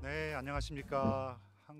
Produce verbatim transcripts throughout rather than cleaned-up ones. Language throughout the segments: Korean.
네, 안녕하십니까.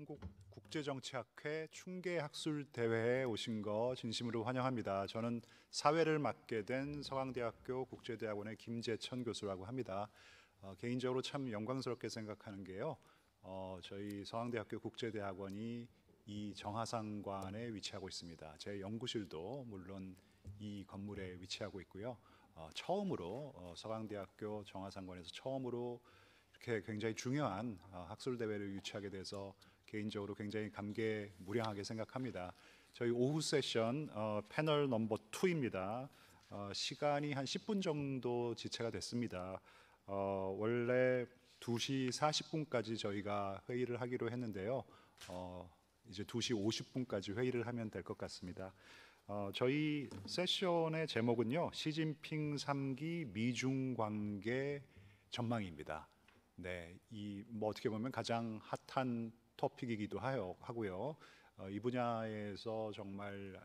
한국국제정치학회 충계학술대회에 오신 거 진심으로 환영합니다. 저는 사회를 맡게 된 서강대학교 국제대학원의 김재천 교수라고 합니다. 어, 개인적으로 참 영광스럽게 생각하는 게요. 어, 저희 서강대학교 국제대학원이 이 정하상관에 위치하고 있습니다. 제 연구실도 물론 이 건물에 위치하고 있고요. 어, 처음으로 어, 서강대학교 정하상관에서 처음으로 이렇게 굉장히 중요한 어, 학술 대회를 유치하게 돼서 개인적으로 굉장히 감개무량하게 생각합니다. 저희 오후 세션 어, 패널 넘버 이입니다. 어, 시간이 한 십 분 정도 지체가 됐습니다. 어, 원래 두 시 사십 분까지 저희가 회의를 하기로 했는데요. 어, 이제 두 시 오십 분까지 회의를 하면 될 것 같습니다. 어, 저희 세션의 제목은요, 시진핑 삼 기 미중 관계 전망입니다. 네, 이 뭐 어떻게 보면 가장 핫한 토픽이기도 하요, 하고요. 어, 이 분야에서 정말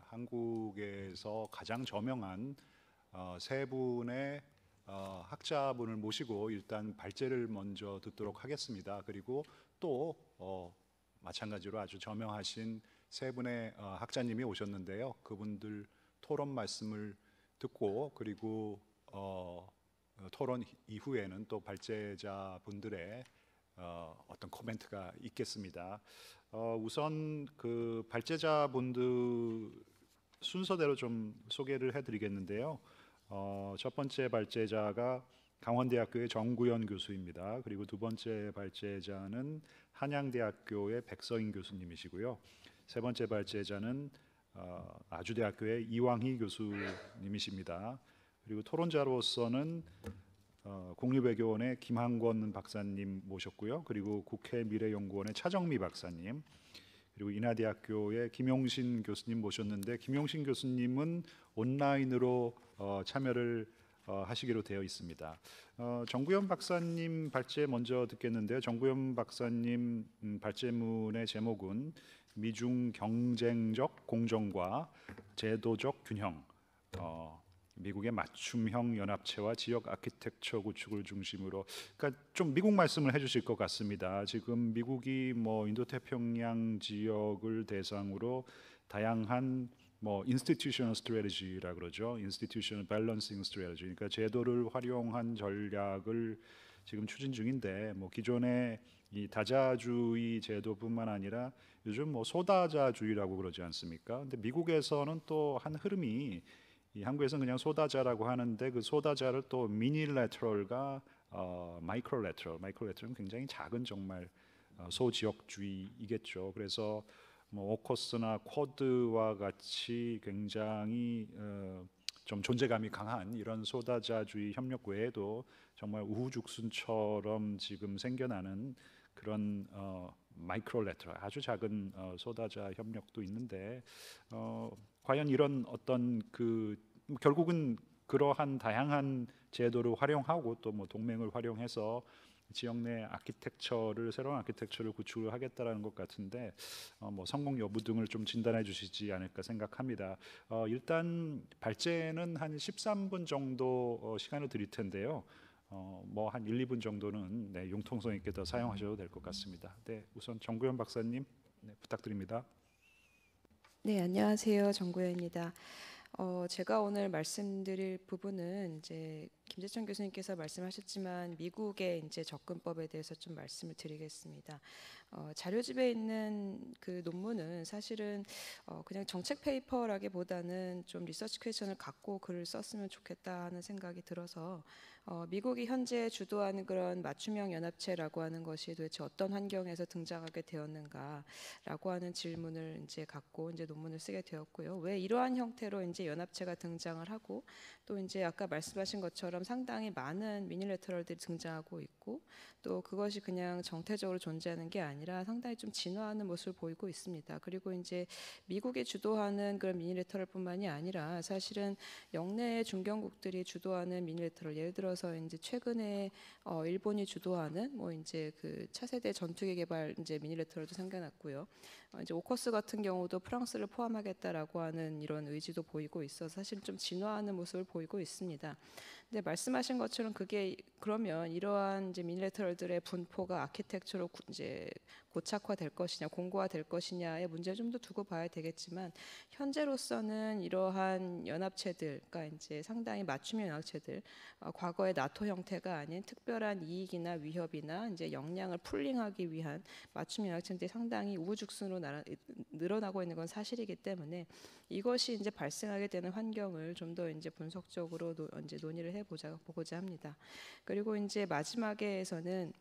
한국에서 가장 저명한 어, 세 분의 어, 학자분을 모시고 일단 발제를 먼저 듣도록 하겠습니다. 그리고 또 어, 마찬가지로 아주 저명하신 세 분의 어, 학자님이 오셨는데요. 그분들 토론 말씀을 듣고 그리고 어, 어, 토론 이후에는 또 발제자 분들의 어, 어떤 코멘트가 있겠습니다. 어, 우선 그 발제자 분들 순서대로 좀 소개를 해드리겠는데요. 어, 첫 번째 발제자가 강원대학교의 정구현 교수입니다. 그리고 두 번째 발제자는 한양대학교의 백서인 교수님이시고요. 세 번째 발제자는 어, 아주대학교의 이왕희 교수님이십니다. 그리고 토론자로서는 어, 국립외교원의 김한권 박사님 모셨고요. 그리고 국회 미래연구원의 차정미 박사님, 그리고 인하대학교의 김용신 교수님 모셨는데 김용신 교수님은 온라인으로 어, 참여를 어, 하시기로 되어 있습니다. 어, 정구현 박사님 발제 먼저 듣겠는데요. 정구현 박사님 음, 발제문의 제목은 미중 경쟁적 공정과 제도적 균형, 어, 미국의 맞춤형 연합체와 지역 아키텍처 구축을 중심으로, 그러니까 좀 미국 말씀을 해주실 것 같습니다. 지금 미국이 뭐 인도태평양 지역을 대상으로 다양한 뭐 institutional strategy라 그러죠. institutional balancing strategy. 그러니까 제도를 활용한 전략을 지금 추진 중인데, 뭐 기존의 이 다자주의 제도뿐만 아니라 요즘 뭐 소다자주의라고 그러지 않습니까? 근데 미국에서는 또 한 흐름이, 이 한국에서는 그냥 소다자라고 하는데 그 소다자를 또 미니레터럴과 어, 마이크로레터럴, 마이크로레터럴은 굉장히 작은 정말 어, 소지역주의이겠죠. 그래서 뭐 오커스나 쿼드와 같이 굉장히 어, 좀 존재감이 강한 이런 소다자주의 협력 외에도 정말 우후죽순처럼 지금 생겨나는 그런 어, 마이크로레터럴, 아주 작은 어, 소다자 협력도 있는데, 어, 과연 이런 어떤 그 결국은 그러한 다양한 제도를 활용하고 또 뭐 동맹을 활용해서 지역 내 아키텍처를, 새로운 아키텍처를 구축을 하겠다라는 것 같은데, 어, 뭐 성공 여부 등을 좀 진단해 주시지 않을까 생각합니다. 어, 일단 발제는 한 십삼 분 정도 어, 시간을 드릴 텐데요. 어, 뭐 한 일, 이 분 정도는 네, 융통성 있게 더 사용하셔도 될 것 같습니다. 네, 우선 정구현 박사님 네, 부탁드립니다. 네, 안녕하세요. 정구현입니다. 어, 제가 오늘 말씀드릴 부분은 이제 김재천 교수님께서 말씀하셨지만 미국의 이제 접근법에 대해서 좀 말씀을 드리겠습니다. 어, 자료집에 있는 그 논문은 사실은 어, 그냥 정책 페이퍼라기보다는 좀 리서치 퀘션을 갖고 글을 썼으면 좋겠다 하는 생각이 들어서 어, 미국이 현재 주도하는 그런 맞춤형 연합체라고 하는 것이 도대체 어떤 환경에서 등장하게 되었는가라고 하는 질문을 이제 갖고 이제 논문을 쓰게 되었고요. 왜 이러한 형태로 이제 연합체가 등장을 하고 또 이제 아까 말씀하신 것처럼 상당히 많은 미니레터럴들이 등장하고 있고 또 그것이 그냥 정태적으로 존재하는 게 아니라 상당히 좀 진화하는 모습을 보이고 있습니다. 그리고 이제 미국이 주도하는 그런 미니레터럴뿐만이 아니라 사실은 영내의 중견국들이 주도하는 미니레터럴, 예를 들어서 이제 최근에 어 일본이 주도하는 뭐 이제 그 차세대 전투기 개발 이제 미니레터럴도 생겨났고요. 어 이제 오커스 같은 경우도 프랑스를 포함하겠다라고 하는 이런 의지도 보이고 있어서 사실 좀 진화하는 모습을 보이고 있습니다. 근데 말씀하신 것처럼 그게 그러면 이러한 이제 미니래터럴들의 분포가 아키텍처로 구- 이제 고착화될 것이냐, 공고화될 것이냐의 문제 좀 더 두고 봐야 되겠지만 현재로서는 이러한 연합체들, 그러니까 이제 상당히 맞춤형 연합체들, 어, 과거의 나토 형태가 아닌 특별한 이익이나 위협이나 이제 역량을 풀링하기 위한 맞춤 연합체들이 상당히 우후죽순으로 날아, 늘어나고 있는 건 사실이기 때문에 이것이 이제 발생하게 되는 환경을 좀 더 이제 분석적으로 노, 이제 논의를 해보자 보고자 합니다. 그리고 이제 마지막에서는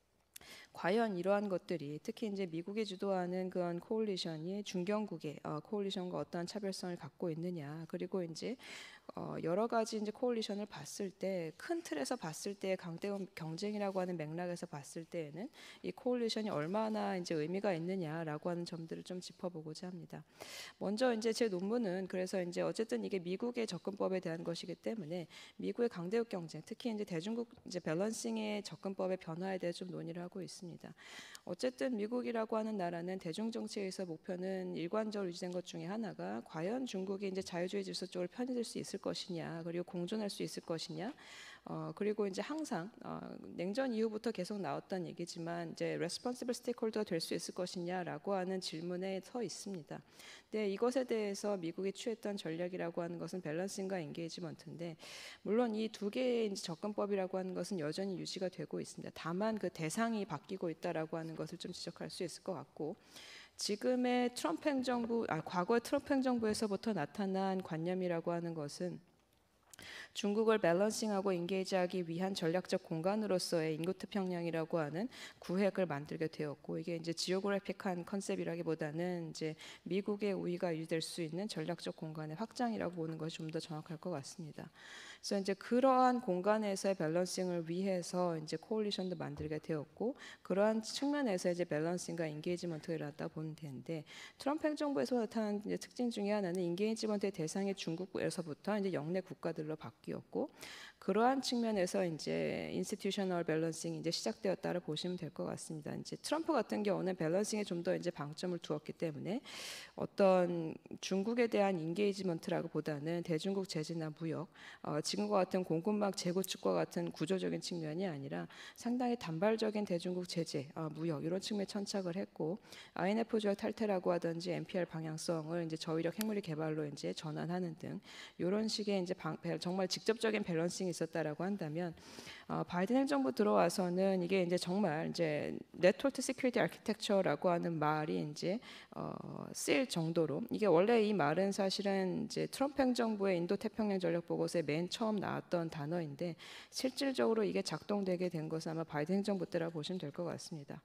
과연 이러한 것들이 특히 이제 미국이 주도하는 그런 코올리션이 중견국의 어, 코올리션과 어떠한 차별성을 갖고 있느냐, 그리고 이제 어, 여러 가지 이제 코올리션을 봤을 때 큰 틀에서 봤을 때 강대국 경쟁이라고 하는 맥락에서 봤을 때에는 이 코올리션이 얼마나 이제 의미가 있느냐라고 하는 점들을 좀 짚어보고자 합니다. 먼저 이제 제 논문은 그래서 이제 어쨌든 이게 미국의 접근법에 대한 것이기 때문에 미국의 강대국 경쟁, 특히 이제 대중국 이제 밸런싱의 접근법의 변화에 대해 좀 논의를 하고 있습니다. 어쨌든 미국이라고 하는 나라는 대중 정치에서 목표는 일관적으로 유지된 것 중에 하나가 과연 중국이 이제 자유주의 질서 쪽으로 편입될 수 있을 것이냐, 그리고 공존할 수 있을 것이냐. 어, 그리고 이제 항상 어, 냉전 이후부터 계속 나왔던 얘기지만 이제 responsible stakeholder가 될 수 있을 것이냐라고 하는 질문에 서 있습니다. 근데 이것에 대해서 미국이 취했던 전략이라고 하는 것은 밸런싱과 엔게이지먼트인데 물론 이 두 개의 이제 접근법이라고 하는 것은 여전히 유지가 되고 있습니다. 다만 그 대상이 바뀌고 있다라고 하는 것을 좀 지적할 수 있을 것 같고. 지금의 트럼프 행정부, 아, 과거의 트럼프 행정부에서부터 나타난 관념이라고 하는 것은 중국을 밸런싱하고 인게이지하기 위한 전략적 공간으로서의 인도태평양이라고 하는 구획을 만들게 되었고, 이게 이제 지오그래픽한 컨셉이라기보다는 이제 미국의 우위가 유지될 수 있는 전략적 공간의 확장이라고 보는 것이 좀 더 정확할 것 같습니다. 그래서 이제 그러한 공간에서의 밸런싱을 위해서 이제 코올리션도 만들게 되었고, 그러한 측면에서 이제 밸런싱과 인게이지먼트를 갖다 보면 되는데, 트럼프 행정부에서 나타난 이제 특징 중에 하나는 인게이지먼트의 대상이 중국에서부터 이제 영내 국가들로 바뀌었고, 그러한 측면에서 이제 인스티튜셔널 밸런싱이 이제 시작되었다고 보시면 될 것 같습니다. 이제 트럼프 같은 경우는 밸런싱에 좀 더 이제 방점을 두었기 때문에 어떤 중국에 대한 인게이지먼트라고 보다는 대중국 제재나 무역, 어, 지금과 같은 공급망 재구축과 같은 구조적인 측면이 아니라 상당히 단발적인 대중국 제재, 어, 무역 이런 측면에 천착을 했고, 아이엔에프 조약 탈퇴라고 하든지 엠피알 방향성을 이제 저위력 핵무기 개발로 이제 전환하는 등 이런 식의 이제 방, 정말 직접적인 밸런싱이 있었다라고 한다면, 어, 바이든 행정부 들어와서는 이게 이제 정말 이제 네트워크 시큐리티 아키텍처라고 하는 말이 이제 어, 쓰일 정도로, 이게 원래 이 말은 사실은 이제 트럼프 행정부의 인도 태평양 전략 보고서에 맨 처음 나왔던 단어인데 실질적으로 이게 작동되게 된 것은 아마 바이든 행정부 때라고 보시면 될 것 같습니다.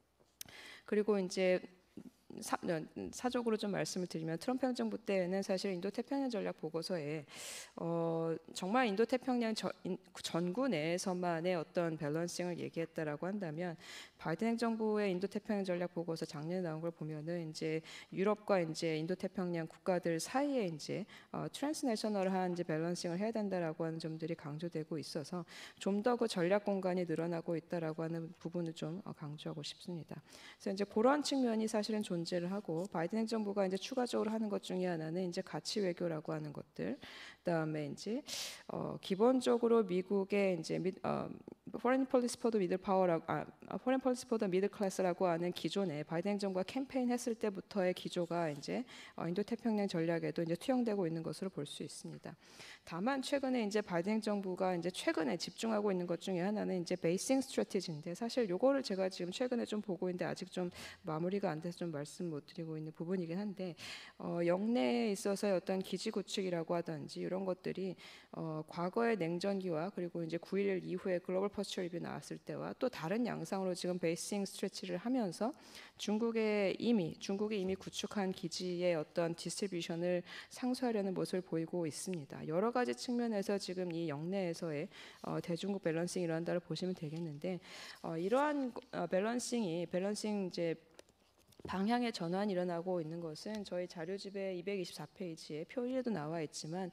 그리고 이제 사, 사적으로 좀 말씀을 드리면 트럼프 행정부 때에는 사실 인도태평양 전략 보고서에 어, 정말 인도태평양 저, 인, 전구 내에서만의 어떤 밸런싱을 얘기했다라고 한다면 바이든 행정부의 인도태평양 전략 보고서 작년에 나온 걸 보면은 이제 유럽과 이제 인도태평양 국가들 사이에 이제 어, 트랜스내셔널한 이제 밸런싱을 해야 된다라고 하는 점들이 강조되고 있어서 좀 더 그 전략 공간이 늘어나고 있다라고 하는 부분을 좀 어, 강조하고 싶습니다. 그래서 이제 그런 측면이 사실은 존재를 하고, 바이든 행정부가 이제 추가적으로 하는 것 중에 하나는 이제 가치 외교라고 하는 것들, 그다음에 이제 어, 기본적으로 미국의 이제 미, 어, foreign policy for the middle power라고, 아, foreign policy for the middle class라고 하는 기존에 바이든 행정부가 캠페인했을 때부터의 기조가 이제 어, 인도 태평양 전략에도 이제 투영되고 있는 것으로 볼 수 있습니다. 다만 최근에 이제 바이든 행정부가 이제 최근에 집중하고 있는 것 중에 하나는 이제 베이싱 스트래티지인데, 사실 요거를 제가 지금 최근에 좀 보고 있는데 아직 좀 마무리가 안 돼서 좀 말씀 못 드리고 있는 부분이긴 한데, 어, 영내에 있어서의 어떤 기지 구축이라고 하든지 이런 것들이 어, 과거의 냉전기와 그리고 이제 구일일 이후에 글로벌 퍼스처 리뷰 나왔을 때와 또 다른 양상으로 지금 베이싱 스트래치를 하면서 중국의 이미 중국이 이미 구축한 기지의 어떤 디스트리뷰션을 상쇄하려는 모습을 보이고 있습니다. 여러 가지 측면에서 지금 이 영내에서의 어, 대중국 밸런싱이 일어난다고 보시면 되겠는데, 어, 이러한 어, 밸런싱이 밸런싱 이제 방향의 전환이 일어나고 있는 것은 저희 자료집의 이백이십사 페이지에 표 일에도 나와 있지만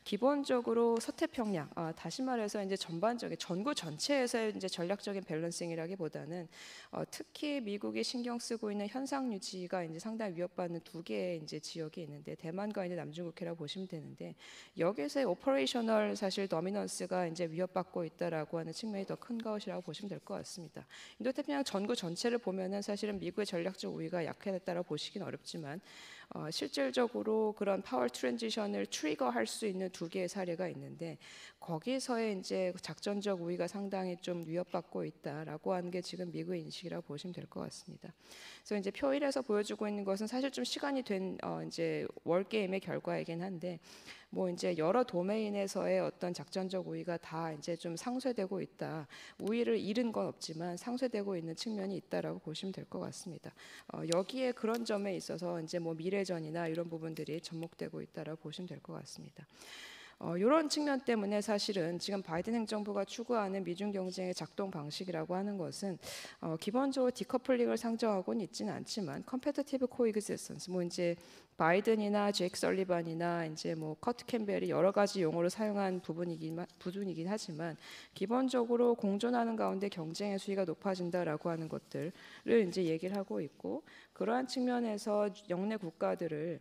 기본적으로 서태평양, 아, 다시 말해서 이제 전반적인 전구 전체에서의 이제 전략적인 밸런싱이라기보다는 어, 특히 미국이 신경 쓰고 있는 현상 유지가 이제 상당히 위협받는 두 개의 이제 지역이 있는데 대만과 이제 남중국해라고 보시면 되는데 여기서의 오퍼레이셔널 사실 도미넌스가 이제 위협받고 있다라고 하는 측면이 더 큰 것이라고 보시면 될 것 같습니다. 인도태평양 전구 전체를 보면은 사실은 미국의 전략적 우위가 약해졌다고 보시긴 어렵지만 어, 실질적으로 그런 파워 트랜지션을 트리거할 수 있는 두 개의 사례가 있는데 거기서의 이제 작전적 우위가 상당히 좀 위협받고 있다라고 하는 게 지금 미국의 인식이라고 보시면 될 것 같습니다. 그래서 이제 표 일에서 보여주고 있는 것은 사실 좀 시간이 된 어, 이제 월 게임의 결과이긴 한데 뭐 이제 여러 도메인에서의 어떤 작전적 우위가 다 이제 좀 상쇄되고 있다. 우위를 잃은 건 없지만 상쇄되고 있는 측면이 있다라고 보시면 될 것 같습니다. 어, 여기에 그런 점에 있어서 이제 뭐 미래전이나 이런 부분들이 접목되고 있다라고 보시면 될 것 같습니다. 어, 이런 측면 때문에 사실은 지금 바이든 행정부가 추구하는 미중 경쟁의 작동 방식이라고 하는 것은 어, 기본적으로 디커플링을 상정하고는 있지는 않지만 컴페티티브 코엑시스턴스, 뭐 이제 바이든이나 제이크 설리반이나 이제 뭐 커트 캠벨이 여러 가지 용어를 사용한 부분이긴 부분이긴 하지만 기본적으로 공존하는 가운데 경쟁의 수위가 높아진다라고 하는 것들을 이제 얘기를 하고 있고 그러한 측면에서 영내 국가들을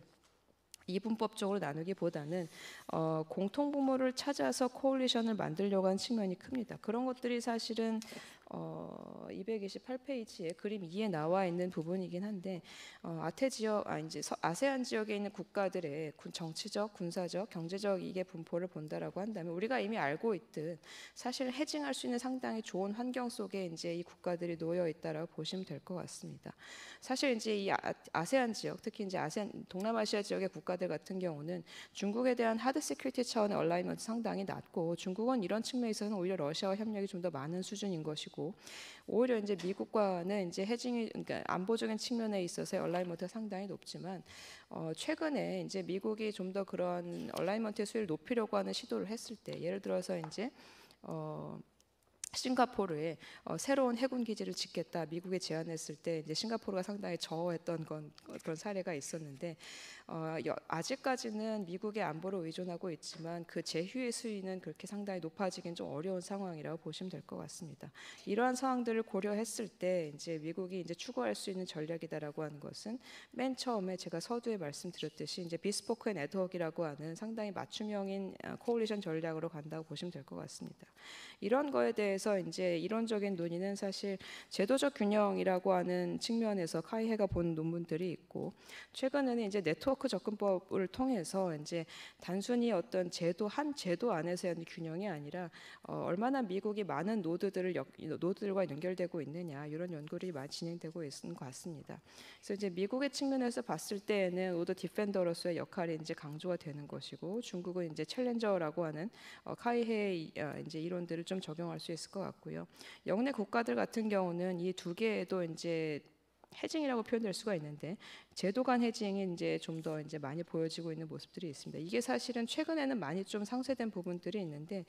이분법적으로 나누기보다는 어, 공통분모를 찾아서 코올리션을 만들려고 하는 측면이 큽니다. 그런 것들이 사실은 어, 이백이십팔 페이지에 그림 이에 나와 있는 부분이긴 한데 어, 아태 지역, 아 이제 서, 아세안 지역에 있는 국가들의 군, 정치적, 군사적, 경제적 이익의 분포를 본다라고 한다면 우리가 이미 알고 있듯 사실 해징할 수 있는 상당히 좋은 환경 속에 이제 이 국가들이 놓여 있다라고 보시면 될 것 같습니다. 사실 이제 이 아, 아세안 지역, 특히 이제 아세안 동남아시아 지역의 국가들 같은 경우는 중국에 대한 하드 시큐리티 차원의 얼라이먼트 상당히 낮고 중국은 이런 측면에 있어서는 오히려 러시아와 협력이 좀 더 많은 수준인 것이고 오히려 이제 미국과는 이제 해징이 그러니까 안보적인 측면에 있어서의 얼라이먼트가 상당히 높지만 어, 최근에 이제 미국이 좀 더 그런 얼라이먼트의 수위를 높이려고 하는 시도를 했을 때 예를 들어서 이제 어, 싱가포르에 어, 새로운 해군 기지를 짓겠다 미국에 제안했을 때 이제 싱가포르가 상당히 저어했던 건 그런 사례가 있었는데 어, 여, 아직까지는 미국의 안보를 의존하고 있지만 그 제휴의 수위는 그렇게 상당히 높아지긴 좀 어려운 상황이라고 보시면 될 것 같습니다. 이러한 상황들을 고려했을 때 이제 미국이 이제 추구할 수 있는 전략이다라고 하는 것은 맨 처음에 제가 서두에 말씀드렸듯이 이제 비스포크 앤 애드헉이라고 하는 상당히 맞춤형인 코올리션 전략으로 간다고 보시면 될 것 같습니다. 이런 거에 대해서 이제 이론적인 논의는 사실 제도적 균형이라고 하는 측면에서 카이헤가 본 논문들이 있고 최근에는 이제 네트워크 접근법을 통해서 이제 단순히 어떤 제도 한 제도 안에서의 균형이 아니라 어, 얼마나 미국이 많은 노드들을 역, 노드들과 연결되고 있느냐 이런 연구들이 많이 진행되고 있는 것 같습니다. 그래서 이제 미국의 측면에서 봤을 때에는 노드 디펜더로서의 역할이 이제 강조가 되는 것이고 중국은 이제 챌린저라고 하는 어, 카이헤의 어, 이제 이론들을 좀 적용할 수 있을 것 같고요. 영내 국가들 같은 경우는 이 두 개에도 이제 해징이라고 표현될 수가 있는데 제도 간 해징이 이제 좀 더 이제 많이 보여지고 있는 모습들이 있습니다. 이게 사실은 최근에는 많이 좀 상쇄된 부분들이 있는데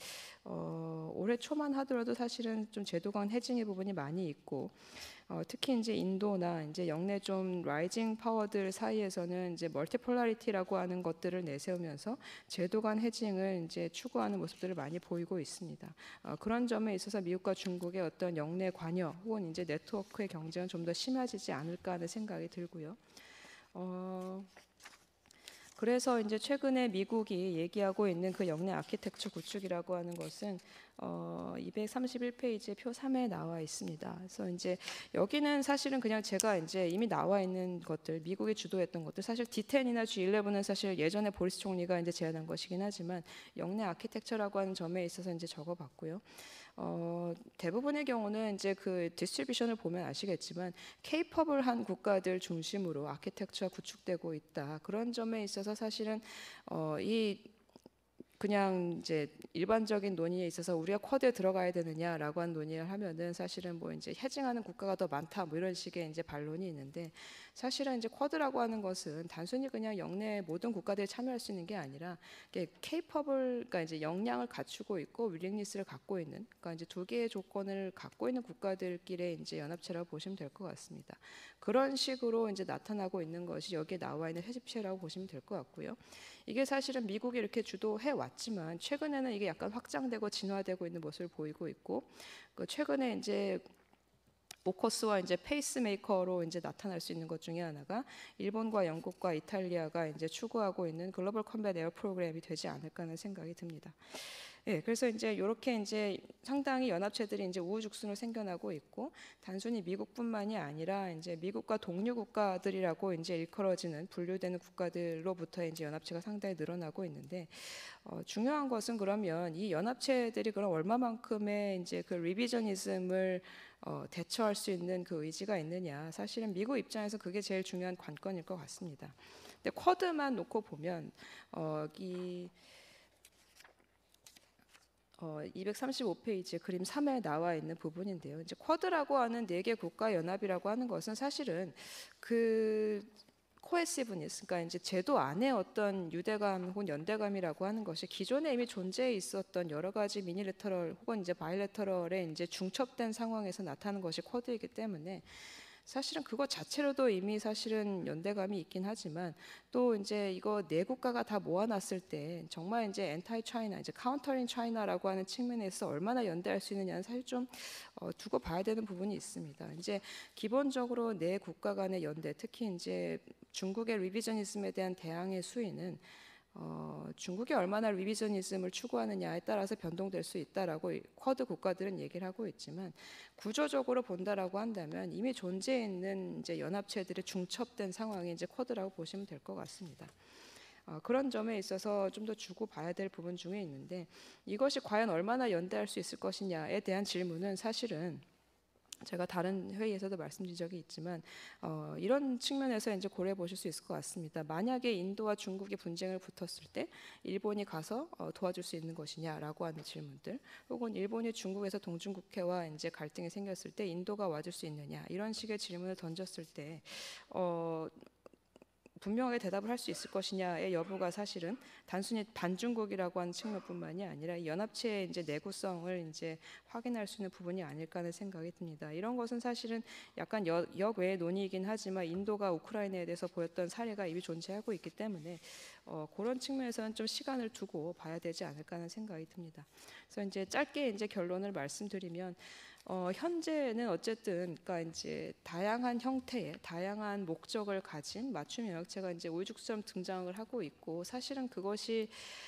어, 올해 초만 하더라도 사실은 좀 제도 간 해징의 부분이 많이 있고 어, 특히 이제 인도나 이제 영내 좀 라이징 파워들 사이에서는 이제 멀티폴라리티라고 하는 것들을 내세우면서 제도 간 해징을 이제 추구하는 모습들을 많이 보이고 있습니다. 어, 그런 점에 있어서 미국과 중국의 어떤 영내 관여 혹은 이제 네트워크의 경쟁은 좀 더 심해지지 않을까 하는 생각이 들고요. 어, 그래서 이제 최근에 미국이 얘기하고 있는 그 영내 아키텍처 구축이라고 하는 것은 어, 이백삼십일 페이지 표 삼에 나와 있습니다. 그래서 이제 여기는 사실은 그냥 제가 이제 이미 나와 있는 것들, 미국이 주도했던 것들, 사실 디 텐이나 지 일레븐은 사실 예전에 보리스 총리가 이제 제안한 것이긴 하지만 영내 아키텍처라고 하는 점에 있어서 이제 적어봤고요. 어, 대부분의 경우는 이제 그 디스트리뷰션을 보면 아시겠지만 케이팝을 한 국가들 중심으로 아키텍처가 구축되고 있다. 그런 점에 있어서 사실은 어, 이 그냥 이제 일반적인 논의에 있어서 우리가 쿼드에 들어가야 되느냐라고 한 논의를 하면은 사실은 뭐 이제 해징하는 국가가 더 많다 뭐 이런 식의 이제 반론이 있는데, 사실은 이제 쿼드라고 하는 것은 단순히 그냥 영내 모든 국가들이 참여할 수 있는 게 아니라 케이퍼블, 그러니까 이제 역량을 갖추고 있고 윌링리스를 갖고 있는, 그러니까 이제 두 개의 조건을 갖고 있는 국가들끼리의 이제 연합체라고 보시면 될 것 같습니다. 그런 식으로 이제 나타나고 있는 것이 여기에 나와 있는 회집체라고 보시면 될 것 같고요. 이게 사실은 미국이 이렇게 주도해 왔지만 최근에는 이게 약간 확장되고 진화되고 있는 모습을 보이고 있고, 그 최근에 이제 오커스와 이제 페이스메이커로 이제 나타날 수 있는 것 중에 하나가 일본과 영국과 이탈리아가 이제 추구하고 있는 글로벌 컴뱃 에어 프로그램이 되지 않을까 하는 생각이 듭니다. 예, 그래서 이제 이렇게 이제 상당히 연합체들이 이제 우후죽순으로 생겨나고 있고, 단순히 미국뿐만이 아니라 이제 미국과 동료 국가들이라고 이제 일컬어지는 분류되는 국가들로부터 이제 연합체가 상당히 늘어나고 있는데, 어, 중요한 것은 그러면 이 연합체들이 그럼 얼마만큼의 이제 그 리비저니즘을 어, 대처할 수 있는 그 의지가 있느냐, 사실은 미국 입장에서 그게 제일 중요한 관건일 것 같습니다. 근데 쿼드만 놓고 보면 어, 이 어, 이백삼십오 페이지 그림 삼에 나와 있는 부분인데요. 이제 쿼드라고 하는 네 개 국가 연합이라고 하는 것은 사실은 그 코헤시브니스, 그러니까 이제 제도 안에 어떤 유대감 혹은 연대감이라고 하는 것이 기존에 이미 존재해 있었던 여러 가지 미니레터럴 혹은 이제 바이레터럴의 이제 중첩된 상황에서 나타나는 것이 쿼드이기 때문에 사실은 그것 자체로도 이미 사실은 연대감이 있긴 하지만, 또 이제 이거 네 국가가 다 모아놨을 때 정말 이제 엔타이 차이나, 이제 카운터링 차이나라고 하는 측면에서 얼마나 연대할 수 있느냐는 사실 좀 어, 두고 봐야 되는 부분이 있습니다. 이제 기본적으로 네 국가 간의 연대, 특히 이제 중국의 리비저니즘에 대한 대항의 수위는 어, 중국이 얼마나 리비저니즘을 추구하느냐에 따라서 변동될 수 있다라고 쿼드 국가들은 얘기를 하고 있지만, 구조적으로 본다라고 한다면 이미 존재해 있는 이제 연합체들의 중첩된 상황이 이제 쿼드라고 보시면 될 것 같습니다. 어, 그런 점에 있어서 좀 더 주고 봐야 될 부분 중에 있는데, 이것이 과연 얼마나 연대할 수 있을 것이냐에 대한 질문은 사실은 제가 다른 회의에서도 말씀드린 적이 있지만 어, 이런 측면에서 이제 고려해 보실 수 있을 것 같습니다. 만약에 인도와 중국이 분쟁을 붙었을 때 일본이 가서 어, 도와줄 수 있는 것이냐라고 하는 질문들, 혹은 일본이 중국에서 동중국해와 이제 갈등이 생겼을 때 인도가 와줄 수 있느냐, 이런 식의 질문을 던졌을 때 어, 분명하게 대답을 할 수 있을 것이냐의 여부가 사실은 단순히 반중국이라고 하는 측면뿐만이 아니라 이 연합체의 이제 내구성을 이제 확인할 수 있는 부분이 아닐까 하는 생각이 듭니다. 이런 것은 사실은 약간 여, 역외의 논의이긴 하지만 인도가 우크라이나에 대해서 보였던 사례가 이미 존재하고 있기 때문에 어, 그런 측면에서는 좀 시간을 두고 봐야 되지 않을까 하는 생각이 듭니다. 그래서 이제 짧게 이제 결론을 말씀드리면, 어, 현재는 어쨌든 그러니까 이제 다양한 형태의 다양한 목적을 가진 맞춤 연합체가 이제 우후죽순 등장을 하고 있고, 사실은 그것이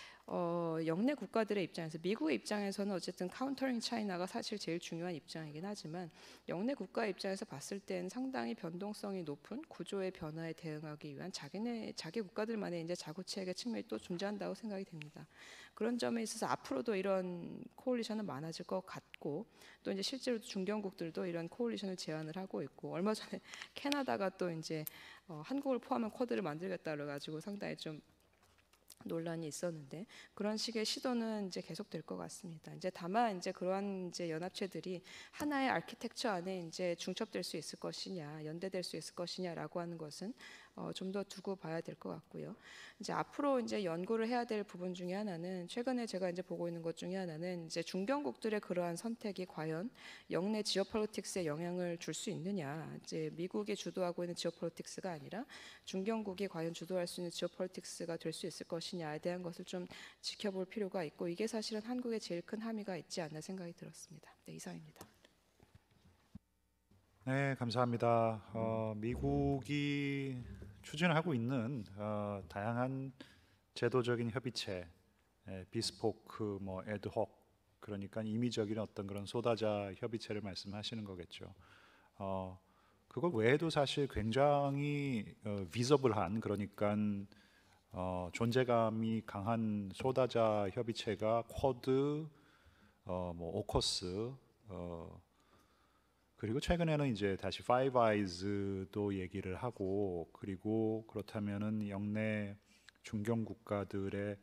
어, 영내 국가들의 입장에서, 미국의 입장에서는 어쨌든 카운터링 차이나가 사실 제일 중요한 입장이긴 하지만, 영내 국가 입장에서 봤을 때는 상당히 변동성이 높은 구조의 변화에 대응하기 위한 자기네 자기 국가들만의 이제 자구체계 측면이 또 존재한다고 생각이 됩니다. 그런 점에 있어서 앞으로도 이런 코올리션은 많아질 것 같고, 또 이제 실제로 중견국들도 이런 코올리션을 제안을 하고 있고, 얼마 전에 캐나다가 또 이제 어, 한국을 포함한 쿼드를 만들겠다 그래가지고 상당히 좀 논란이 있었는데, 그런 식의 시도는 이제 계속될 것 같습니다. 이제 다만 이제 그러한 이제 연합체들이 하나의 아키텍처 안에 이제 중첩될 수 있을 것이냐, 연대될 수 있을 것이냐라고 하는 것은 어, 좀 더 두고 봐야 될 것 같고요. 이제 앞으로 이제 연구를 해야 될 부분 중에 하나는, 최근에 제가 이제 보고 있는 것 중에 하나는 이제 중견국들의 그러한 선택이 과연 영내 지오폴리틱스에 영향을 줄 수 있느냐, 이제 미국이 주도하고 있는 지오폴리틱스가 아니라 중견국이 과연 주도할 수 있는 지오폴리틱스가 될 수 있을 것이냐에 대한 것을 좀 지켜볼 필요가 있고, 이게 사실은 한국에 제일 큰 함의가 있지 않나 생각이 들었습니다. 네, 이상입니다. 네, 감사합니다. 어, 미국이 추진하고 있는 어, 다양한 제도적인 협의체, 에, 비스포크, 뭐 에드혹, 그러니까 임의적인 어떤 그런 소다자 협의체를 말씀하시는 거겠죠. 어, 그것 외에도 사실 굉장히 어, 비저블한, 그러니까 어, 존재감이 강한 소다자 협의체가 쿼드, 어, 뭐 오커스, 어, 그리고 최근에는 이제 다시 파이브 아이즈도 얘기를 하고, 그리고 그렇다면은 영내 중견 국가들의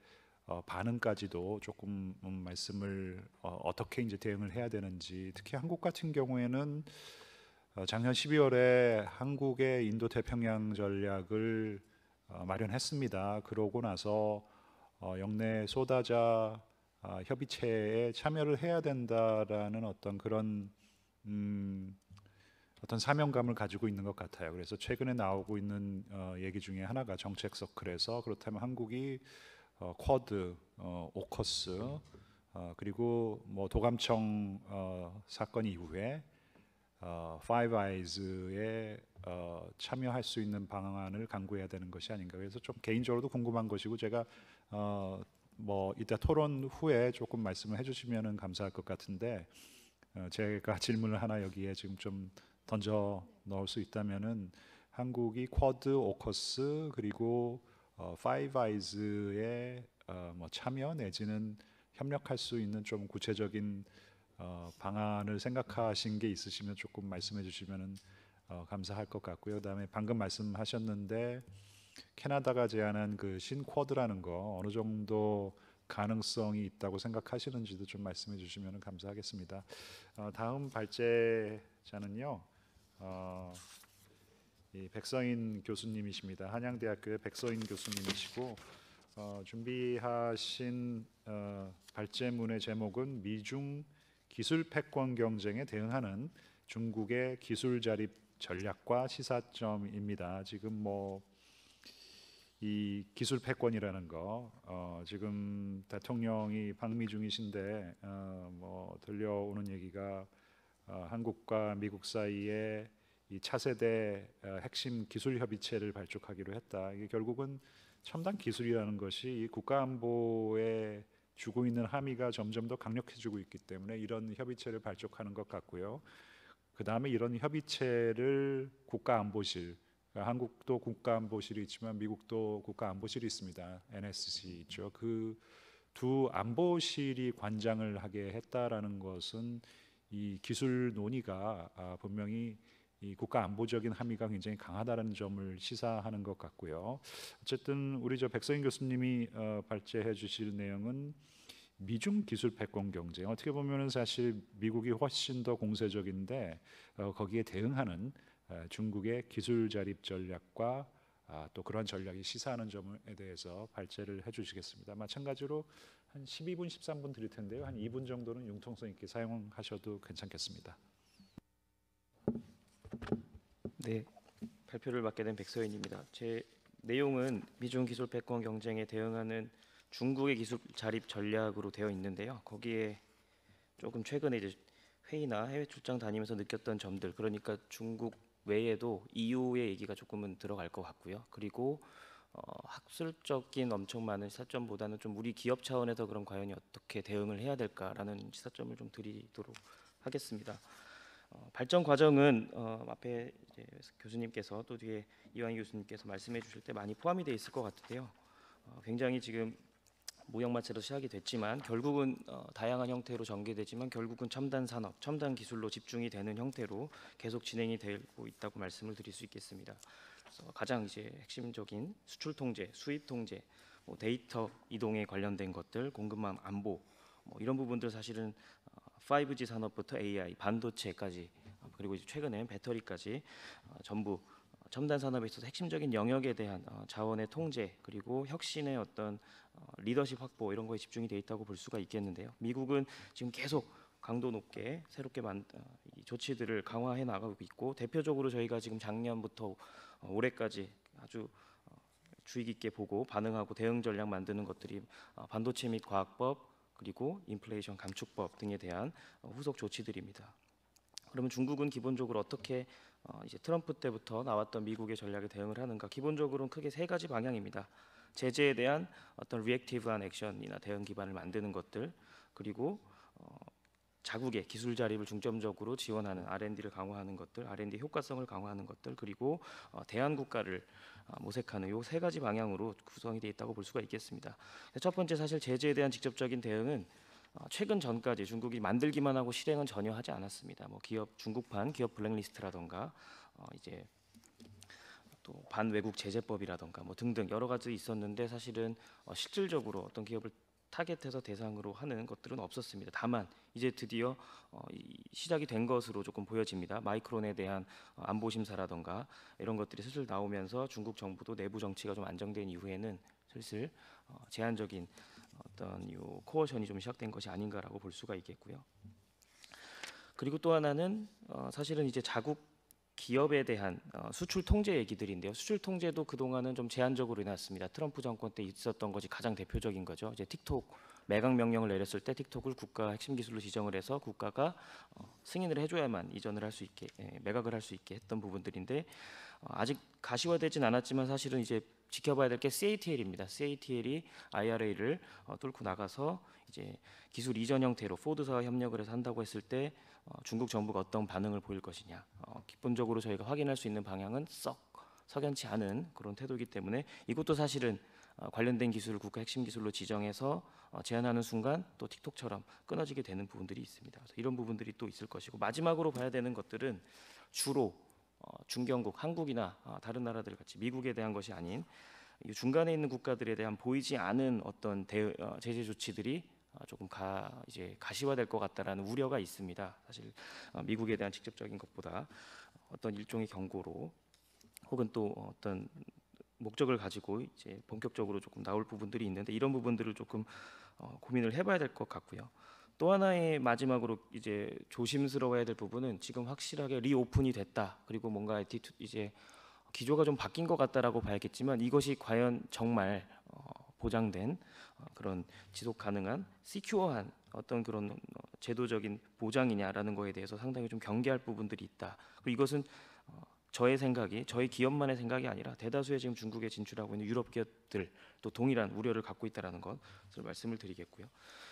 어, 반응까지도 조금 음, 말씀을 어, 어떻게 이제 대응을 해야 되는지, 특히 한국 같은 경우에는 어, 작년 십이월에 한국의 인도 태평양 전략을 어, 마련했습니다. 그러고 나서 어, 영내 쏟아자 아, 협의체에 참여를 해야 된다라는 어떤 그런 음, 어떤 사명감을 가지고 있는 것 같아요. 그래서 최근에 나오고 있는 어, 얘기 중에 하나가 정책 서클에서 그렇다면 한국이 어, 쿼드, 어, 오커스, 어, 그리고 뭐 도감청 어, 사건 이후에 어, 파이브 아이즈에 어, 참여할 수 있는 방안을 강구해야 되는 것이 아닌가. 그래서 좀 개인적으로도 궁금한 것이고, 제가 어, 뭐 이따 토론 후에 조금 말씀을 해주시면은 감사할 것 같은데, 어, 제가 질문을 하나 여기에 지금 좀 던져 넣을 수 있다면은, 한국이 쿼드, 오커스 그리고 어, 파이브 아이즈에 어, 뭐 참여 내지는 협력할 수 있는 좀 구체적인 어, 방안을 생각하신 게 있으시면 조금 말씀해 주시면은 어, 감사할 것 같고요. 그다음에 방금 말씀하셨는데 캐나다가 제안한 그 신쿼드라는 거 어느 정도 가능성이 있다고 생각하시는지도 좀 말씀해 주시면 감사하겠습니다. 어, 다음 발제자는요, 어, 이 백서인 교수님이십니다. 한양대학교의 백서인 교수님이시고, 어, 준비하신 어, 발제문의 제목은 미중 기술 패권 경쟁에 대응하는 중국의 기술 자립 전략과 시사점입니다. 지금 뭐 이 기술 패권이라는 거 어, 지금 대통령이 방미 중이신데 어, 뭐 들려오는 얘기가 어, 한국과 미국 사이에 이 차세대 어, 핵심 기술 협의체를 발족하기로 했다. 이게 결국은 첨단 기술이라는 것이 이 국가 안보에 주고 있는 함의가 점점 더 강력해지고 있기 때문에 이런 협의체를 발족하는 것 같고요. 그 다음에 이런 협의체를 국가안보실, 그러니까 한국도 국가안보실이 있지만 미국도 국가안보실이 있습니다. 엔에스씨 있죠. 그 두 안보실이 관장을 하게 했다라는 것은 이 기술 논의가 아, 분명히 이 국가 안보적인 함의가 굉장히 강하다는 점을 시사하는 것 같고요. 어쨌든 우리 저 백서인 교수님이 어, 발제해 주실 내용은 미중 기술 패권 경쟁. 어떻게 보면은 사실 미국이 훨씬 더 공세적인데 어, 거기에 대응하는 어, 중국의 기술 자립 전략과 아, 또 그런 전략이 시사하는 점에 대해서 발제를 해주시겠습니다. 마찬가지로 한 십이 분, 십삼 분 드릴 텐데요. 한 이 분 정도는 융통성 있게 사용하셔도 괜찮겠습니다. 네, 발표를 맡게 된 백서인입니다. 제 내용은 미중 기술 패권 경쟁에 대응하는 중국의 기술 자립 전략으로 되어 있는데요. 거기에 조금 최근에 이제 회의나 해외 출장 다니면서 느꼈던 점들, 그러니까 중국 외에도 이유의 얘기가 조금은 들어갈 것 같고요. 그리고 어, 학술적인 엄청 많은 시사점보다는 좀 우리 기업 차원에서 그럼 과연 어떻게 대응을 해야 될까라는 시사점을 좀 드리도록 하겠습니다. 어, 발전 과정은 어, 앞에 이제 교수님께서 또 뒤에 이완희 교수님께서 말씀해 주실 때 많이 포함이 되어 있을 것 같은데요. 어, 굉장히 지금 무형마체로 시작이 됐지만 결국은 어, 다양한 형태로 전개되지만 결국은 첨단 산업, 첨단 기술로 집중이 되는 형태로 계속 진행이 되고 있다고 말씀을 드릴 수 있겠습니다. 그래서 가장 이제 핵심적인 수출 통제, 수입 통제, 뭐 데이터 이동에 관련된 것들, 공급망 안보 뭐 이런 부분들 사실은 어, 파이브 지 산업부터 에이아이, 반도체까지 어, 그리고 이제 최근엔 배터리까지 어, 전부 첨단 산업에 있어서 핵심적인 영역에 대한 어, 자원의 통제 그리고 혁신의 어떤 어, 리더십 확보 이런 거에 집중이 돼 있다고 볼 수가 있겠는데요. 미국은 지금 계속 강도 높게 새롭게 만, 어, 이 조치들을 강화해 나가고 있고 대표적으로 저희가 지금 작년부터 어, 올해까지 아주 어, 주의 깊게 보고 반응하고 대응 전략 만드는 것들이 어, 반도체 및 과학법 그리고 인플레이션 감축법 등에 대한 어, 후속 조치들입니다. 그러면 중국은 기본적으로 어떻게 어, 이제 트럼프 때부터 나왔던 미국의 전략에 대응을 하는가? 기본적으로는 크게 세 가지 방향입니다. 제재에 대한 어떤 리액티브한 액션이나 대응 기반을 만드는 것들, 그리고 어, 자국의 기술 자립을 중점적으로 지원하는 알 앤 디를 강화하는 것들, 알 앤 디 효과성을 강화하는 것들, 그리고 어, 대한 국가를 어, 모색하는 요 세 가지 방향으로 구성이 되어 있다고 볼 수가 있겠습니다. 첫 번째 사실 제재에 대한 직접적인 대응은 어, 최근 전까지 중국이 만들기만 하고 실행은 전혀 하지 않았습니다. 뭐 기업 중국판 기업 블랙리스트라던가 어, 이제 또 반외국 제재법이라던가 뭐 등등 여러 가지 있었는데 사실은 어, 실질적으로 어떤 기업을 타겟해서 대상으로 하는 것들은 없었습니다. 다만 이제 드디어 어, 이 시작이 된 것으로 조금 보여집니다. 마이크론에 대한 어, 안보 심사라던가 이런 것들이 슬슬 나오면서 중국 정부도 내부 정치가 좀 안정된 이후에는 슬슬 어, 제한적인 어떤 요 코어션이 좀 시작된 것이 아닌가라고 볼 수가 있겠고요. 그리고 또 하나는 어, 사실은 이제 자국 기업에 대한 어, 수출 통제 얘기들인데요. 수출 통제도 그동안은 좀 제한적으로 해놨습니다. 트럼프 정권 때 있었던 것이 가장 대표적인 거죠. 이제 틱톡 매각 명령을 내렸을 때 틱톡을 국가 핵심 기술로 지정을 해서 국가가 어, 승인을 해줘야만 이전을 할 수 있게 예, 매각을 할 수 있게 했던 부분들인데 어, 아직 가시화되진 않았지만 사실은 이제 지켜봐야 될 게 씨에이티엘입니다. 씨에이티엘이 아이알에이를 어, 뚫고 나가서 이제 기술 이전 형태로 포드사와 협력을 해서 한다고 했을 때 어, 중국 정부가 어떤 반응을 보일 것이냐. 어, 기본적으로 저희가 확인할 수 있는 방향은 썩 석연치 않은 그런 태도이기 때문에 이것도 사실은 어, 관련된 기술을 국가 핵심 기술로 지정해서 어, 제한하는 순간 또 틱톡처럼 끊어지게 되는 부분들이 있습니다. 그래서 이런 부분들이 또 있을 것이고 마지막으로 봐야 되는 것들은 주로 어, 중견국, 한국이나 어, 다른 나라들 같이 미국에 대한 것이 아닌 이 중간에 있는 국가들에 대한 보이지 않은 어떤 대, 어, 제재 조치들이 어, 조금 가 이제 가시화될 것 같다라는 우려가 있습니다. 사실 어, 미국에 대한 직접적인 것보다 어떤 일종의 경고로 혹은 또 어떤 목적을 가지고 이제 본격적으로 조금 나올 부분들이 있는데 이런 부분들을 조금 어, 고민을 해봐야 될 것 같고요. 또 하나의 마지막으로 이제 조심스러워야 될 부분은 지금 확실하게 리오픈이 됐다. 그리고 뭔가 이제 기조가 좀 바뀐 것 같다라고 봐야겠지만 이것이 과연 정말 어, 보장된 어, 그런 지속 가능한 시큐어한 어떤 그런 어, 제도적인 보장이냐라는 거에 대해서 상당히 좀 경계할 부분들이 있다. 그리고 이것은 어, 저의 생각이 저희 기업만의 생각이 아니라 대다수의 지금 중국에 진출하고 있는 유럽 기업들 또 동일한 우려를 갖고 있다라는 것을 말씀을 드리겠고요.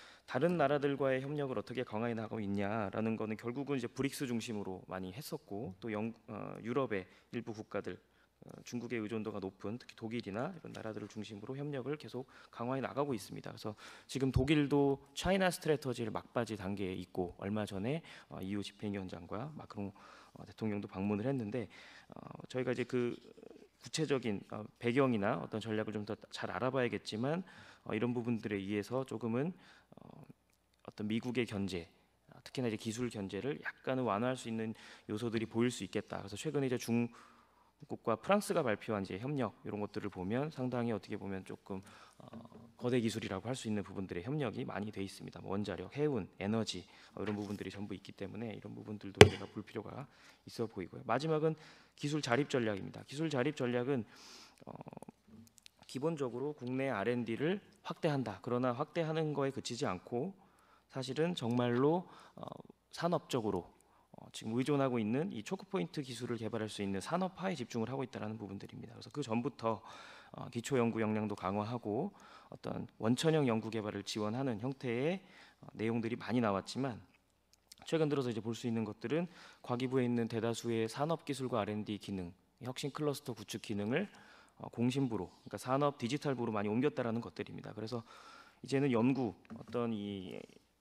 다른 나라들과의 협력을 어떻게 강화해 나가고 있냐라는 거는 결국은 이제 브릭스 중심으로 많이 했었고 또 영, 어, 유럽의 일부 국가들 어, 중국의 의존도가 높은 특히 독일이나 이런 나라들을 중심으로 협력을 계속 강화해 나가고 있습니다. 그래서 지금 독일도 차이나 스트래터지를 막바지 단계에 있고 얼마 전에 어, 이유 집행위원장과 마크롱 어, 대통령도 방문을 했는데 어, 저희가 이제 그 구체적인 어, 배경이나 어떤 전략을 좀 더 잘 알아봐야겠지만 어, 이런 부분들에 의해서 조금은 어, 어떤 미국의 견제, 어, 특히나 이제 기술 견제를 약간은 완화할 수 있는 요소들이 보일 수 있겠다. 그래서 최근에 이제 중국과 프랑스가 발표한 이제 협력 이런 것들을 보면 상당히 어떻게 보면 조금 어, 거대 기술이라고 할 수 있는 부분들의 협력이 많이 돼 있습니다. 뭐 원자력, 해운, 에너지 어, 이런 부분들이 전부 있기 때문에 이런 부분들도 우리가 볼 필요가 있어 보이고요. 마지막은 기술 자립 전략입니다. 기술 자립 전략은 어, 기본적으로 국내 알앤디를 확대한다. 그러나 확대하는 거에 그치지 않고 사실은 정말로 어, 산업적으로 어, 지금 의존하고 있는 이 초크 포인트 기술을 개발할 수 있는 산업화에 집중을 하고 있다는 부분들입니다. 그래서 그 전부터 어, 기초 연구 역량도 강화하고 어떤 원천형 연구 개발을 지원하는 형태의 어, 내용들이 많이 나왔지만 최근 들어서 이제 볼 수 있는 것들은 과기부에 있는 대다수의 산업기술과 알앤디 기능, 혁신 클러스터 구축 기능을 어, 공신부로, 그러니까 산업 디지털부로 많이 옮겼다라는 것들입니다. 그래서 이제는 연구, 어떤 이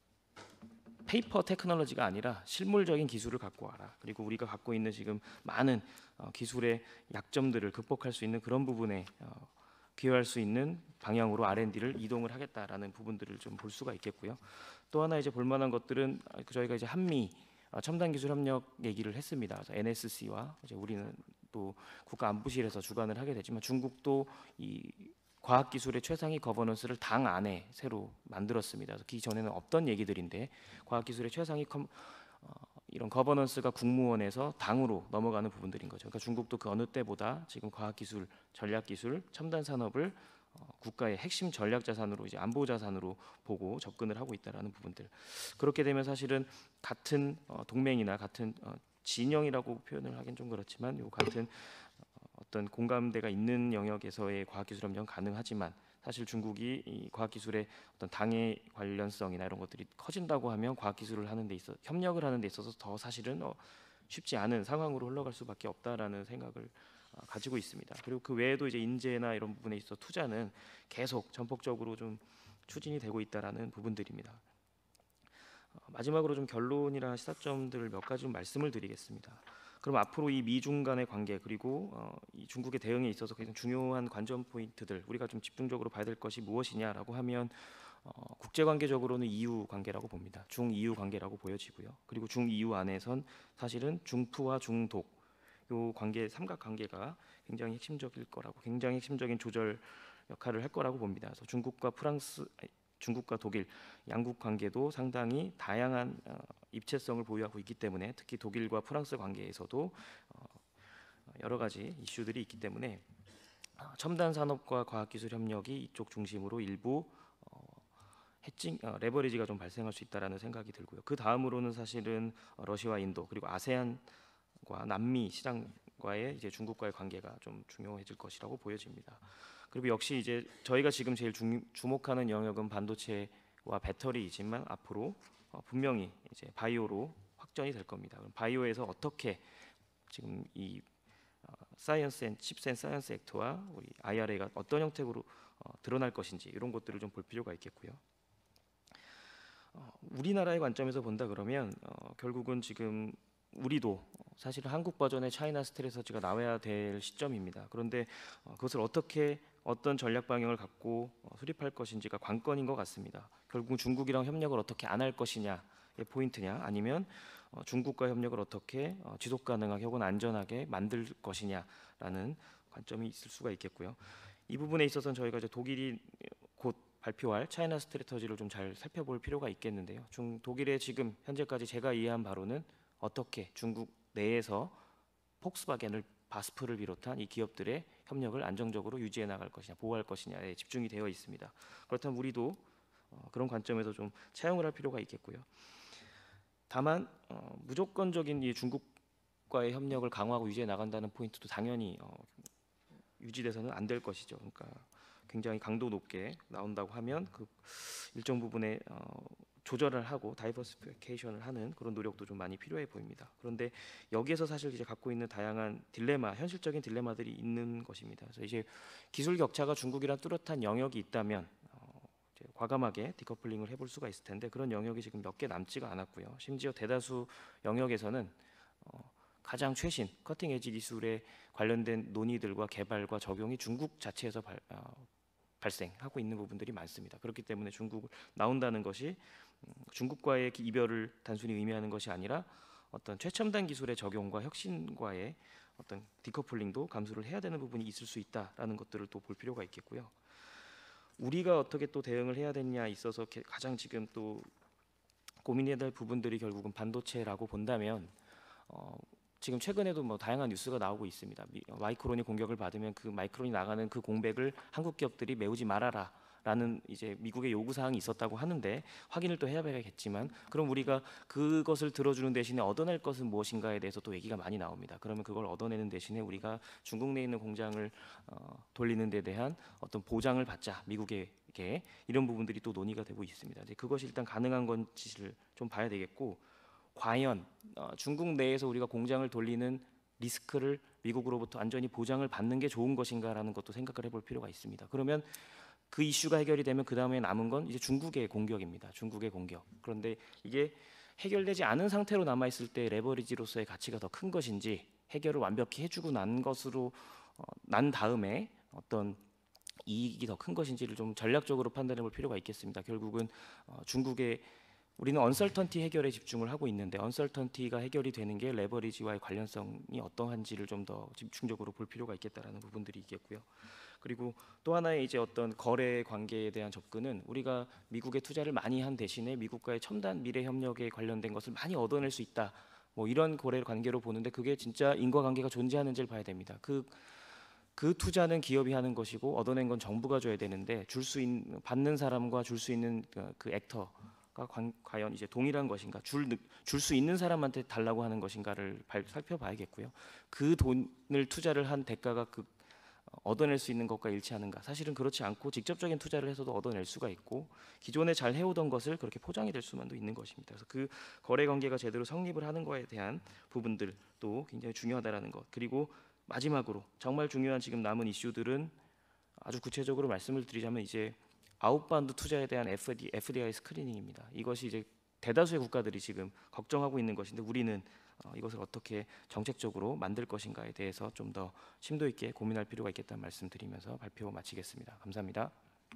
페이퍼 테크놀로지가 아니라 실물적인 기술을 갖고 와라. 그리고 우리가 갖고 있는 지금 많은 어, 기술의 약점들을 극복할 수 있는 그런 부분에 어, 기여할 수 있는 방향으로 알앤디를 이동을 하겠다라는 부분들을 좀 볼 수가 있겠고요. 또 하나 이제 볼만한 것들은 저희가 이제 한미 어, 첨단 기술 협력 얘기를 했습니다. 그래서 엔에스씨와 이제 우리는 또 국가안보실에서 주관을 하게 되지만 중국도 이 과학기술의 최상위 거버넌스를 당 안에 새로 만들었습니다. 그래서 그 전에는 없던 얘기들인데 과학기술의 최상위 컴, 어, 이런 거버넌스가 국무원에서 당으로 넘어가는 부분들인 거죠. 그러니까 중국도 그 어느 때보다 지금 과학기술, 전략기술, 첨단 산업을 어, 국가의 핵심 전략 자산으로 이제 안보 자산으로 보고 접근을 하고 있다라는 부분들. 그렇게 되면 사실은 같은 어, 동맹이나 같은 어, 진영이라고 표현을 하긴 좀 그렇지만 요 같은 어떤 공감대가 있는 영역에서의 과학기술 협력은 가능하지만 사실 중국이 이 과학기술의 어떤 당의 관련성이나 이런 것들이 커진다고 하면 과학기술을 하는 데 있어 협력을 하는 데 있어서 더 사실은 어, 쉽지 않은 상황으로 흘러갈 수밖에 없다라는 생각을 어, 가지고 있습니다. 그리고 그 외에도 이제 인재나 이런 부분에 있어 투자는 계속 전폭적으로 좀 추진이 되고 있다라는 부분들입니다. 어, 마지막으로 좀 결론이나 시사점들을 몇 가지 좀 말씀을 드리겠습니다. 그럼 앞으로 이 미중 간의 관계 그리고 어, 이 중국의 대응에 있어서 가장 중요한 관전 포인트들 우리가 좀 집중적으로 봐야 될 것이 무엇이냐라고 하면 어, 국제관계적으로는 이유 관계라고 봅니다. 중이유 관계라고 보여지고요. 그리고 중이유 안에선 사실은 중푸와 중독 요 관계 삼각관계가 굉장히 핵심적일 거라고 굉장히 핵심적인 조절 역할을 할 거라고 봅니다. 그래서 중국과 프랑스, 아니, 중국과 독일 양국 관계도 상당히 다양한 어, 입체성을 보유하고 있기 때문에 특히 독일과 프랑스 관계에서도 어, 여러 가지 이슈들이 있기 때문에 어, 첨단 산업과 과학기술 협력이 이쪽 중심으로 일부 어, 해칭 어, 레버리지가 좀 발생할 수 있다라는 생각이 들고요. 그 다음으로는 사실은 어, 러시아와 인도 그리고 아세안과 남미 시장과의 이제 중국과의 관계가 좀 중요해질 것이라고 보여집니다. 그리고 역시 이제 저희가 지금 제일 중, 주목하는 영역은 반도체와 배터리이지만 앞으로 어, 분명히 이제 바이오로 확전이 될 겁니다. 그럼 바이오에서 어떻게 지금 이 어, 사이언스 앤 칩스 앤 사이언스 액트와 우리 아이알에이가 어떤 형태로 어, 드러날 것인지 이런 것들을 좀 볼 필요가 있겠고요. 어, 우리나라의 관점에서 본다 그러면 어, 결국은 지금 우리도 사실 한국 버전의 차이나 스트레터지가 나와야 될 시점입니다. 그런데 어, 그것을 어떻게 어떤 전략 방향을 갖고 어, 수립할 것인지가 관건인 것 같습니다. 결국 중국이랑 협력을 어떻게 안 할 것이냐의 포인트냐 아니면 어, 중국과 협력을 어떻게 어, 지속 가능하게 혹은 안전하게 만들 것이냐라는 관점이 있을 수가 있겠고요. 이 부분에 있어서는 저희가 이제 독일이 곧 발표할 차이나 스트래터지를 좀 잘 살펴볼 필요가 있겠는데요. 중 독일의 지금 현재까지 제가 이해한 바로는 어떻게 중국 내에서 폭스바겐을 바스프를 비롯한 이 기업들의 협력을 안정적으로 유지해 나갈 것이냐 보호할 것이냐에 집중이 되어 있습니다. 그렇다면 우리도 어, 그런 관점에서 좀 차용을 할 필요가 있겠고요. 다만 어, 무조건적인 이 중국과의 협력을 강화하고 유지해 나간다는 포인트도 당연히 어, 유지돼서는 안 될 것이죠. 그러니까 굉장히 강도 높게 나온다고 하면 그 일정 부분에 어, 조절을 하고 다이버시피케이션을 하는 그런 노력도 좀 많이 필요해 보입니다. 그런데 여기에서 사실 이제 갖고 있는 다양한 딜레마, 현실적인 딜레마들이 있는 것입니다. 그래서 이제 기술 격차가 중국이랑 뚜렷한 영역이 있다면 어, 이제 과감하게 디커플링을 해볼 수가 있을 텐데 그런 영역이 지금 몇 개 남지가 않았고요. 심지어 대다수 영역에서는 어, 가장 최신 커팅 에지 기술에 관련된 논의들과 개발과 적용이 중국 자체에서 발, 어, 발생하고 있는 부분들이 많습니다. 그렇기 때문에 중국을 나온다는 것이 음, 중국과의 이별을 단순히 의미하는 것이 아니라 어떤 최첨단 기술의 적용과 혁신과의 어떤 디커플링도 감수를 해야 되는 부분이 있을 수 있다라는 것들을 또 볼 필요가 있겠고요. 우리가 어떻게 또 대응을 해야 되느냐 있어서 가장 지금 또 고민해야 될 부분들이 결국은 반도체라고 본다면 어, 지금 최근에도 뭐 다양한 뉴스가 나오고 있습니다. 마이크론이 공격을 받으면 그 마이크론이 나가는 그 공백을 한국 기업들이 메우지 말아라라는 이제 미국의 요구 사항이 있었다고 하는데 확인을 또 해야겠지만 그럼 우리가 그것을 들어주는 대신에 얻어낼 것은 무엇인가에 대해서 또 얘기가 많이 나옵니다. 그러면 그걸 얻어내는 대신에 우리가 중국 내에 있는 공장을 어, 돌리는 데 대한 어떤 보장을 받자 미국에게 이런 부분들이 또 논의가 되고 있습니다. 이제 그것이 일단 가능한 건지를 좀 봐야 되겠고. 과연 어, 중국 내에서 우리가 공장을 돌리는 리스크를 미국으로부터 완전히 보장을 받는 게 좋은 것인가라는 것도 생각을 해볼 필요가 있습니다. 그러면 그 이슈가 해결이 되면 그 다음에 남은 건 이제 중국의 공격입니다. 중국의 공격. 그런데 이게 해결되지 않은 상태로 남아 있을 때 레버리지로서의 가치가 더 큰 것인지 해결을 완벽히 해주고 난 것으로 어, 난 다음에 어떤 이익이 더 큰 것인지를 좀 전략적으로 판단해볼 필요가 있겠습니다. 결국은 어, 중국의 우리는 언설턴티 해결에 집중을 하고 있는데 언설턴티가 해결이 되는 게 레버리지와의 관련성이 어떠한지를 좀 더 집중적으로 볼 필요가 있겠다라는 부분들이 있겠고요. 그리고 또 하나의 이제 어떤 거래 관계에 대한 접근은 우리가 미국에 투자를 많이 한 대신에 미국과의 첨단 미래 협력에 관련된 것을 많이 얻어낼 수 있다. 뭐 이런 거래 관계로 보는데 그게 진짜 인과관계가 존재하는지를 봐야 됩니다. 그 그 투자는 기업이 하는 것이고 얻어낸 건 정부가 줘야 되는데 줄 수 있는 받는 사람과 줄 수 있는 그, 그 액터 가 과연 이제 동일한 것인가, 줄 줄 수 있는 사람한테 달라고 하는 것인가를 발, 살펴봐야겠고요. 그 돈을 투자를 한 대가가 그 얻어낼 수 있는 것과 일치하는가? 사실은 그렇지 않고 직접적인 투자를 해서도 얻어낼 수가 있고 기존에 잘 해오던 것을 그렇게 포장이 될 수만도 있는 것입니다. 그래서 그 거래 관계가 제대로 성립을 하는 것에 대한 부분들도 굉장히 중요하다라는 것. 그리고 마지막으로 정말 중요한 지금 남은 이슈들은 아주 구체적으로 말씀을 드리자면 이제 아웃바운드 투자에 대한 에프디아이 스크리닝입니다. 이것이 이제 대다수의 국가들이 지금 걱정하고 있는 것인데 우리는 어, 이것을 어떻게 정책적으로 만들 것인가에 대해서 좀 더 심도 있게 고민할 필요가 있겠다는 말씀드리면서 발표 마치겠습니다. 감사합니다.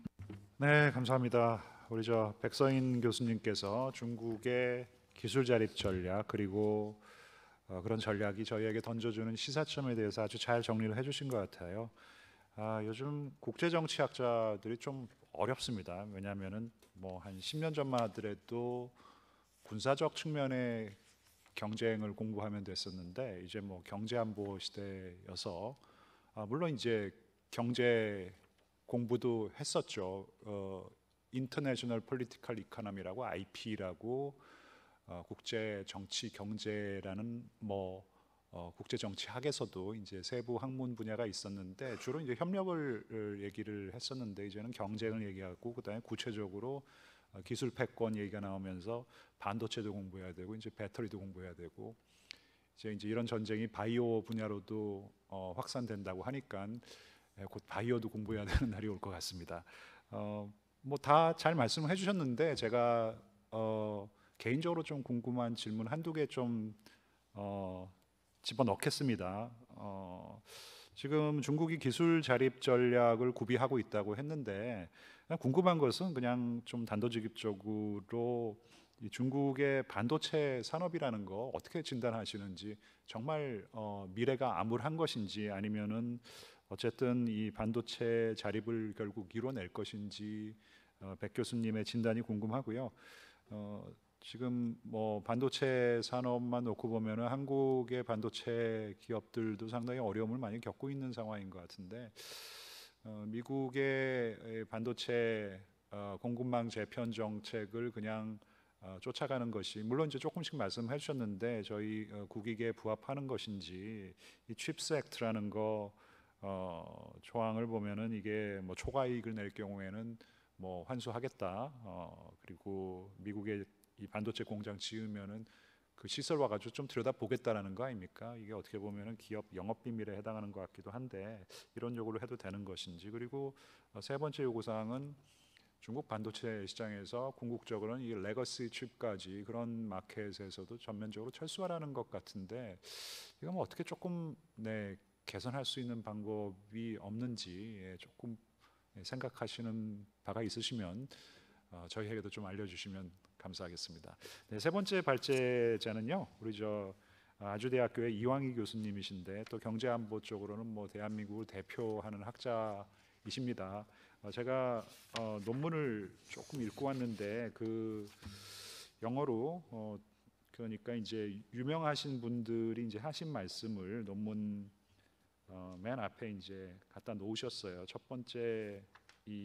네, 감사합니다. 우리 저 백서인 교수님께서 중국의 기술 자립 전략 그리고 어, 그런 전략이 저희에게 던져주는 시사점에 대해서 아주 잘 정리를 해주신 것 같아요. 아, 요즘 국제 정치학자들이 좀 어렵습니다. 왜냐하면은 뭐 한 십 년 전만 하더라도 군사적 측면의 경쟁을 공부하면 됐었는데 이제 뭐 경제 안보 시대여서 아, 물론 이제 경제 공부도 했었죠. 어, 인터내셔널 폴리티컬 이코노미라고 아이피라고 어, 국제 정치 경제라는 뭐 어, 국제 정치학에서도 이제 세부 학문 분야가 있었는데 주로 이제 협력을 얘기를 했었는데 이제는 경쟁을 얘기하고 그다음에 구체적으로 어, 기술 패권 얘기가 나오면서 반도체도 공부해야 되고 이제 배터리도 공부해야 되고 이제 이제 이런 전쟁이 바이오 분야로도 어, 확산된다고 하니까 예, 곧 바이오도 공부해야 되는 날이 올 것 같습니다. 어, 뭐 다 잘 말씀해 주셨는데 제가 어, 개인적으로 좀 궁금한 질문 한두 개 좀 어, 집어넣겠습니다. 어, 지금 중국이 기술 자립 전략을 구비하고 있다고 했는데 그냥 궁금한 것은 그냥 좀 단도직입적으로 이 중국의 반도체 산업이라는 거 어떻게 진단하시는지 정말 어, 미래가 암울한 것인지 아니면은 어쨌든 이 반도체 자립을 결국 이뤄낼 것인지 어, 백 교수님의 진단이 궁금하고요. 어, 지금 뭐 반도체 산업만 놓고 보면은 한국의 반도체 기업들도 상당히 어려움을 많이 겪고 있는 상황인 것 같은데 어, 미국의 반도체 어, 공급망 재편 정책을 그냥 어, 쫓아가는 것이 물론 이제 조금씩 말씀해 주셨는데 저희 어, 국익에 부합하는 것인지 이 칩스 액트라는 거 어, 조항을 보면은 이게 뭐 초과이익을 낼 경우에는 뭐 환수하겠다. 어, 그리고 미국의 이 반도체 공장 지으면은 그 시설 와가지고 좀 들여다 보겠다라는 거 아닙니까? 이게 어떻게 보면은 기업 영업 비밀에 해당하는 것 같기도 한데 이런 요구를 해도 되는 것인지 그리고 어, 세 번째 요구 사항은 중국 반도체 시장에서 궁극적으로는 이 레거시 칩까지 그런 마켓에서도 전면적으로 철수하라는 것 같은데 이거 뭐 어떻게 조금 네, 개선할 수 있는 방법이 없는지 예, 조금 생각하시는 바가 있으시면 어, 저희에게도 좀 알려주시면 감사하겠습니다. 네, 세 번째 발제자는요, 우리 저 아주대학교의 이왕희 교수님이신데 또 경제안보 쪽으로는 뭐 대한민국을 대표하는 학자이십니다. 어, 제가 어, 논문을 조금 읽고 왔는데 그 영어로 어, 그러니까 이제 유명하신 분들이 이제 하신 말씀을 논문 어, 맨 앞에 이제 갖다 놓으셨어요. 첫 번째 이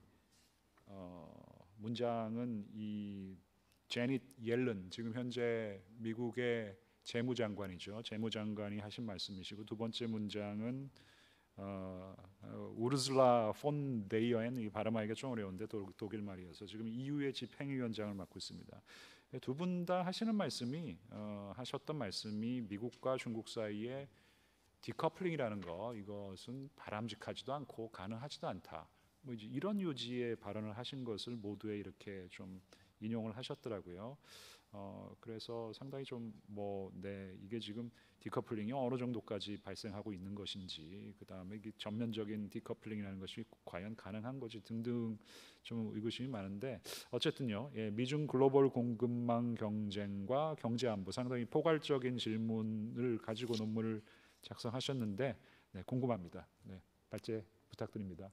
어, 문장은 이 제닛 옐런 지금 현재 미국의 재무장관이죠. 재무장관이 하신 말씀이시고 두 번째 문장은 어, 어, 우르슬라 폰 데이어엔 이 발음하기가 좀 어려운데 도, 독일 말이어서 지금 이유의 집행위원장을 맡고 있습니다. 두 분 다 하시는 말씀이 어, 하셨던 말씀이 미국과 중국 사이에 디커플링이라는 거 이것은 바람직하지도 않고 가능하지도 않다. 뭐 이제 이런 요지의 발언을 하신 것을 모두에 이렇게 좀 인용을 하셨더라고요. 어, 그래서 상당히 좀 뭐 네, 이게 지금 디커플링이 어느 정도까지 발생하고 있는 것인지 그 다음에 전면적인 디커플링이라는 것이 과연 가능한 것이 등등 좀 의구심이 많은데 어쨌든요. 예, 미중 글로벌 공급망 경쟁과 경제 안보 상당히 포괄적인 질문을 가지고 논문을 작성하셨는데 네, 궁금합니다. 네, 발제 부탁드립니다.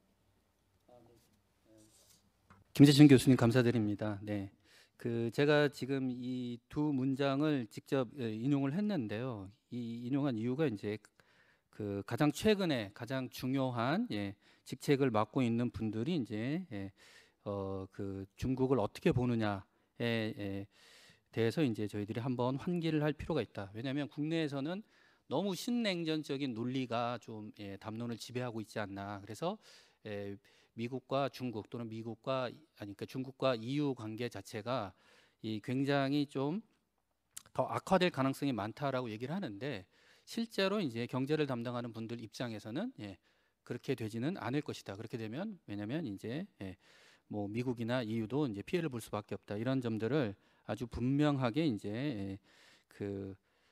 김재천 교수님 감사드립니다. 네, 그 제가 지금 이 두 문장을 직접 인용을 했는데요. 이 인용한 이유가 이제 그 가장 최근에 가장 중요한 예, 직책을 맡고 있는 분들이 이제 예, 어, 그 중국을 어떻게 보느냐에 예, 대해서 이제 저희들이 한번 환기를 할 필요가 있다. 왜냐하면 국내에서는 너무 신냉전적인 논리가 좀 예, 담론을 지배하고 있지 않나. 그래서 예, 미국과 중국 또는 미국과 아니 그러니까 중국과 이유 관계 자체가 이 굉장히 좀 더 악화될 가능성이 많다라고 얘기를 하는데 실제로 이제 경제를 담당하는 분들 입장에서는 예, 그렇게 되지는 않을 것이다. 그렇게 되면 왜냐하면 이제 예, 뭐 미국이나 이유도 이제 피해를 볼 수밖에 없다. 이런 점들을 아주 분명하게 이제 예, 그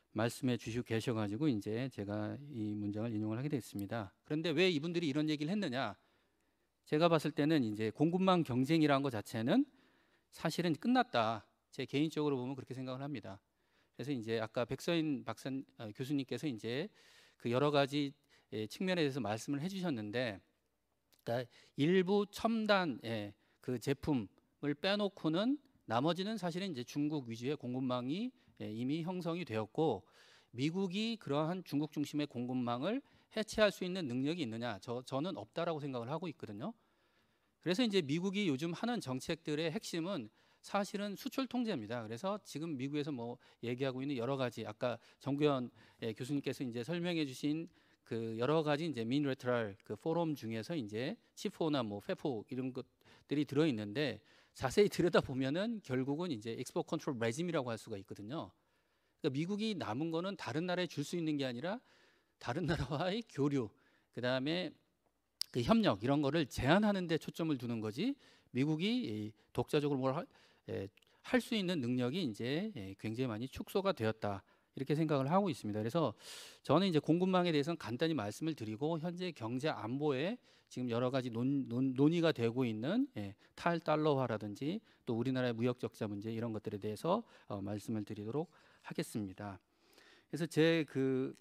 말씀해 주시고 계셔가지고 이제 제가 이 문장을 인용을 하게 됐습니다. 그런데 왜 이분들이 이런 얘기를 했느냐? 제가 봤을 때는 이제 공급망 경쟁이라는 것 자체는 사실은 끝났다. 제 개인적으로 보면 그렇게 생각을 합니다. 그래서 이제 아까 백서인 박사 어, 교수님께서 이제 그 여러 가지 예, 측면에 대해서 말씀을 해주셨는데, 그러니까 일부 첨단 예, 그 제품을 빼놓고는 나머지는 사실은 이제 중국 위주의 공급망이 예, 이미 형성이 되었고, 미국이 그러한 중국 중심의 공급망을 해체할 수 있는 능력이 있느냐? 저 저는 없다라고 생각을 하고 있거든요. 그래서 이제 미국이 요즘 하는 정책들의 핵심은 사실은 수출 통제입니다. 그래서 지금 미국에서 뭐 얘기하고 있는 여러 가지 아까 정구현 예, 교수님께서 이제 설명해 주신 그 여러 가지 이제 미니레트럴 그 포럼 중에서 이제 치포나 뭐 페포 이런 것들이 들어 있는데, 자세히 들여다 보면은 결국은 이제 엑스포트 컨트롤 레짐이라고 할 수가 있거든요. 그러니까 미국이 남은 거는 다른 나라에 줄 수 있는 게 아니라 다른 나라와의 교류, 그다음에 그 협력 이런 거를 제한하는 데 초점을 두는 거지, 미국이 독자적으로 뭘 할 수 있는 능력이 이제 굉장히 많이 축소가 되었다. 이렇게 생각을 하고 있습니다. 그래서 저는 이제 공급망에 대해서는 간단히 말씀을 드리고, 현재 경제 안보에 지금 여러 가지 논, 논, 논의가 되고 있는 예, 탈달러화라든지 또 우리나라의 무역 적자 문제 이런 것들에 대해서 어, 말씀을 드리도록 하겠습니다. 그래서 제 그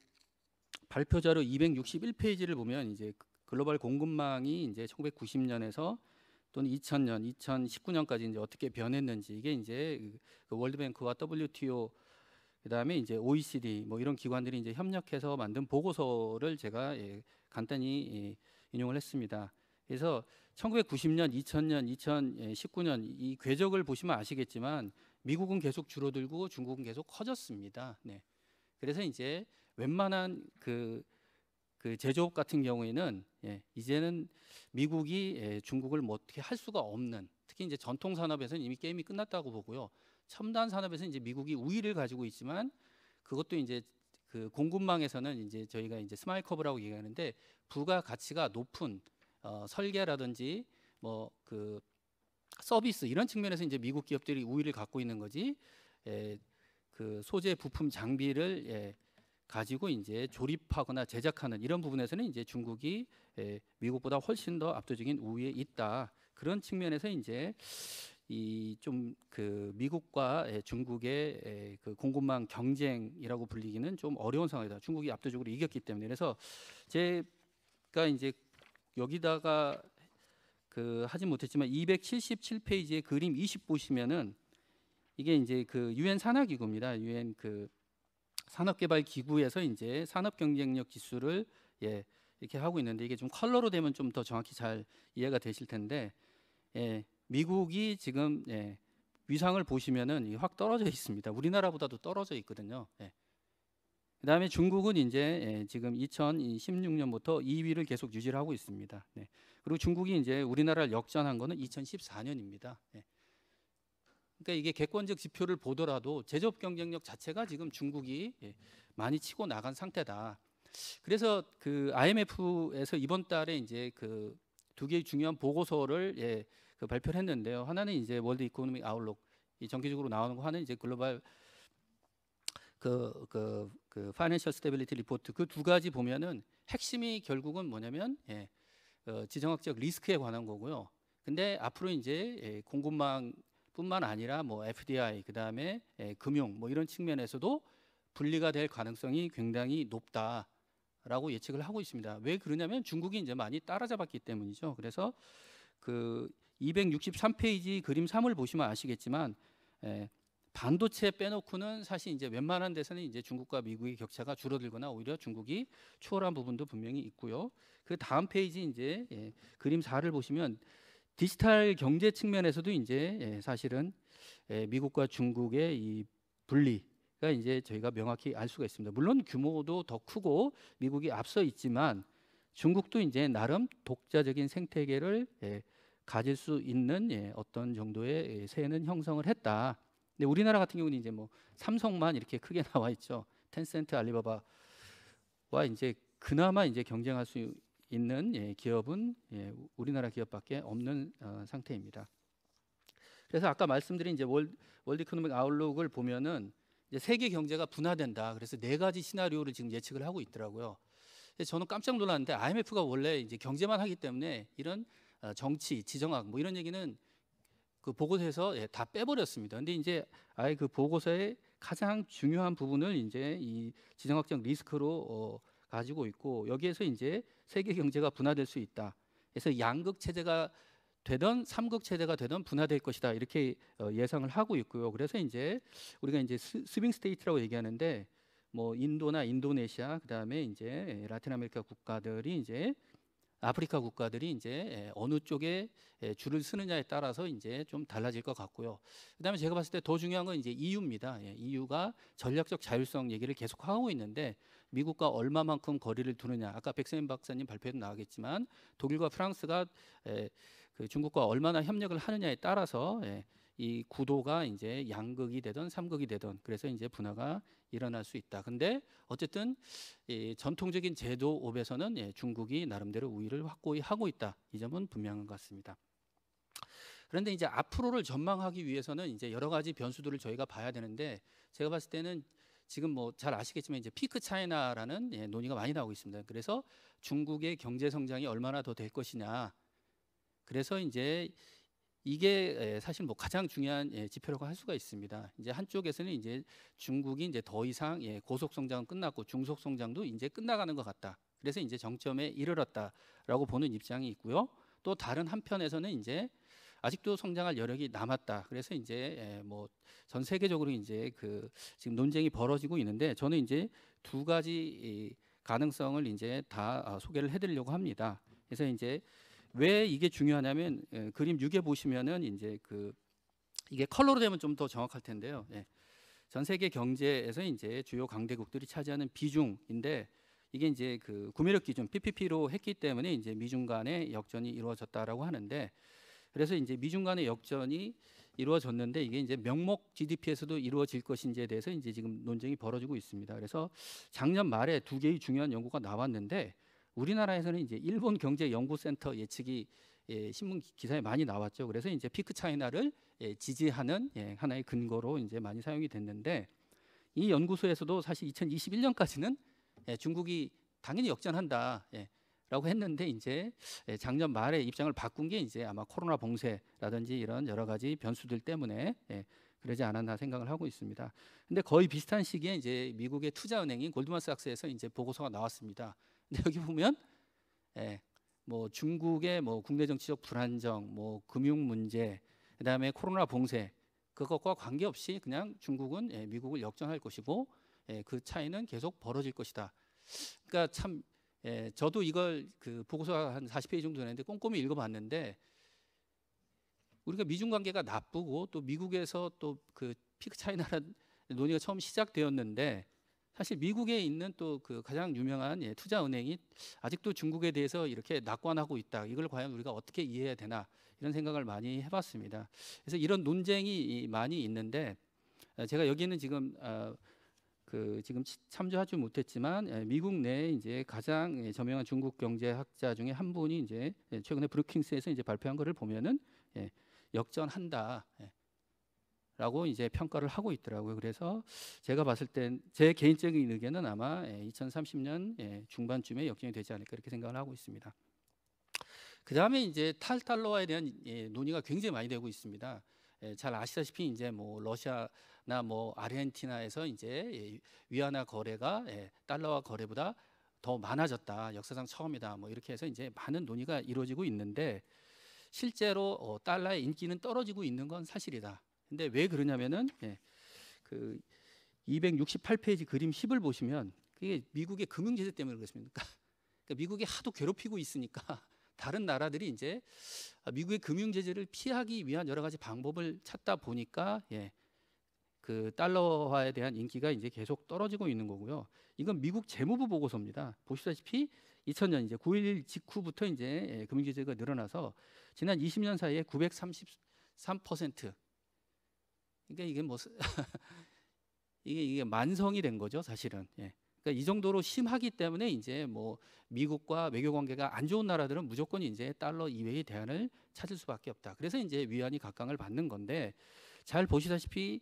발표 자료 이백육십일 페이지를 보면 이제 글로벌 공급망이 이제 천구백구십 년에서 또는 이천 년, 이천십구 년까지 이제 어떻게 변했는지, 이게 이제 그 월드뱅크와 더블유티오 그다음에 이제 오이시디 뭐 이런 기관들이 이제 협력해서 만든 보고서를 제가 예, 간단히 예, 인용을 했습니다. 그래서 천구백구십 년, 이천 년, 이천십구 년 이 궤적을 보시면 아시겠지만 미국은 계속 줄어들고 중국은 계속 커졌습니다. 네. 그래서 이제 웬만한 그, 그 제조업 같은 경우에는 예, 이제는 미국이 예, 중국을 뭐 어떻게 할 수가 없는, 특히 이제 전통 산업에서는 이미 게임이 끝났다고 보고요. 첨단 산업에서는 이제 미국이 우위를 가지고 있지만, 그것도 이제 그 공급망에서는 이제 저희가 이제 스마일 커브라고 얘기하는데, 부가 가치가 높은 어, 설계라든지 뭐 그 서비스 이런 측면에서 이제 미국 기업들이 우위를 갖고 있는 거지, 에, 그 소재 부품 장비를 예, 가지고 이제 조립하거나 제작하는 이런 부분에서는 이제 중국이 에, 미국보다 훨씬 더 압도적인 우위에 있다. 그런 측면에서 이제 이 좀 그 미국과 에, 중국의 에, 그 공급망 경쟁이라고 불리기는 좀 어려운 상황이다. 중국이 압도적으로 이겼기 때문에. 그래서 제가 이제 여기다가 그 하지 못했지만 이백칠십칠 페이지의 그림 이십 보시면은 이게 이제 그 유엔 산하기구입니다. 유엔 그 산업개발기구에서 이제 산업 경쟁력 지수를 예, 이렇게 하고 있는데, 이게 좀 컬러로 되면 좀 더 정확히 잘 이해가 되실 텐데, 예, 미국이 지금 예, 위상을 보시면은 확 떨어져 있습니다. 우리나라보다도 떨어져 있거든요. 예. 그다음에 중국은 이제 예, 지금 이천십육 년부터 이 위를 계속 유지를 하고 있습니다. 네. 그리고 중국이 이제 우리나라를 역전한 거는 이천십사 년입니다. 예. 그러니까 이게 객관적 지표를 보더라도 제조업 경쟁력 자체가 지금 중국이 예, 많이 치고 나간 상태다. 그래서 그 아이엠에프에서 이번 달에 이제 그 두 개의 중요한 보고서를 예, 그 발표를 했는데요. 하나는 이제 월드 이코노믹 아웃룩, 이 정기적으로 나오는 거, 하나는 이제 글로벌 그 그 그 파이낸셜 스테빌리티 리포트, 그 두 가지 보면은 핵심이 결국은 뭐냐면 예, 어, 지정학적 리스크에 관한 거고요. 근데 앞으로 이제 예, 공급망뿐만 아니라 뭐 에프디아이 그다음에 예, 금융 뭐 이런 측면에서도 분리가 될 가능성이 굉장히 높다라고 예측을 하고 있습니다. 왜 그러냐면 중국이 이제 많이 따라잡았기 때문이죠. 그래서 그 이백육십삼 페이지 그림 삼을 보시면 아시겠지만 예, 반도체 빼놓고는 사실 이제 웬만한 데서는 이제 중국과 미국의 격차가 줄어들거나 오히려 중국이 추월한 부분도 분명히 있고요. 그 다음 페이지 이제 예, 그림 사를 보시면 디지털 경제 측면에서도 이제 예, 사실은 예, 미국과 중국의 이 분리가 이제 저희가 명확히 알 수가 있습니다. 물론 규모도 더 크고 미국이 앞서 있지만 중국도 이제 나름 독자적인 생태계를 예, 가질 수 있는 예, 어떤 정도의 세는 형성을 했다. 근데 우리나라 같은 경우는 이제 뭐 삼성만 이렇게 크게 나와 있죠. 텐센트, 알리바바와 이제 그나마 이제 경쟁할 수 있는 예, 기업은 예, 우리나라 기업밖에 없는 어, 상태입니다. 그래서 아까 말씀드린 이제 월, 월드 이코노믹 아웃룩을 보면은 이제 세계 경제가 분화된다. 그래서 네 가지 시나리오를 지금 예측을 하고 있더라고요. 그래서 저는 깜짝 놀랐는데 아이엠에프가 원래 이제 경제만 하기 때문에 이런 어, 정치, 지정학 뭐 이런 얘기는 그 보고서에서 예, 다 빼버렸습니다. 근데 이제 아예 그 보고서의 가장 중요한 부분을 이제 이 지정학적 리스크로 어, 가지고 있고 여기에서 이제 세계 경제가 분화될 수 있다. 그래서 양극 체제가 되던 삼극 체제가 되던 분화될 것이다. 이렇게 어, 예상을 하고 있고요. 그래서 이제 우리가 이제 스, 스윙 스테이트라고 얘기하는데 뭐 인도나 인도네시아 그다음에 이제 라틴 아메리카 국가들이 이제 아프리카 국가들이 이제 어느 쪽에 줄을 서느냐에 따라서 이제 좀 달라질 것 같고요. 그다음에 제가 봤을 때 더 중요한 건 이제 이유입니다. 예, 이유가 전략적 자율성 얘기를 계속 하고 있는데 미국과 얼마만큼 거리를 두느냐. 아까 백세민 박사님 발표에도 나오겠지만 독일과 프랑스가 에, 그 중국과 얼마나 협력을 하느냐에 따라서 예, 이 구도가 이제 양극이 되든 삼극이 되든 그래서 이제 분화가 일어날 수 있다. 근데 어쨌든 이 전통적인 제도 옵에서는 예, 중국이 나름대로 우위를 확고히 하고 있다. 이 점은 분명한 것 같습니다. 그런데 이제 앞으로를 전망하기 위해서는 이제 여러 가지 변수들을 저희가 봐야 되는데 제가 봤을 때는 지금 뭐 잘 아시겠지만 이제 피크 차이나라는 예, 논의가 많이 나오고 있습니다. 그래서 중국의 경제 성장이 얼마나 더 될 것이냐. 그래서 이제 이게 사실 뭐 가장 중요한 지표라고 할 수가 있습니다. 이제 한쪽에서는 이제 중국이 이제 더 이상 고속 성장은 끝났고 중속 성장도 이제 끝나가는 것 같다. 그래서 이제 정점에 이르렀다라고 보는 입장이 있고요. 또 다른 한편에서는 이제 아직도 성장할 여력이 남았다. 그래서 이제 뭐 전 세계적으로 이제 그 지금 논쟁이 벌어지고 있는데 저는 이제 두 가지 가능성을 이제 다 소개를 해드리려고 합니다. 그래서 이제 왜 이게 중요하냐면 예, 그림 육에 보시면은 이제 그 이게 컬러로 되면 좀 더 정확할 텐데요. 예. 전 세계 경제에서 이제 주요 강대국들이 차지하는 비중인데 이게 이제 그 구매력 기준 피피피로 했기 때문에 이제 미중 간의 역전이 이루어졌다라고 하는데 그래서 이제 미중 간의 역전이 이루어졌는데 이게 이제 명목 지디피에서도 이루어질 것인지에 대해서 이제 지금 논쟁이 벌어지고 있습니다. 그래서 작년 말에 두 개의 중요한 연구가 나왔는데 우리나라에서는 이제 일본 경제연구센터 예측이 예, 신문 기사에 많이 나왔죠. 그래서 이제 피크 차이나를 예, 지지하는 예, 하나의 근거로 이제 많이 사용이 됐는데 이 연구소에서도 사실 이천이십일 년까지는 예, 중국이 당연히 역전한다. 예, 라고 했는데 이제 작년 말에 입장을 바꾼 게 이제 아마 코로나 봉쇄라든지 이런 여러 가지 변수들 때문에 예, 그러지 않았나 생각을 하고 있습니다. 근데 거의 비슷한 시기에 이제 미국의 투자은행인 골드만삭스에서 이제 보고서가 나왔습니다. 근데 여기 보면 예, 뭐 중국의 뭐 국내 정치적 불안정, 뭐 금융 문제, 그다음에 코로나 봉쇄 그것과 관계없이 그냥 중국은 예, 미국을 역전할 것이고 예, 그 차이는 계속 벌어질 것이다. 그러니까 참 예, 저도 이걸 그 보고서가 한 사십 페이지 정도 되는데 꼼꼼히 읽어봤는데 우리가 미중 관계가 나쁘고 또 미국에서 또 그 피크 차이나라는 논의가 처음 시작되었는데 사실 미국에 있는 또 그 가장 유명한 예, 투자은행이 아직도 중국에 대해서 이렇게 낙관하고 있다. 이걸 과연 우리가 어떻게 이해해야 되나 이런 생각을 많이 해봤습니다. 그래서 이런 논쟁이 많이 있는데 제가 여기는 지금 어, 그 지금 참조하지 못했지만 미국 내에 이제 가장 저명한 중국 경제학자 중에 한 분이 이제 최근에 브루킹스에서 이제 발표한 것을 보면은 예, 역전한다. 예. 라고 이제 평가를 하고 있더라고요. 그래서 제가 봤을 땐 제 개인적인 의견은 아마 이천삼십 년 중반쯤에 역전이 되지 않을까 이렇게 생각을 하고 있습니다. 그 다음에 이제 탈달러화에 대한 논의가 굉장히 많이 되고 있습니다. 잘 아시다시피 이제 뭐 러시아나 뭐 아르헨티나에서 이제 위안화 거래가 달러화 거래보다 더 많아졌다. 역사상 처음이다. 뭐 이렇게 해서 이제 많은 논의가 이루어지고 있는데 실제로 달러의 인기는 떨어지고 있는 건 사실이다. 근데 왜 그러냐면은 예, 그 이백육십팔 페이지 그림 십을 보시면 그게 미국의 금융 제재 때문에 그렇습니다. 그러니까 미국이 하도 괴롭히고 있으니까 다른 나라들이 이제 미국의 금융 제재를 피하기 위한 여러 가지 방법을 찾다 보니까 예, 그 달러화에 대한 인기가 이제 계속 떨어지고 있는 거고요. 이건 미국 재무부 보고서입니다. 보시다시피 이천 년 이제 구일일 직후부터 이제 예, 금융 제재가 늘어나서 지난 이십 년 사이에 구백삼십삼 퍼센트 그러니까 이게 뭐 이게 이게 만성이 된 거죠, 사실은. 예. 그러니까 이 정도로 심하기 때문에 이제 뭐 미국과 외교 관계가 안 좋은 나라들은 무조건 이제 달러 이외의 대안을 찾을 수밖에 없다. 그래서 이제 위안이 각광을 받는 건데 잘 보시다시피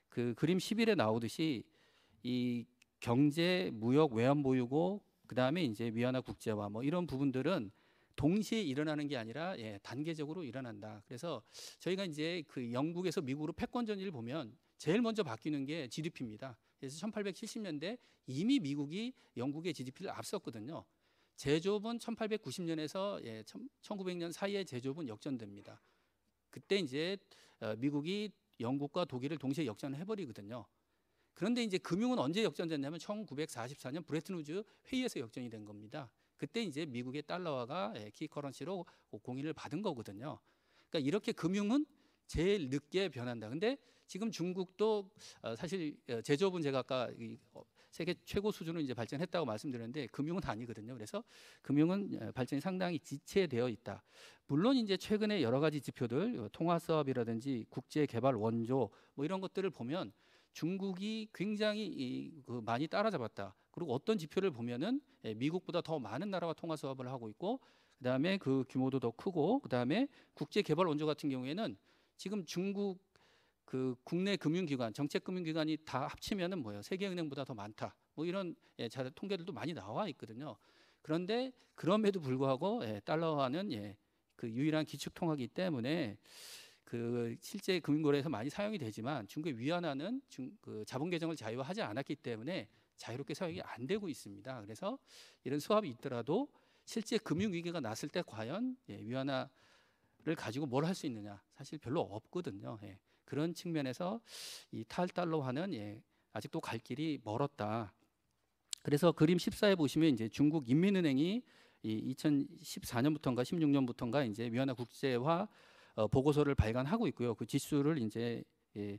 그 그림 십일에 나오듯이 이 경제, 무역, 외환 보유고 그다음에 이제 위안화 국제화 뭐 이런 부분들은 동시에 일어나는 게 아니라 예, 단계적으로 일어난다. 그래서 저희가 이제 그 영국에서 미국으로 패권 전지를 보면 제일 먼저 바뀌는 게 지디피입니다. 그래서 천팔백칠십 년대 이미 미국이 영국의 지디피를 앞섰거든요. 제조업은 천팔백구십 년에서 예, 천구백 년 사이에 제조업은 역전됩니다. 그때 이제 어, 미국이 영국과 독일을 동시에 역전을 해버리거든요. 그런데 이제 금융은 언제 역전됐냐면 천구백사십사 년 브레튼 우즈 회의에서 역전이 된 겁니다. 그때 이제 미국의 달러화가 키 커런시로 공인을 받은 거거든요. 그러니까 이렇게 금융은 제일 늦게 변한다. 근데 지금 중국도 사실 제조업은 제가 아까 세계 최고 수준으로 이제 발전했다고 말씀드렸는데 금융은 아니거든요. 그래서 금융은 발전이 상당히 지체되어 있다. 물론 이제 최근에 여러 가지 지표들, 통화 사업이라든지 국제 개발 원조 뭐 이런 것들을 보면 중국이 굉장히 그 많이 따라잡았다. 그리고 어떤 지표를 보면은 미국보다 더 많은 나라와 통화 사업을 하고 있고, 그다음에 그 규모도 더 크고, 그다음에 국제 개발 원조 같은 경우에는 지금 중국 그 국내 금융기관, 정책금융기관이 다 합치면은 뭐예요? 세계은행보다 더 많다. 뭐 이런 예, 자, 통계들도 많이 나와 있거든요. 그런데 그럼에도 불구하고 예, 달러화는 예, 그 유일한 기축통화이기 때문에 그 실제 금융거래에서 많이 사용이 되지만 중국의 위안화는 중, 그 자본 계정을 자유화하지 않았기 때문에 자유롭게 사용이 안 되고 있습니다. 그래서 이런 수합이 있더라도 실제 금융 위기가 났을 때 과연 예, 위안화를 가지고 뭘 할 수 있느냐? 사실 별로 없거든요. 예. 그런 측면에서 이 탈달러화는 예, 아직도 갈 길이 멀었다. 그래서 그림 십사에 보시면 이제 중국 인민은행이 이 이천십사 년부터인가 십육 년부터인가 이제 위안화 국제화 어, 보고서를 발간하고 있고요. 그 지수를 이제 예,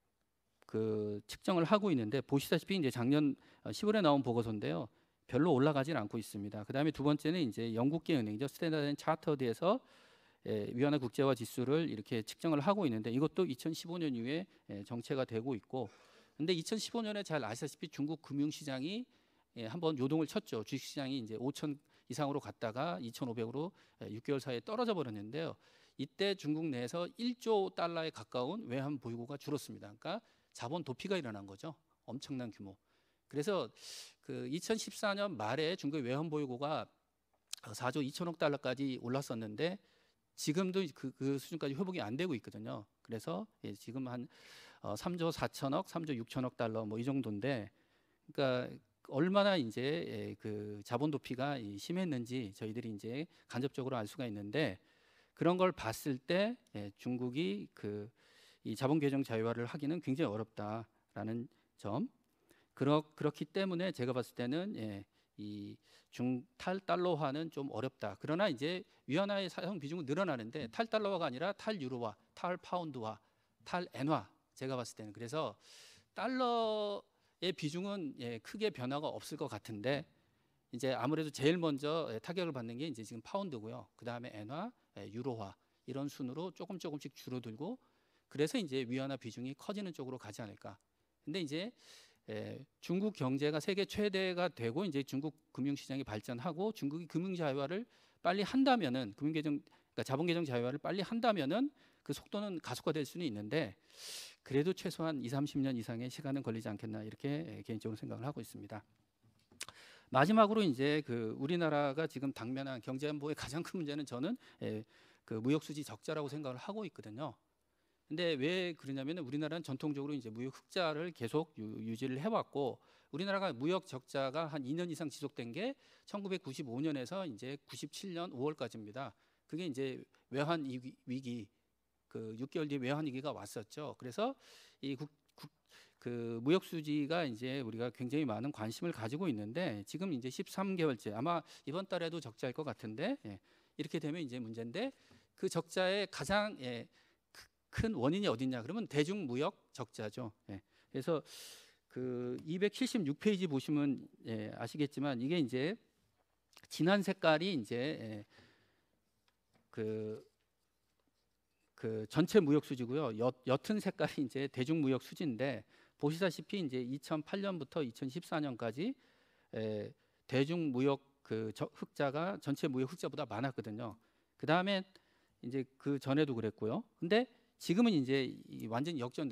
그 측정을 하고 있는데 보시다시피 이제 작년 시월에 나온 보고서인데요. 별로 올라가진 않고 있습니다. 그다음에 두 번째는 이제 영국계 은행이죠. 스탠다드 앤 차터드에서 예, 위안화 국제화 지수를 이렇게 측정을 하고 있는데 이것도 이천십오 년 이후에 예, 정체가 되고 있고, 근데 이천십오 년에 잘 아시다시피 중국 금융시장이 예, 한번 요동을 쳤죠. 주식시장이 이제 오천 이상으로 갔다가 이천오백으로 예, 육 개월 사이에 떨어져 버렸는데요. 이때 중국 내에서 일조 달러에 가까운 외환 보유고가 줄었습니다. 그러니까 자본 도피가 일어난 거죠. 엄청난 규모. 그래서 그 이천십사 년 말에 중국의 외환 보유고가 사조 이천억 달러까지 올랐었는데 지금도 그, 그 수준까지 회복이 안 되고 있거든요. 그래서 예, 지금 한 어, 삼조 사천억, 삼조 육천억 달러 뭐 이 정도인데, 그러니까 얼마나 이제 예, 그 자본 도피가 심했는지 저희들이 이제 간접적으로 알 수가 있는데, 그런 걸 봤을 때 예, 중국이 그 이 자본 계정 자유화를 하기는 굉장히 어렵다라는 점. 그렇 그렇기 때문에 제가 봤을 때는 예, 이 중 탈달러화는 좀 어렵다. 그러나 이제 위안화의 사용 비중은 늘어나는데 탈달러화가 아니라 탈유로화, 탈파운드화, 탈엔화. 제가 봤을 때는 그래서 달러의 비중은 예, 크게 변화가 없을 것 같은데 이제 아무래도 제일 먼저 타격을 받는 게 이제 지금 파운드고요. 그 다음에 엔화, 유로화 이런 순으로 조금 조금씩 줄어들고, 그래서 이제 위안화 비중이 커지는 쪽으로 가지 않을까. 근데 이제 에, 중국 경제가 세계 최대가 되고 이제 중국 금융시장이 발전하고 중국이 금융 자유화를 빨리 한다면은 금융 계정, 그러니까 자본 계정 자유화를 빨리 한다면은 그 속도는 가속화될 수는 있는데 그래도 최소한 이삼십 년 이상의 시간은 걸리지 않겠나 이렇게 개인적으로 생각을 하고 있습니다. 마지막으로 이제 그 우리나라가 지금 당면한 경제 안보의 가장 큰 문제는 저는 에, 그 무역 수지 적자라고 생각을 하고 있거든요. 근데 왜 그러냐면 우리나라는 전통적으로 이제 무역 흑자를 계속 유, 유지를 해왔고, 우리나라가 무역 적자가 한 이 년 이상 지속된 게 천구백구십오 년에서 이제 구십칠 년 오월까지입니다. 그게 이제 외환 위기, 위기 그 육 개월 뒤에 외환 위기가 왔었죠. 그래서 이 국, 국, 그 무역 수지가 이제 우리가 굉장히 많은 관심을 가지고 있는데 지금 이제 십삼 개월째, 아마 이번 달에도 적자일 것 같은데 예, 이렇게 되면 이제 문제인데 그 적자의 가장 예, 큰 원인이 어디냐 그러면 대중무역 적자죠. 예. 그래서 그 이백칠십육 페이지 보시면 예, 아시겠지만 이게 이제 진한 색깔이 이제 예, 그, 그 전체 무역 수지고요. 옅, 옅은 색깔이 이제 대중무역 수지인데 보시다시피 이제 이천팔 년부터 이천십사 년까지 에, 대중무역 그 저, 흑자가 전체 무역 흑자보다 많았거든요. 그 다음에 이제 그 전에도 그랬고요. 근데 지금은 이제 완전히 역전됐죠.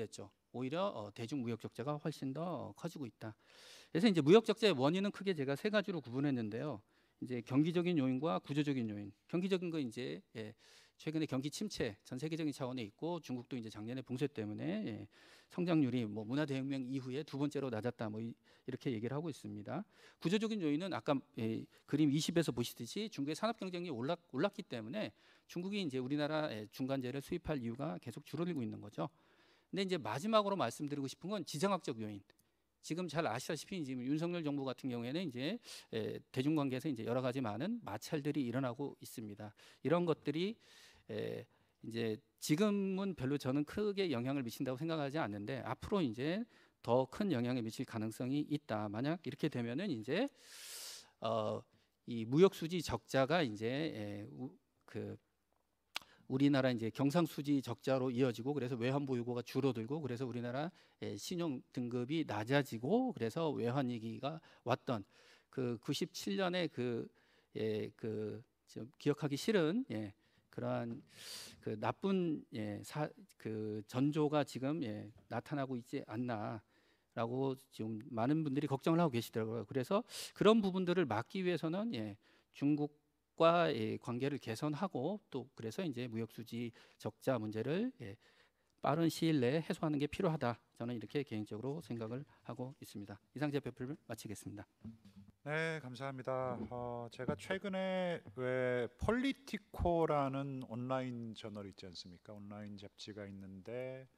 오히려 어, 대중 무역 적자가 훨씬 더 커지고 있다. 그래서 이제 무역 적자의 원인은 크게 제가 세 가지로 구분했는데요. 이제 경기적인 요인과 구조적인 요인. 경기적인 거 이제 예, 최근에 경기 침체 전 세계적인 차원에 있고 중국도 이제 작년에 봉쇄 때문에 예, 성장률이 뭐 문화 대혁명 이후에 두 번째로 낮았다 뭐 이, 이렇게 얘기를 하고 있습니다. 구조적인 요인은 아까 예, 그림 이십에서 보시듯이 중국의 산업 경쟁력이 올랐, 올랐기 때문에 중국이 이제 우리나라 중간재를 수입할 이유가 계속 줄어들고 있는 거죠. 근데 이제 마지막으로 말씀드리고 싶은 건 지정학적 요인. 지금 잘 아시다시피 지금 윤석열 정부 같은 경우에는 이제 에, 대중관계에서 이제 여러 가지 많은 마찰들이 일어나고 있습니다. 이런 것들이 에, 이제 지금은 별로 저는 크게 영향을 미친다고 생각하지 않는데 앞으로 이제 더 큰 영향을 미칠 가능성이 있다. 만약 이렇게 되면은 이제 어, 이 무역 수지 적자가 이제 에, 우, 그 우리나라 이제 경상수지 적자로 이어지고 그래서 외환 보유고가 줄어들고 그래서 우리나라 신용 등급이 낮아지고 그래서 외환 위기가 왔던 그 구십칠 년에 그 예, 그 좀 기억하기 싫은 예, 그러한 그 나쁜 예, 사, 그 전조가 지금 예, 나타나고 있지 않나라고 지금 많은 분들이 걱정을 하고 계시더라고요. 그래서 그런 부분들을 막기 위해서는 예, 중국 과의 관계를 개선하고 또 그래서 이제 무역 수지 적자 문제를 예, 빠른 시일 내에 해소하는 게 필요하다. 저는 이렇게 개인적으로 생각을 하고 있습니다. 이상 제 발표를 마치겠습니다. 네, 감사합니다. 어, 제가 최근에 왜 폴리티코라는 온라인 저널 있지 않습니까? 온라인 잡지가 있는데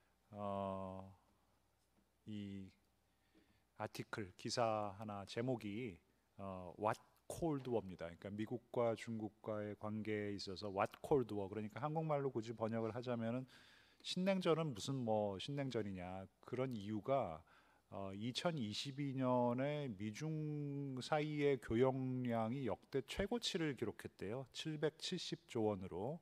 어, 이 아티클 기사 하나 제목이 어, What Cold War입니다. 그러니까 미국과 중국과의 관계에 있어서 What Cold War, 그러니까 한국말로 굳이 번역을 하자면은 신냉전은 무슨 뭐 신냉전이냐, 그런 이유가 어, 이천이십이 년에 미중 사이의 교역량이 역대 최고치를 기록했대요. 칠백칠십조 원으로.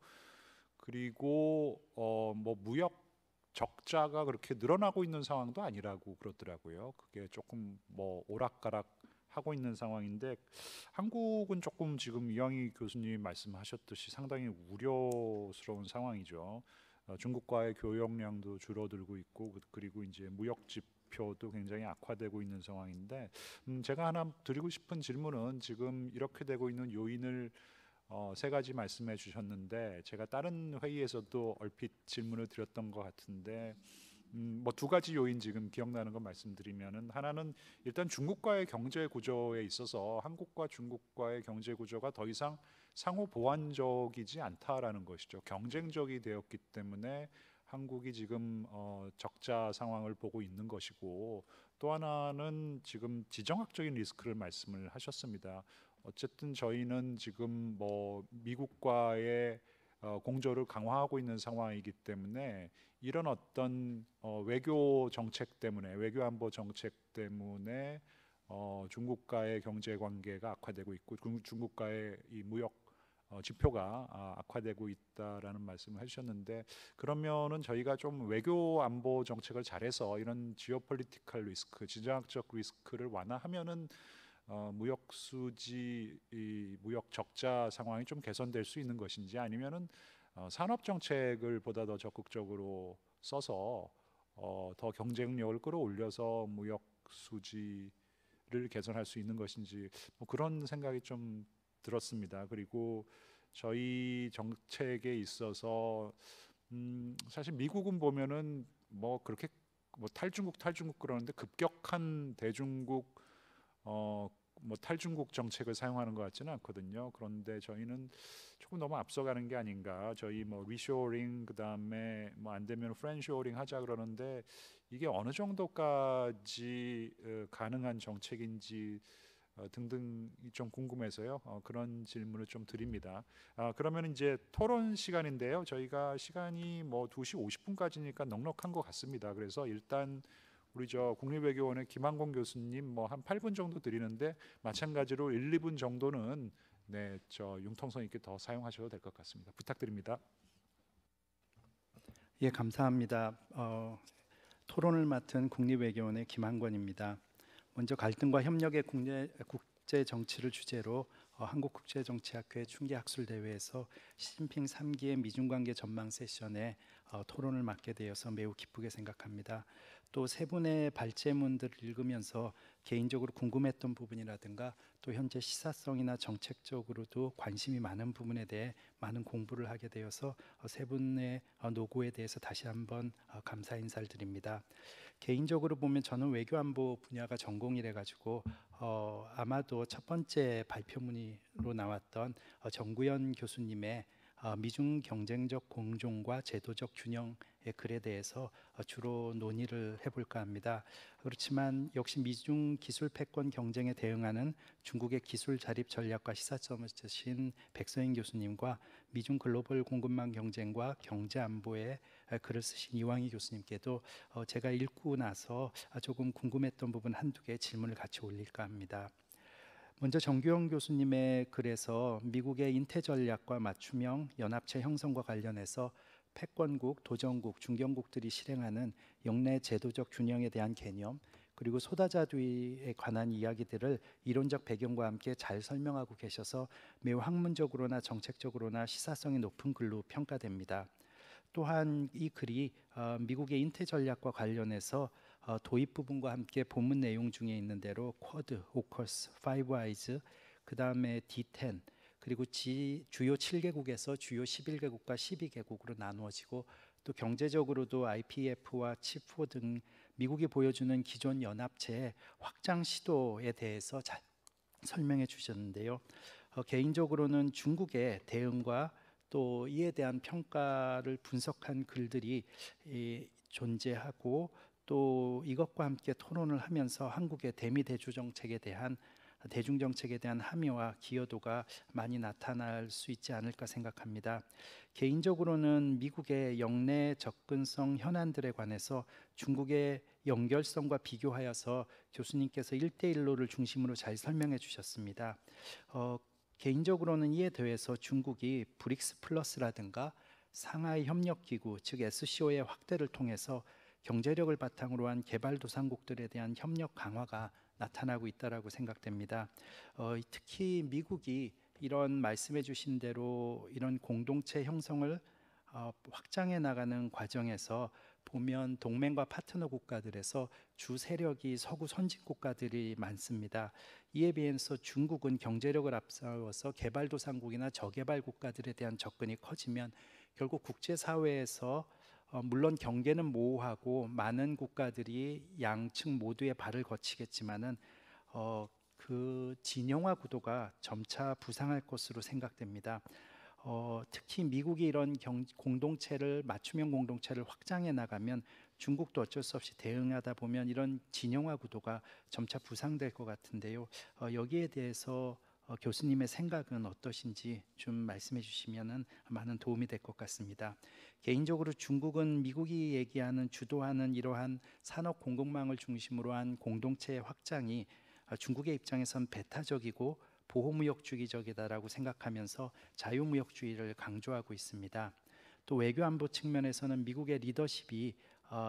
그리고 어, 뭐 무역 적자가 그렇게 늘어나고 있는 상황도 아니라고 그러더라고요. 그게 조금 뭐 오락가락 하고 있는 상황인데 한국은 조금 지금 이영희 교수님이 말씀하셨듯이 상당히 우려스러운 상황이죠. 어, 중국과의 교역량도 줄어들고 있고 그- 그리고 이제 무역 지표도 굉장히 악화되고 있는 상황인데 음, 제가 하나 드리고 싶은 질문은 지금 이렇게 되고 있는 요인을 어, 세 가지 말씀해 주셨는데 제가 다른 회의에서도 얼핏 질문을 드렸던 것 같은데 음, 뭐 두 가지 요인 지금 기억나는 거 말씀드리면은 하나는 일단 중국과의 경제 구조에 있어서 한국과 중국과의 경제 구조가 더 이상 상호 보완적이지 않다라는 것이죠. 경쟁적이 되었기 때문에 한국이 지금 어, 적자 상황을 보고 있는 것이고 또 하나는 지금 지정학적인 리스크를 말씀을 하셨습니다. 어쨌든 저희는 지금 뭐 미국과의 어, 공조를 강화하고 있는 상황이기 때문에 이런 어떤 어, 외교 정책 때문에 외교 안보 정책 때문에 어, 중국과의 경제 관계가 악화되고 있고 중- 중국과의 이 무역 어, 지표가 아, 악화되고 있다라는 말씀을 해주셨는데 그러면은 저희가 좀 외교 안보 정책을 잘해서 이런 지오폴리티컬 리스크, 지정학적 리스크를 완화하면은 어, 무역 수지, 이 무역 적자 상황이 좀 개선될 수 있는 것인지 아니면은 어, 산업 정책을 보다 더 적극적으로 써서 어, 더 경쟁력을 끌어올려서 무역 수지를 개선할 수 있는 것인지 뭐 그런 생각이 좀 들었습니다. 그리고 저희 정책에 있어서 음, 사실 미국은 보면은 뭐 그렇게 뭐 탈중국 탈중국 그러는데 급격한 대중국 어, 뭐 탈중국 정책을 사용하는 것 같지는 않거든요. 그런데 저희는 조금 너무 앞서가는 게 아닌가. 저희 뭐 리쇼어링 그다음에 뭐 안 되면 프렌쇼어링 하자 그러는데 이게 어느 정도까지 어, 가능한 정책인지 어, 등등이 좀 궁금해서요. 어, 그런 질문을 좀 드립니다. 아, 그러면 이제 토론 시간인데요. 저희가 시간이 뭐 두 시 오십 분까지니까 넉넉한 것 같습니다. 그래서 일단 우리 저 국립외교원의 김한곤 교수님 뭐 한 팔 분 정도 드리는데 마찬가지로 일, 이 분 정도는 네, 저 융통성 있게 더 사용하셔도 될 것 같습니다. 부탁드립니다. 예, 감사합니다. 어, 토론을 맡은 국립외교원의 김한권입니다. 먼저 갈등과 협력의 국내, 국제 정치를 주제로 어, 한국국제정치학회 충기학술대회에서 시진핑 삼 기의 미중관계 전망 세션에 어, 토론을 맡게 되어서 매우 기쁘게 생각합니다. 또 세 분의 발제문들을 읽으면서 개인적으로 궁금했던 부분이라든가 또 현재 시사성이나 정책적으로도 관심이 많은 부분에 대해 많은 공부를 하게 되어서 어, 세 분의 어, 노고에 대해서 다시 한번 어, 감사 인사를 드립니다. 개인적으로 보면 저는 외교안보 분야가 전공이래 가지고 어, 아마도 첫 번째 발표문으로 나왔던 어, 정구현 교수님의 어, 미중 경쟁적 공존과 제도적 균형의 글에 대해서 어, 주로 논의를 해볼까 합니다. 그렇지만 역시 미중 기술 패권 경쟁에 대응하는 중국의 기술 자립 전략과 시사점을 쓰신 백서인 교수님과 미중 글로벌 공급망 경쟁과 경제 안보에 글을 쓰신 이왕희 교수님께도 어, 제가 읽고 나서 조금 궁금했던 부분 한두 개 질문을 같이 올릴까 합니다. 먼저 정규영 교수님의 글에서 미국의 인태 전략과 맞춤형 연합체 형성과 관련해서 패권국, 도전국, 중견국들이 실행하는 영내 제도적 균형에 대한 개념, 그리고 소다자주의에 관한 이야기들을 이론적 배경과 함께 잘 설명하고 계셔서 매우 학문적으로나 정책적으로나 시사성이 높은 글로 평가됩니다. 또한 이 글이 어, 미국의 인태 전략과 관련해서 어, 도입 부분과 함께 본문 내용 중에 있는 대로 쿼드, 오커스, 파이브 아이즈, 그 다음에 디 텐, 그리고 지, 주요 칠 개국에서 주요 십일 개국과 십이 개국으로 나누어지고 또 경제적으로도 아이피이에프와 치포 등 미국이 보여주는 기존 연합체의 확장 시도에 대해서 잘 설명해 주셨는데요. 어, 개인적으로는 중국의 대응과 또 이에 대한 평가를 분석한 글들이 이, 존재하고 또 이것과 함께 토론을 하면서 한국의 대미 대주 정책에 대한 대중 정책에 대한 함의와 기여도가 많이 나타날 수 있지 않을까 생각합니다. 개인적으로는 미국의 영내 접근성 현안들에 관해서 중국의 연결성과 비교하여서 교수님께서 일대일로를 중심으로 잘 설명해 주셨습니다. 어, 개인적으로는 이에 더해서 중국이 브릭스 플러스라든가 상하이 협력기구 즉 에스시오의 확대를 통해서 경제력을 바탕으로 한 개발도상국들에 대한 협력 강화가 나타나고 있다라고 생각됩니다. 어, 특히 미국이 이런 말씀해 주신 대로 이런 공동체 형성을 어, 확장해 나가는 과정에서 보면 동맹과 파트너 국가들에서 주 세력이 서구 선진 국가들이 많습니다. 이에 비해서 중국은 경제력을 앞세워서 개발도상국이나 저개발 국가들에 대한 접근이 커지면 결국 국제사회에서 어, 물론 경계는 모호하고 많은 국가들이 양측 모두의 발을 거치겠지만은 어, 그 진영화 구도가 점차 부상할 것으로 생각됩니다. 어, 특히 미국이 이런 경, 공동체를 맞춤형 공동체를 확장해 나가면 중국도 어쩔 수 없이 대응하다 보면 이런 진영화 구도가 점차 부상될 것 같은데요. 어, 여기에 대해서 어, 교수님의 생각은 어떠신지 좀 말씀해 주시면은 많은 도움이 될 것 같습니다. 개인적으로 중국은 미국이 얘기하는 주도하는 이러한 산업 공급망을 중심으로 한 공동체의 확장이 어, 중국의 입장에선 배타적이고 보호무역주의적이다라고 생각하면서 자유무역주의를 강조하고 있습니다. 또 외교안보 측면에서는 미국의 리더십이 어,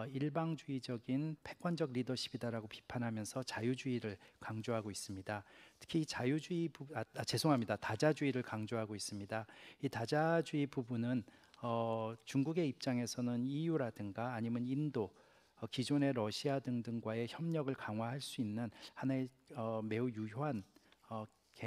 일방주의적인 패권적 리더십이다라고 비판하면서 자유주의를 강조하고 있습니다. 특히 자유주의 부, 아, 아, 죄송합니다. 다자주의를 강조하고 있습니다. 이 다자주의 부분은 어, 중국의 입장에서는 이유라든가 아니면 인도, 어, 기존의 러시아 등등과의 협력을 강화할 수 있는 하나의 어, 매우 유효한 어,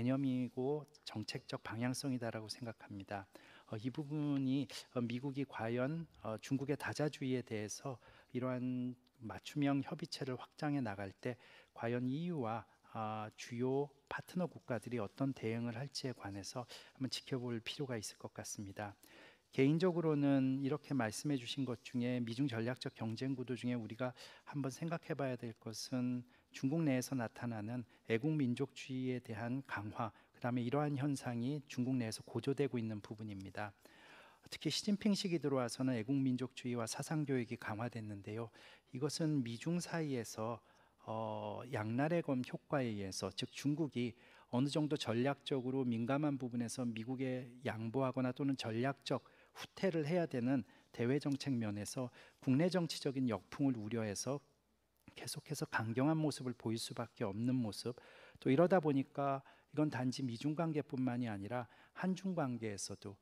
개념이고 정책적 방향성이다라고 생각합니다. 어, 이 부분이 어, 미국이 과연 어, 중국의 다자주의에 대해서 이러한 맞춤형 협의체를 확장해 나갈 때 과연 이유와 어, 주요 파트너 국가들이 어떤 대응을 할지에 관해서 한번 지켜볼 필요가 있을 것 같습니다. 개인적으로는 이렇게 말씀해 주신 것 중에 미중 전략적 경쟁 구도 중에 우리가 한번 생각해 봐야 될 것은 중국 내에서 나타나는 애국민족주의에 대한 강화, 그 다음에 이러한 현상이 중국 내에서 고조되고 있는 부분입니다. 특히 시진핑 시기 들어와서는 애국민족주의와 사상교육이 강화됐는데요. 이것은 미중 사이에서 어, 양날의 검 효과에 의해서, 즉 중국이 어느 정도 전략적으로 민감한 부분에서 미국에 양보하거나 또는 전략적 후퇴를 해야 되는 대외 정책 면에서 국내 정치적인 역풍을 우려해서 계속해서 강경한 모습을 보일 수밖에 없는 모습, 또 이러다 보니까 이건 단지 미중 관계뿐만이 아니라 한중 관계에서도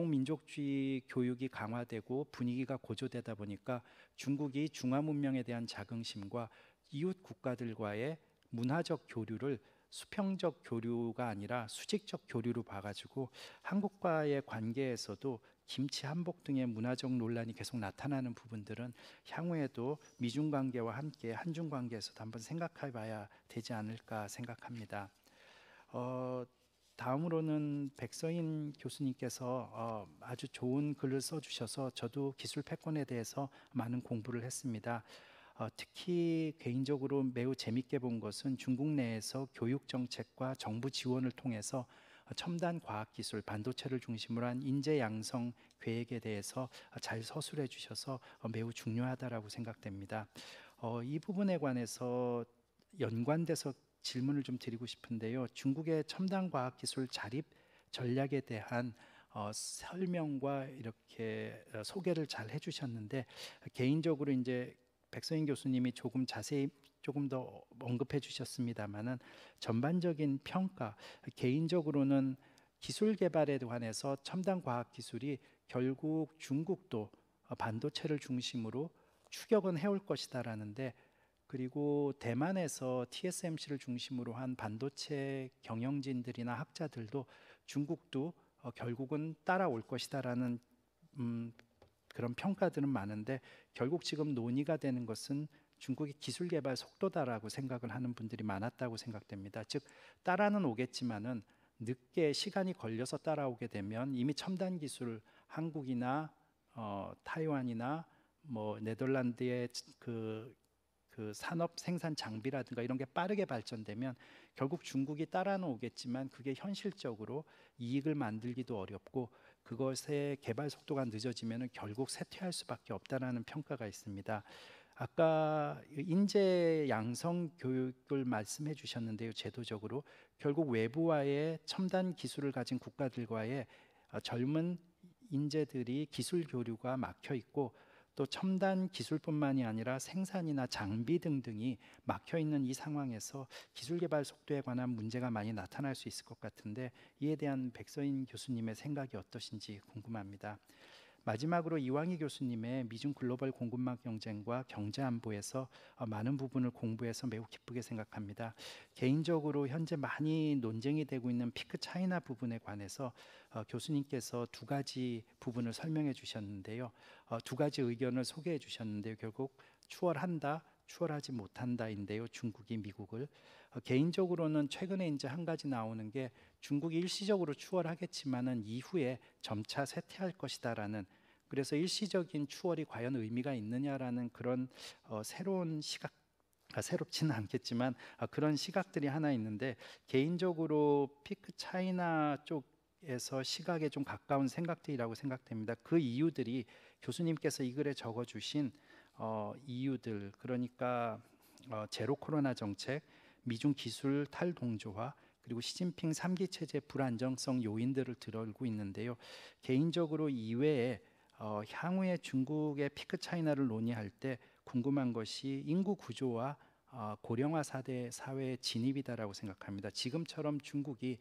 애국민족주의 교육이 강화되고 분위기가 고조되다 보니까 중국이 중화 문명에 대한 자긍심과 이웃 국가들과의 문화적 교류를 수평적 교류가 아니라 수직적 교류로 봐가지고 한국과의 관계에서도 김치 한복 등의 문화적 논란이 계속 나타나는 부분들은 향후에도 미중 관계와 함께 한중 관계에서도 한번 생각해봐야 되지 않을까 생각합니다. 어, 다음으로는 백서인 교수님께서 어, 아주 좋은 글을 써주셔서 저도 기술 패권에 대해서 많은 공부를 했습니다. 어, 특히 개인적으로 매우 재밌게 본 것은 중국 내에서 교육 정책과 정부 지원을 통해서 첨단 과학기술, 반도체를 중심으로 한 인재 양성 계획에 대해서 잘 서술해 주셔서 매우 중요하다라고 생각됩니다. 어, 이 부분에 관해서 연관돼서 질문을 좀 드리고 싶은데요. 중국의 첨단 과학기술 자립 전략에 대한 어, 설명과 이렇게 어, 소개를 잘 해주셨는데 개인적으로 이제 백서인 교수님이 조금 자세히 조금 더 언급해 주셨습니다만은 전반적인 평가, 개인적으로는 기술 개발에 관해서 첨단 과학 기술이 결국 중국도 반도체를 중심으로 추격은 해올 것이다라는데, 그리고 대만에서 티에스엠씨를 중심으로 한 반도체 경영진들이나 학자들도 중국도 어, 결국은 따라올 것이다라는 음, 그런 평가들은 많은데, 결국 지금 논의가 되는 것은 중국의 기술 개발 속도다라고 생각을 하는 분들이 많았다고 생각됩니다. 즉 따라는 오겠지만은 늦게 시간이 걸려서 따라오게 되면 이미 첨단 기술 한국이나 어, 타이완이나 뭐 네덜란드의 그, 그 산업 생산 장비라든가 이런 게 빠르게 발전되면 결국 중국이 따라는 오겠지만 그게 현실적으로 이익을 만들기도 어렵고 그것의 개발 속도가 늦어지면 결국 쇠퇴할 수밖에 없다라는 평가가 있습니다. 아까 인재 양성 교육을 말씀해 주셨는데요. 제도적으로 결국 외부와의 첨단 기술을 가진 국가들과의 젊은 인재들이 기술 교류가 막혀 있고 또 첨단 기술뿐만이 아니라 생산이나 장비 등등이 막혀 있는 이 상황에서 기술 개발 속도에 관한 문제가 많이 나타날 수 있을 것 같은데 이에 대한 백서인 교수님의 생각이 어떠신지 궁금합니다. 마지막으로 이왕희 교수님의 미중 글로벌 공급망 경쟁과 경제 안보에서 많은 부분을 공부해서 매우 기쁘게 생각합니다. 개인적으로 현재 많이 논쟁이 되고 있는 피크 차이나 부분에 관해서 어, 교수님께서 두 가지 부분을 설명해 주셨는데요. 어, 두 가지 의견을 소개해 주셨는데요. 결국 추월한다, 추월하지 못한다인데요. 중국이 미국을 어, 개인적으로는 최근에 이제 한 가지 나오는 게 중국이 일시적으로 추월하겠지만은 이후에 점차 쇠퇴할 것이다라는, 그래서 일시적인 추월이 과연 의미가 있느냐라는 그런 어, 새로운 시각, 아, 새롭지는 않겠지만 아, 그런 시각들이 하나 있는데 개인적으로 피크 차이나 쪽에서 시각에 좀 가까운 생각들이라고 생각됩니다. 그 이유들이 교수님께서 이 글에 적어주신 어, 이유들, 그러니까 어, 제로 코로나 정책, 미중 기술 탈동조화, 그리고 시진핑 삼 기 체제 불안정성 요인들을 들어올고 있는데요. 개인적으로 이외에 어, 향후에 중국의 피크 차이나를 논의할 때 궁금한 것이 인구 구조와 어, 고령화 사대 사회의 진입이다라고 생각합니다. 지금처럼 중국이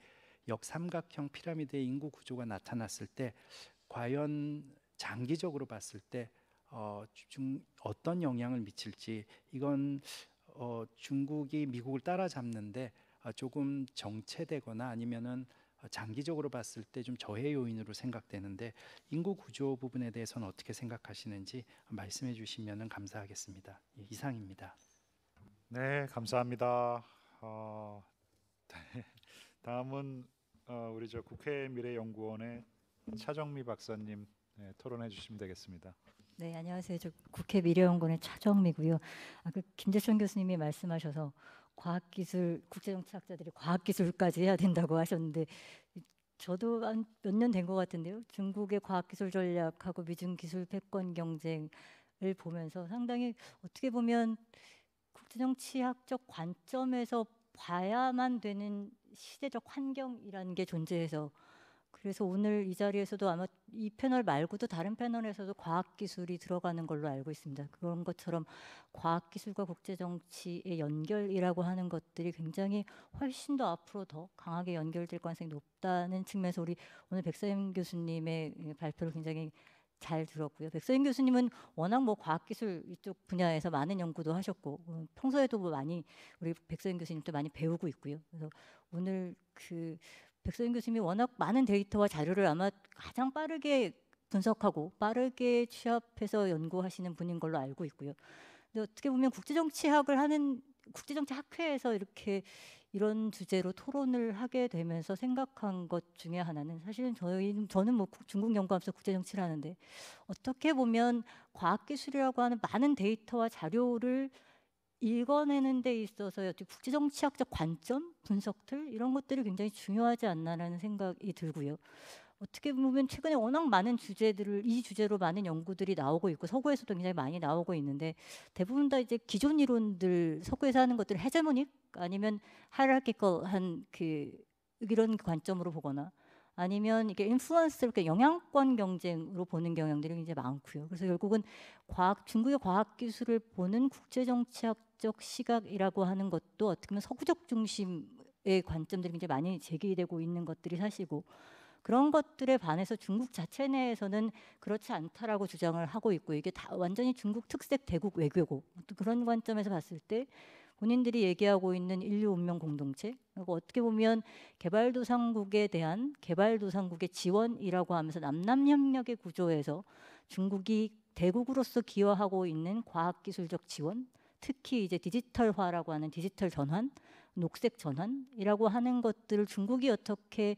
역삼각형 피라미드의 인구 구조가 나타났을 때 과연 장기적으로 봤을 때 어, 중, 어떤 영향을 미칠지, 이건 어, 중국이 미국을 따라잡는데 어, 조금 정체되거나 아니면은 장기적으로 봤을 때 좀 저해 요인으로 생각되는데 인구 구조 부분에 대해서는 어떻게 생각하시는지 말씀해 주시면 감사하겠습니다. 예, 이상입니다. 네, 감사합니다. 어, 네. 다음은 어, 우리 저 국회 미래연구원의 차정미 박사님 네, 토론해 주시면 되겠습니다. 네, 안녕하세요. 저 국회 미래연구원의 차정미고요. 아, 그 김재천 교수님이 말씀하셔서 과학기술 국제정치학자들이 과학기술까지 해야 된다고 하셨는데 저도 한 몇 년 된 것 같은데요. 중국의 과학기술 전략하고 미중 기술 패권 경쟁을 보면서 상당히 어떻게 보면 국제정치학적 관점에서 봐야만 되는 시대적 환경이라는 게 존재해서 그래서 오늘 이 자리에서도 아마 이 패널 말고도 다른 패널에서도 과학기술이 들어가는 걸로 알고 있습니다. 그런 것처럼 과학기술과 국제정치의 연결이라고 하는 것들이 굉장히 훨씬 더 앞으로 더 강하게 연결될 가능성이 높다는 측면에서 우리 오늘 백서영 교수님의 발표를 굉장히 잘 들었고요. 백서영 교수님은 워낙 뭐 과학기술 이쪽 분야에서 많은 연구도 하셨고 어, 평소에도 뭐 많이 우리 백서영 교수님도 많이 배우고 있고요. 그래서 오늘 그 백서영 교수님이 워낙 많은 데이터와 자료를 아마 가장 빠르게 분석하고 빠르게 취합해서 연구하시는 분인 걸로 알고 있고요. 근데 어떻게 보면 국제정치학을 하는 국제정치학회에서 이렇게 이런 주제로 토론을 하게 되면서 생각한 것 중에 하나는 사실은 저희 저는 뭐 중국 연구하면서 국제정치를 하는데 어떻게 보면 과학기술이라고 하는 많은 데이터와 자료를 읽어내는 데 있어서 국제정치학적 관점, 분석들 이런 것들이 굉장히 중요하지 않나라는 생각이 들고요. 어떻게 보면 최근에 워낙 많은 주제들을 이 주제로 많은 연구들이 나오고 있고 서구에서도 굉장히 많이 나오고 있는데 대부분 다 이제 기존 이론들 서구에서 하는 것들을 헤제모닉 아니면 하이라키컬한 그 이런 관점으로 보거나 아니면 이게 인플루언스를 그러니까 영향권 경쟁으로 보는 경향들이 굉장히 많고요. 그래서 결국은 과학 중국의 과학 기술을 보는 국제정치학적 시각이라고 하는 것도 어떻게 보면 서구적 중심의 관점들이 굉장히 많이 제기되고 있는 것들이 사실이고 그런 것들에 반해서 중국 자체 내에서는 그렇지 않다라고 주장을 하고 있고 이게 다 완전히 중국 특색 대국 외교고 또 그런 관점에서 봤을 때 본인들이 얘기하고 있는 인류 운명 공동체 그리고 어떻게 보면 개발도상국에 대한 개발도상국의 지원이라고 하면서 남남협력의 구조에서 중국이 대국으로서 기여하고 있는 과학기술적 지원 특히 이제 디지털화라고 하는 디지털 전환 녹색 전환이라고 하는 것들을 중국이 어떻게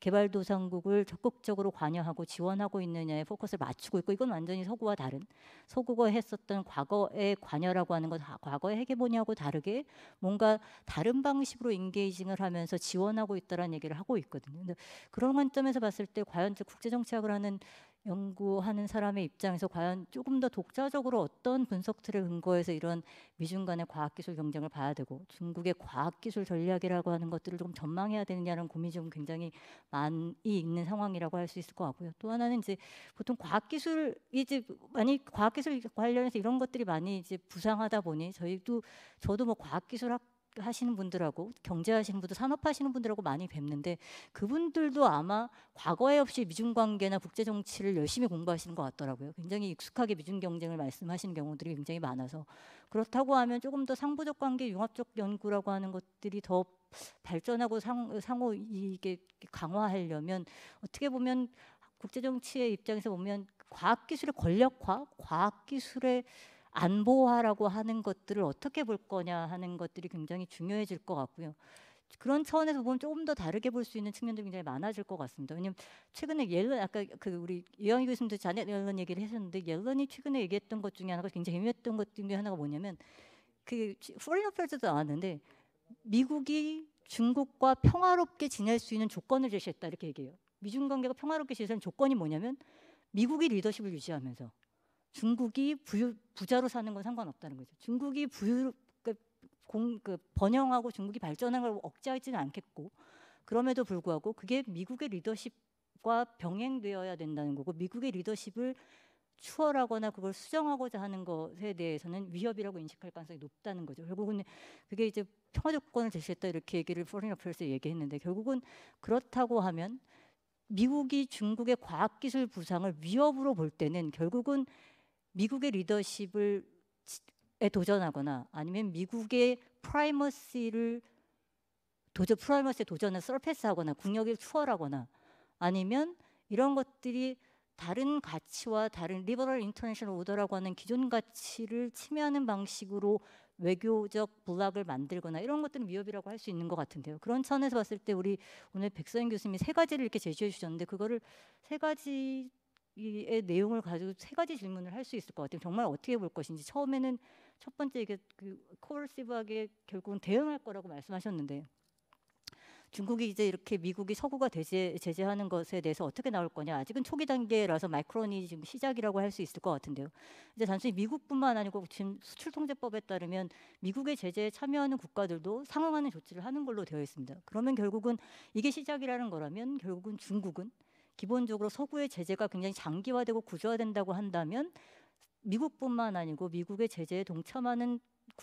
개발도상국을 적극적으로 관여하고 지원하고 있느냐에 포커스를 맞추고 있고 이건 완전히 서구와 다른 서구가 했었던 과거의 관여라고 하는 것 과거의 헤게모니하고 다르게 뭔가 다른 방식으로 인게이징을 하면서 지원하고 있다라는 얘기를 하고 있거든요. 근데 그런 관점에서 봤을 때 과연 국제정치학을 하는 연구하는 사람의 입장에서 과연 조금 더 독자적으로 어떤 분석들에 근거해서 이런 미중 간의 과학기술 경쟁을 봐야 되고 중국의 과학기술 전략이라고 하는 것들을 좀 전망해야 되느냐는 고민이 좀 굉장히 많이 있는 상황이라고 할 수 있을 것 같고요. 또 하나는 이제 보통 과학기술 이제 많이 과학기술 관련해서 이런 것들이 많이 이제 부상하다 보니 저희도 저도 뭐 과학기술학 하시는 분들하고 경제하시는 분들 산업하시는 분들하고 많이 뵙는데 그분들도 아마 과거에 없이 미중 관계나 국제 정치를 열심히 공부하시는 것 같더라고요. 굉장히 익숙하게 미중 경쟁을 말씀하시는 경우들이 굉장히 많아서 그렇다고 하면 조금 더 상부적 관계 융합적 연구라고 하는 것들이 더 발전하고 상, 상호 이게 강화하려면 어떻게 보면 국제 정치의 입장에서 보면 과학기술의 권력화, 과학기술의 안보화라고 하는 것들을 어떻게 볼 거냐 하는 것들이 굉장히 중요해질 것 같고요. 그런 차원에서 보면 조금 더 다르게 볼 수 있는 측면들이 굉장히 많아질 것 같습니다. 왜냐하면 최근에 옐런 아까 그 우리 이영희 교수님도 자넷 옐런 얘기를 하셨는데 옐런이 최근에 얘기했던 것 중에 하나가 굉장히 재미있던 것 중에 하나가 뭐냐면 그 포레인 어페어즈도 나왔는데 미국이 중국과 평화롭게 지낼 수 있는 조건을 제시했다 이렇게 얘기해요. 미중 관계가 평화롭게 지내는 조건이 뭐냐면 미국이 리더십을 유지하면서 중국이 부유, 부자로 사는 건 상관없다는 거죠. 중국이 부유, 그, 공, 그 번영하고 중국이 발전하는 걸 억제하지는 않겠고 그럼에도 불구하고 그게 미국의 리더십과 병행되어야 된다는 거고 미국의 리더십을 추월하거나 그걸 수정하고자 하는 것에 대해서는 위협이라고 인식할 가능성이 높다는 거죠. 결국은 그게 이제 평화 조건을 제시했다 이렇게 얘기를 포레인 어페어스에 얘기했는데 결국은 그렇다고 하면 미국이 중국의 과학기술 부상을 위협으로 볼 때는 결국은 미국의 리더십을 에 도전하거나 아니면 미국의 프라이머시를 도전 프라이머시에 도전을 서패스하거나 국력을 추월하거나 아니면 이런 것들이 다른 가치와 다른 리버럴 인터내셔널 오더라고 하는 기존 가치를 침해하는 방식으로 외교적 블락을 만들거나 이런 것들은 위협이라고 할 수 있는 것 같은데요. 그런 차원에서 봤을 때 우리 오늘 백서영 교수님이 세 가지를 이렇게 제시해 주셨는데 그거를 세 가지 의 내용을 가지고 세 가지 질문을 할 수 있을 것 같아요. 정말 어떻게 볼 것인지 처음에는 첫 번째 이게 그 코어시브하게 결국은 대응할 거라고 말씀하셨는데 중국이 이제 이렇게 미국이 서구가 제재, 제재하는 것에 대해서 어떻게 나올 거냐 아직은 초기 단계라서 마이크론이 지금 시작이라고 할 수 있을 것 같은데요. 이제 단순히 미국뿐만 아니고 지금 수출통제법에 따르면 미국의 제재에 참여하는 국가들도 상응하는 조치를 하는 걸로 되어 있습니다. 그러면 결국은 이게 시작이라는 거라면 결국은 중국은 기본적으로 서구의 제재가 굉장히 장기화되고 구조화된다고 한다면 미국뿐만 아니고 미국의 제재에 동참하는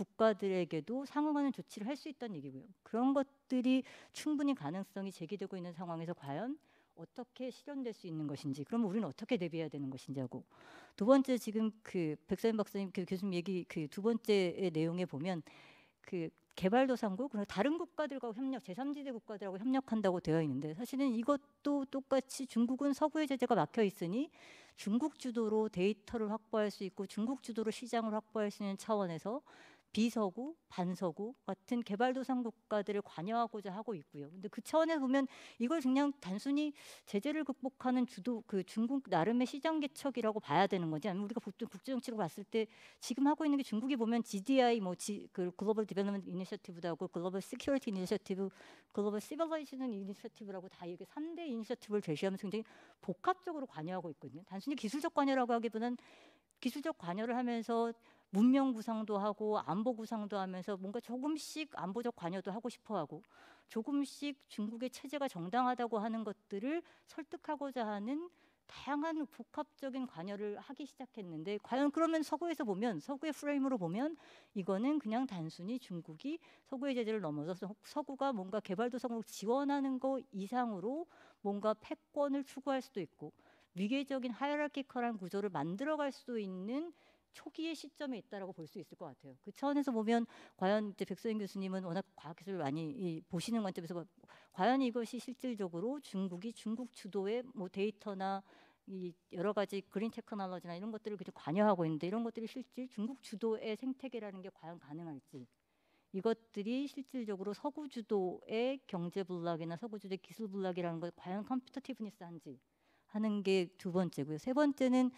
국가들에게도 상응하는 조치를 할 수 있다는 얘기고요. 그런 것들이 충분히 가능성이 제기되고 있는 상황에서 과연 어떻게 실현될 수 있는 것인지, 그러면 우리는 어떻게 대비해야 되는 것인지 하고, 두 번째 지금 그 백서연 박사님 그 교수님 얘기 그 두 번째의 내용에 보면 그 개발도상국 그리고 다른 국가들과 협력, 제삼지대 국가들하고 협력한다고 되어 있는데, 사실은 이것도 똑같이 중국은 서구의 제재가 막혀 있으니 중국 주도로 데이터를 확보할 수 있고 중국 주도로 시장을 확보할 수 있는 차원에서 비서구, 반서구 같은 개발도상 국가들을 관여하고자 하고 있고요. 근데 그 차원에서 보면 이걸 그냥 단순히 제재를 극복하는 주도 그 중국 나름의 시장 개척이라고 봐야 되는 건지, 아니면 우리가 보통 국제 정치로 봤을 때 지금 하고 있는 게 중국이 보면 지디아이 뭐 지, 그 글로벌 디벨롭먼트 이니셔티브도 하고 글로벌 시큐리티 이니셔티브, 글로벌 시빌라이제이션 이니셔티브라고 다 이게 삼 대 이니셔티브를 제시하면서 굉장히 복합적으로 관여하고 있거든요. 단순히 기술적 관여라고 하기보다는 기술적 관여를 하면서 문명 구상도 하고 안보 구상도 하면서 뭔가 조금씩 안보적 관여도 하고 싶어하고 조금씩 중국의 체제가 정당하다고 하는 것들을 설득하고자 하는 다양한 복합적인 관여를 하기 시작했는데, 과연 그러면 서구에서 보면, 서구의 프레임으로 보면 이거는 그냥 단순히 중국이 서구의 제재를 넘어서 서구가 뭔가 개발도상국을 지원하는 거 이상으로 뭔가 패권을 추구할 수도 있고 위계적인 하이라키컬한 구조를 만들어갈 수도 있는 초기의 시점에 있다라고 볼 수 있을 것 같아요. 그 차원에서 보면 과연 이제 백서연 교수님은 워낙 과학기술을 많이 이, 보시는 관점에서 봐- 과연 이것이 실질적으로 중국이 중국 주도의 뭐 데이터나 이 여러 가지 그린 테크놀로지나 이런 것들을 그냥 관여하고 있는데, 이런 것들이 실질 중국 주도의 생태계라는 게 과연 가능할지, 이것들이 실질적으로 서구 주도의 경제 블록이나 서구 주도의 기술 블록이라는 걸 과연 컴피터티브니스한지 하는 게 두 번째고요. 세 번째는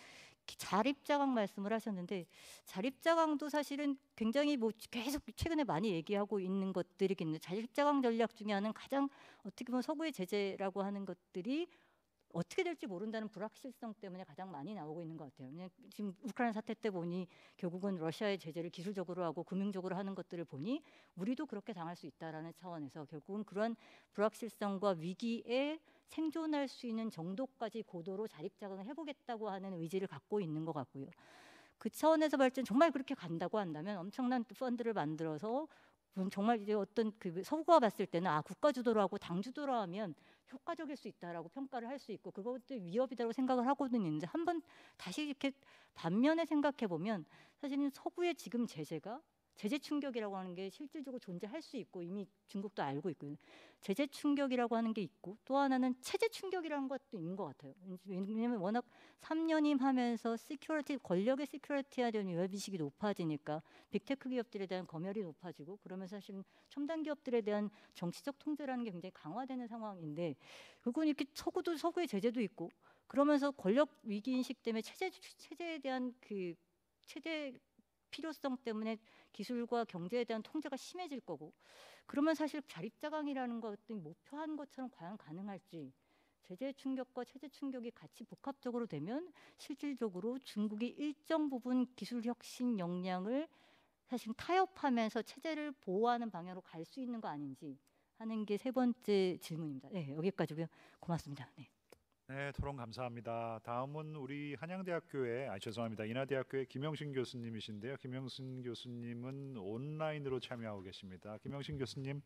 자립자강 말씀을 하셨는데, 자립자강도 사실은 굉장히 뭐 계속 최근에 많이 얘기하고 있는 것들이겠는데, 자립자강 전략 중에 하나는 가장 어떻게 보면 서구의 제재라고 하는 것들이 어떻게 될지 모른다는 불확실성 때문에 가장 많이 나오고 있는 것 같아요. 그냥 지금 우크라이나 사태 때 보니 결국은 러시아의 제재를 기술적으로 하고 금융적으로 하는 것들을 보니 우리도 그렇게 당할 수 있다라는 차원에서 결국은 그런 불확실성과 위기에 생존할 수 있는 정도까지 고도로 자립자강을 해보겠다고 하는 의지를 갖고 있는 것 같고요. 그 차원에서 발전 정말 그렇게 간다고 한다면 엄청난 펀드를 만들어서 정말 이제 어떤 그 서구가 봤을 때는 아 국가 주도로 하고 당 주도로 하면 효과적일 수 있다라고 평가를 할 수 있고 그것도 위협이라고 생각을 하고는 있는데, 한번 다시 이렇게 반면에 생각해 보면 사실은 서구의 지금 제재가 제재 충격이라고 하는 게 실질적으로 존재할 수 있고 이미 중국도 알고 있고요. 제재 충격이라고 하는 게 있고 또 하나는 체제 충격이라는 것도 있는 것 같아요. 왜냐하면 워낙 삼 년임 하면서 시큐리티 권력의 시큐리티에 대한 위협의식이 높아지니까 빅테크 기업들에 대한 검열이 높아지고 그러면서 사실 첨단 기업들에 대한 정치적 통제라는 게 굉장히 강화되는 상황인데, 그건 이렇게 서구도 서구의 제재도 있고 그러면서 권력 위기 인식 때문에 체제 체제에 대한 그 체제 필요성 때문에 기술과 경제에 대한 통제가 심해질 거고, 그러면 사실 자립자강이라는 것들이 목표한 것처럼 과연 가능할지, 제재 충격과 체제 충격이 같이 복합적으로 되면 실질적으로 중국이 일정 부분 기술 혁신 역량을 사실 타협하면서 체제를 보호하는 방향으로 갈 수 있는 거 아닌지 하는 게 세 번째 질문입니다. 네, 여기까지고요. 고맙습니다. 네. 네, 토론 감사합니다. 다음은 우리 한양대학교의 아 죄송합니다. 인하대학교의 김영신 교수님이신데요. 김영신 교수님은 온라인으로 참여하고 계십니다. 김영신 교수님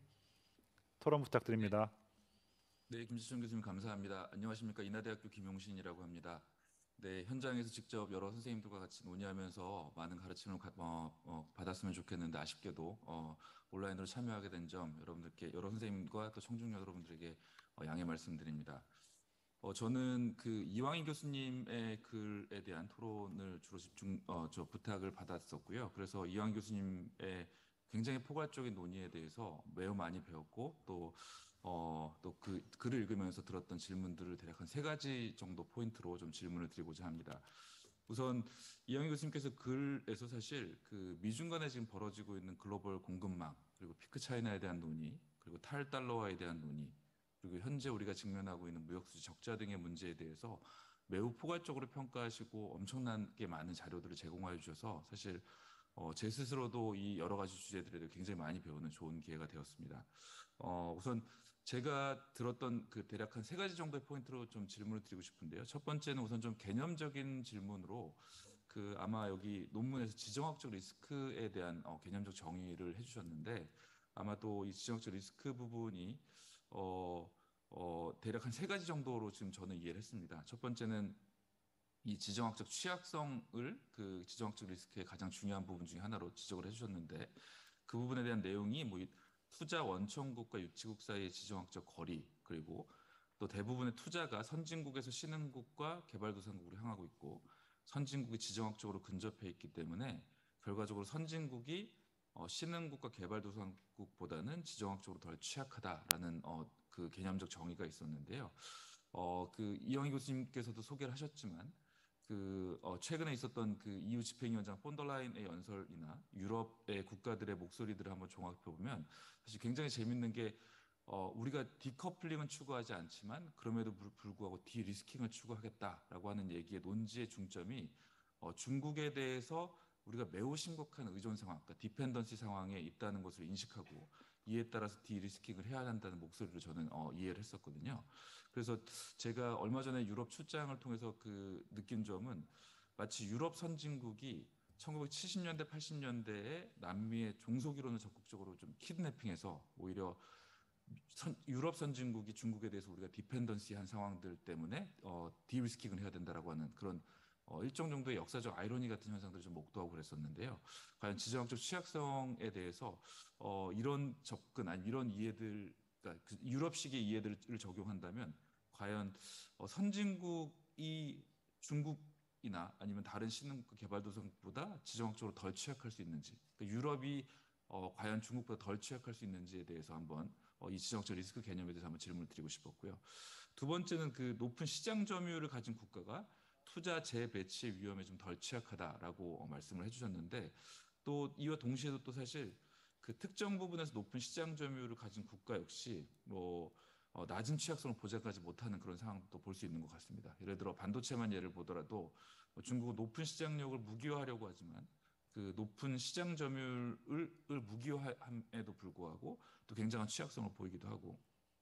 토론 부탁드립니다. 네, 김지천 교수님 감사합니다. 안녕하십니까. 인하대학교 김용신이라고 합니다. 네, 현장에서 직접 여러 선생님들과 같이 논의하면서 많은 가르침을 가, 어, 어, 받았으면 좋겠는데 아쉽게도 어, 온라인으로 참여하게 된 점 여러분들께, 여러 선생님과 또 청중여 여러분들에게 어, 양해 말씀드립니다. 어, 저는 그 이왕희 교수님의 글에 대한 토론을 주로 집중, 어, 저 부탁을 받았었고요. 그래서 이왕희 교수님의 굉장히 포괄적인 논의에 대해서 매우 많이 배웠고 또 어, 또 그 글을 읽으면서 들었던 질문들을 대략 한 세 가지 정도 포인트로 좀 질문을 드리고자 합니다. 우선 이영희 교수님께서 글에서 사실 그 미중 간에 지금 벌어지고 있는 글로벌 공급망, 그리고 피크 차이나에 대한 논의, 그리고 탈달러화에 대한 논의, 그리고 현재 우리가 직면하고 있는 무역수지 적자 등의 문제에 대해서 매우 포괄적으로 평가하시고 엄청나게 많은 자료들을 제공해 주셔서 사실 어, 제 스스로도 이 여러 가지 주제들에 대해 굉장히 많이 배우는 좋은 기회가 되었습니다. 어, 우선 제가 들었던 그 대략 한 세 가지 정도의 포인트로 좀 질문을 드리고 싶은데요. 첫 번째는 우선 좀 개념적인 질문으로 그 아마 여기 논문에서 지정학적 리스크에 대한 어, 개념적 정의를 해주셨는데 아마도 이 지정학적 리스크 부분이 어, 어, 대략 한 세 가지 정도로 지금 저는 이해를 했습니다. 첫 번째는 이 지정학적 취약성을 그 지정학적 리스크의 가장 중요한 부분 중에 하나로 지적을 해주셨는데 그 부분에 대한 내용이 뭐 투자 원청국과 유치국 사이의 지정학적 거리 그리고 또 대부분의 투자가 선진국에서 신흥국과 개발도상국으로 향하고 있고 선진국이 지정학적으로 근접해 있기 때문에 결과적으로 선진국이 어, 신흥국과 개발도상국보다는 지정학적으로 덜 취약하다라는 어, 그 개념적 정의가 있었는데요. 어, 그 이영희 교수님께서도 소개를 하셨지만 그 어, 최근에 있었던 그 이유 집행위원장 폰더라인의 연설이나 유럽의 국가들의 목소리들을 한번 종합해 보면 사실 굉장히 재밌는 게 어, 우리가 디커플링은 추구하지 않지만 그럼에도 불- 불구하고 디리스킹을 추구하겠다라고 하는 얘기의 논지의 중점이 어, 중국에 대해서 우리가 매우 심각한 의존 상황, 그러니까 디펜던시 상황에 있다는 것을 인식하고 이에 따라서 디리스킹을 해야 한다는 목소리를 저는 어, 이해를 했었거든요. 그래서 제가 얼마 전에 유럽 출장을 통해서 그 느낀 점은 마치 유럽 선진국이 천구백칠십 년대, 팔십 년대에 남미의 종속 이론을 적극적으로 좀 키드내핑해서 오히려 선, 유럽 선진국이 중국에 대해서 우리가 디펜던시한 상황들 때문에 어, 디리스킹을 해야 된다라고 하는 그런 어, 일정 정도의 역사적 아이러니 같은 현상들을 좀 목도하고 그랬었는데요. 과연 지정학적 취약성에 대해서 어, 이런 접근 아니 이런 이해들, 그러니까 그 유럽식의 이해들을 적용한다면 과연 어, 선진국이 중국이나 아니면 다른 신흥국 개발도상국보다 지정학적으로 덜 취약할 수 있는지, 그러니까 유럽이 어, 과연 중국보다 덜 취약할 수 있는지에 대해서 한번 어, 이 지정학적 리스크 개념에 대해서 한번 질문을 드리고 싶었고요. 두 번째는 그 높은 시장 점유율을 가진 국가가 투자 재배치 위험에 좀 덜 취약하다라고 어, 말씀을 해주셨는데 또 이와 동시에도 또 사실 그 특정 부분에서 높은 시장 점유율을 가진 국가 역시 뭐 어, 낮은 취약성을 보장하지 못하는 그런 상황도 볼 수 있는 것 같습니다. 예를 들어 반도체만 예를 보더라도 뭐 중국은 높은 시장력을 무기화하려고 하지만 그 높은 시장 점유율을 무기화함에도 불구하고 또 굉장한 취약성을 보이기도 하고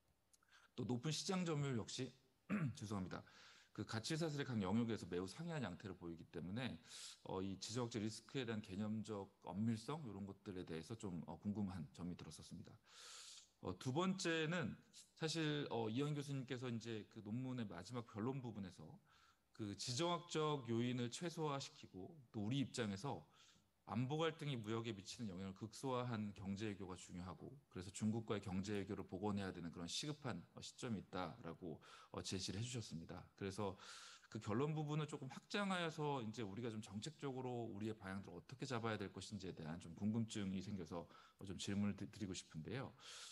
또 높은 시장 점유율 역시 죄송합니다. 그 가치 사슬의 각 영역에서 매우 상이한 양태를 보이기 때문에 어, 이 지정학적 리스크에 대한 개념적 엄밀성 이런 것들에 대해서 좀 어, 궁금한 점이 들었었습니다. 어, 두 번째는 사실 어, 이현 교수님께서 이제 그 논문의 마지막 변론 부분에서 그 지정학적 요인을 최소화시키고 또 우리 입장에서 안보 갈등이 무역에 미치는 영향을 극소화한 경제 외교가 중요하고 그래서 중국과의 경제 외교를 복원해야 되는 그런 시급한 어, 시점이 있다라고 어, 제시를 해주셨습니다. 그래서 그 결론 부분을 조금 확장하여서 이제 우리가 좀 정책적으로 우리의 방향들을 어떻게 잡아야 될 것인지에 대한 좀 궁금증이 생겨서 어, 좀 질문을 드- 드리고 싶은데요.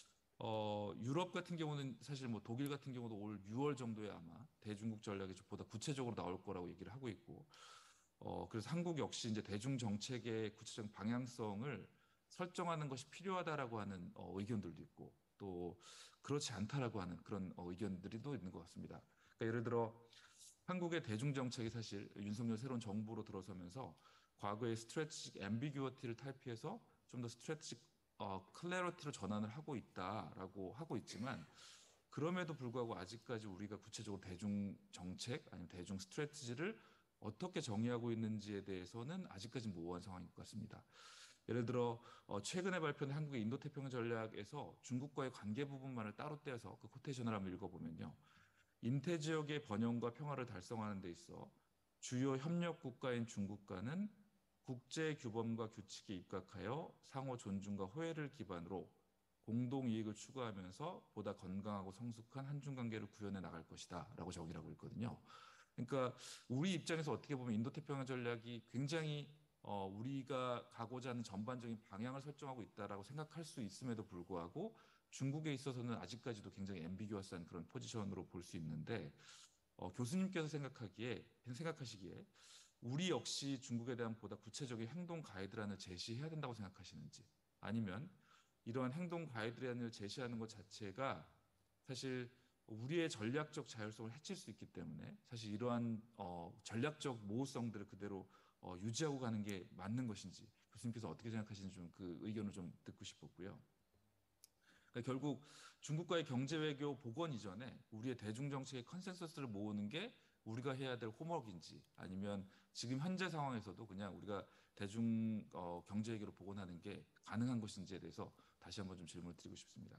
어, 유럽 같은 경우는 사실 뭐 독일 같은 경우도 올 유월 정도에 아마 대중국 전략이 좀 보다 구체적으로 나올 거라고 얘기를 하고 있고 어, 그래서 한국 역시 이제 대중 정책의 구체적 방향성을 설정하는 것이 필요하다라고 하는 어, 의견들도 있고 또 그렇지 않다라고 하는 그런 어, 의견들이 또 있는 것 같습니다. 그러니까 예를 들어 한국의 대중 정책이 사실 윤석열 새로운 정부로 들어서면서 과거의 스트래티직 앰비규어티를 탈피해서 좀 더 스트래티직 어, 클래리티로 전환을 하고 있다라고 하고 있지만 그럼에도 불구하고 아직까지 우리가 구체적으로 대중 정책 아니면 대중 스트래티지를 어떻게 정의하고 있는지에 대해서는 아직까지 모호한 상황인 것 같습니다. 예를 들어 어, 최근에 발표된 한국의 인도태평양 전략에서 중국과의 관계 부분만을 따로 떼어서 그 코테이션을 한번 읽어보면요. 인태 지역의 번영과 평화를 달성하는 데 있어 주요 협력 국가인 중국과는 국제 규범과 규칙에 입각하여 상호 존중과 호혜를 기반으로 공동 이익을 추구하면서 보다 건강하고 성숙한 한중 관계를 구현해 나갈 것이다라고 적이라고 있거든요. 그러니까 우리 입장에서 어떻게 보면 인도태평양 전략이 굉장히 어, 우리가 가고자 하는 전반적인 방향을 설정하고 있다라고 생각할 수 있음에도 불구하고 중국에 있어서는 아직까지도 굉장히 앰비규어스한 그런 포지션으로 볼 수 있는데 어, 교수님께서 생각하기에 생각하시기에 우리 역시 중국에 대한 보다 구체적인 행동 가이드라인을 제시해야 된다고 생각하시는지 아니면 이러한 행동 가이드라인을 제시하는 것 자체가 사실 우리의 전략적 자율성을 해칠 수 있기 때문에 사실 이러한 어, 전략적 모호성들을 그대로 어, 유지하고 가는 게 맞는 것인지 교수님께서 어떻게 생각하시는지 좀 그 의견을 좀 듣고 싶었고요. 그러니까 결국 중국과의 경제 외교 복원 이전에 우리의 대중 정책의 컨센서스를 모으는 게 우리가 해야 될 홈워크인지, 아니면 지금 현재 상황에서도 그냥 우리가 대중 어, 경제 외교로 복원하는 게 가능한 것인지에 대해서 다시 한번 좀 질문을 드리고 싶습니다.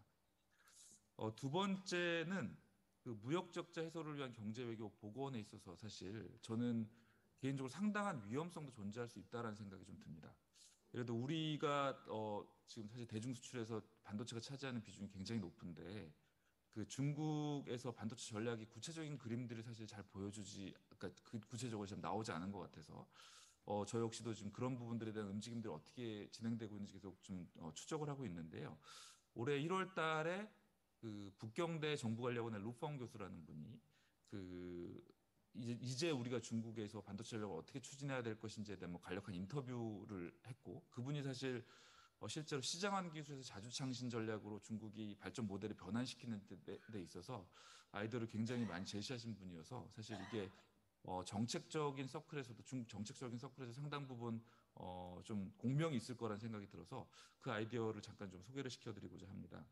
어, 두 번째는 그 무역 적자 해소를 위한 경제 외교 복원에 있어서 사실 저는 개인적으로 상당한 위험성도 존재할 수 있다라는 생각이 좀 듭니다. 예를 들어 우리가 어, 지금 사실 대중 수출에서 반도체가 차지하는 비중이 굉장히 높은데, 그 중국에서 반도체 전략이 구체적인 그림들을 사실 잘 보여주지, 그러니까 그 구체적으로 지금 나오지 않은 것 같아서 어, 저 역시도 지금 그런 부분들에 대한 움직임들이 어떻게 진행되고 있는지 계속 좀 어, 추적을 하고 있는데요. 올해 일월 달에 그 북경대 정부관리학원의 루펑 교수라는 분이 그 이제, 이제 우리가 중국에서 반도체 전략을 어떻게 추진해야 될 것인지에 대한 뭐 간략한 인터뷰를 했고, 그분이 사실 어, 실제로 시장환 기술에서 자주창신 전략으로 중국이 발전 모델을 변환시키는 데, 데 있어서 아이디어를 굉장히 많이 제시하신 분이어서 사실 이게 어, 정책적인 서클에서도 중국 정책적인 서클에서 상당 부분 어, 좀 공명이 있을 거란 생각이 들어서 그 아이디어를 잠깐 좀 소개를 시켜드리고자 합니다.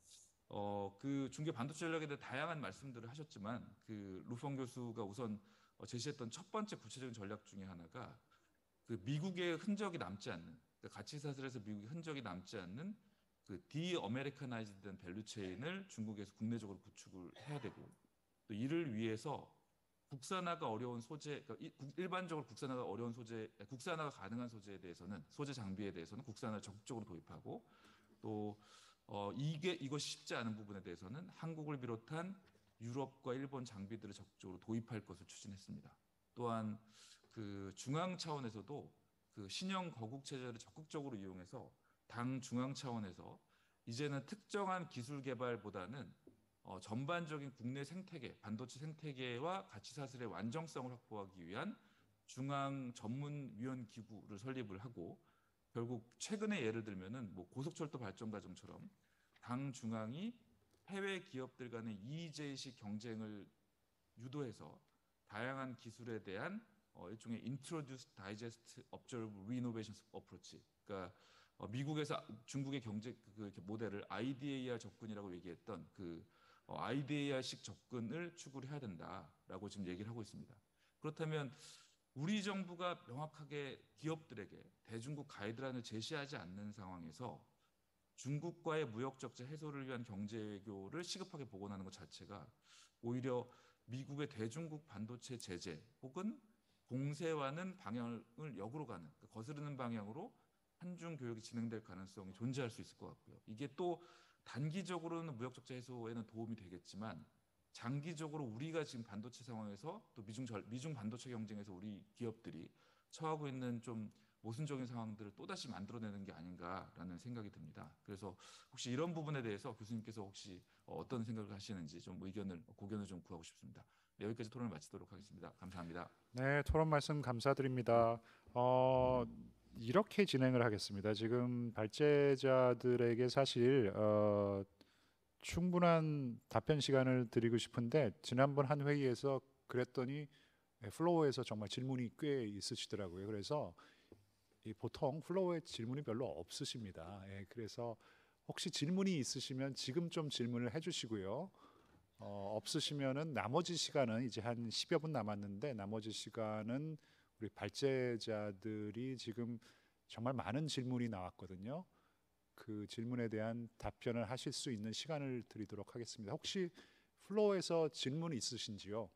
어, 그 중계 반도체 전략에 대해 다양한 말씀들을 하셨지만 그 루펑 교수가 우선 어, 제시했던 첫 번째 구체적인 전략 중에 하나가 그 미국의 흔적이 남지 않는, 그러니까 가치 사슬에서 미국의 흔적이 남지 않는 그 디아메리카나이즈된 밸류체인을 중국에서 국내적으로 구축을 해야 되고, 또 이를 위해서 국산화가 어려운 소재, 그러니까 일반적으로 국산화가 어려운 소재, 국산화가 가능한 소재에 대해서는, 소재 장비에 대해서는 국산화를 적극적으로 도입하고, 또 어, 이게 이것이 쉽지 않은 부분에 대해서는 한국을 비롯한 유럽과 일본 장비들을 적극적으로 도입할 것을 추진했습니다. 또한 그 중앙 차원에서도 그 신형 거국 체제를 적극적으로 이용해서 당 중앙 차원에서 이제는 특정한 기술 개발보다는 어, 전반적인 국내 생태계, 반도체 생태계와 가치 사슬의 완전성을 확보하기 위한 중앙 전문위원 기구를 설립을 하고, 결국 최근에 예를 들면은 뭐 고속철도 발전 과정처럼 당 중앙이 해외 기업들 간의 이의제식 경쟁을 유도해서 다양한 기술에 대한 어, 일종의 Introduce, Digest, Observe, Reinnovation Approach, 그러니까 어, 미국에서 중국의 경제 그 모델을 아이디에이알 접근이라고 얘기했던 그 어, 아이디에이알식 접근을 추구를 해야 된다라고 지금 얘기를 하고 있습니다. 그렇다면 우리 정부가 명확하게 기업들에게 대중국 가이드라인을 제시하지 않는 상황에서 중국과의 무역 적자 해소를 위한 경제 외교를 시급하게 복원하는 것 자체가 오히려 미국의 대중국 반도체 제재 혹은 공세와는 방향을 역으로 가는, 그러니까 거스르는 방향으로 한중 교역이 진행될 가능성이 존재할 수 있을 것 같고요. 이게 또 단기적으로는 무역 적자 해소에는 도움이 되겠지만 장기적으로 우리가 지금 반도체 상황에서 또 미중 절, 미중 반도체 경쟁에서 우리 기업들이 처하고 있는 좀 모순적인 상황들을 또다시 만들어내는 게 아닌가라는 생각이 듭니다. 그래서 혹시 이런 부분에 대해서 교수님께서 혹시 어떤 생각을 하시는지 좀 의견을, 고견을 좀 구하고 싶습니다. 네, 여기까지 토론을 마치도록 하겠습니다. 감사합니다. 네, 토론 말씀 감사드립니다. 어, 이렇게 진행을 하겠습니다. 지금 발제자들에게 사실 어, 충분한 답변 시간을 드리고 싶은데 지난번 한 회의에서 그랬더니 플로어에서 정말 질문이 꽤 있으시더라고요. 그래서 이 보통 플로어에 질문이 별로 없으십니다. 예, 그래서 혹시 질문이 있으시면 지금 좀 질문을 해주시고요. 어, 없으시면은 나머지 시간은 이제 한 십여 분 남았는데 나머지 시간은 우리 발제자들이 지금 정말 많은 질문이 나왔거든요. 그 질문에 대한 답변을 하실 수 있는 시간을 드리도록 하겠습니다. 혹시 플로어에서 질문 있으신지요?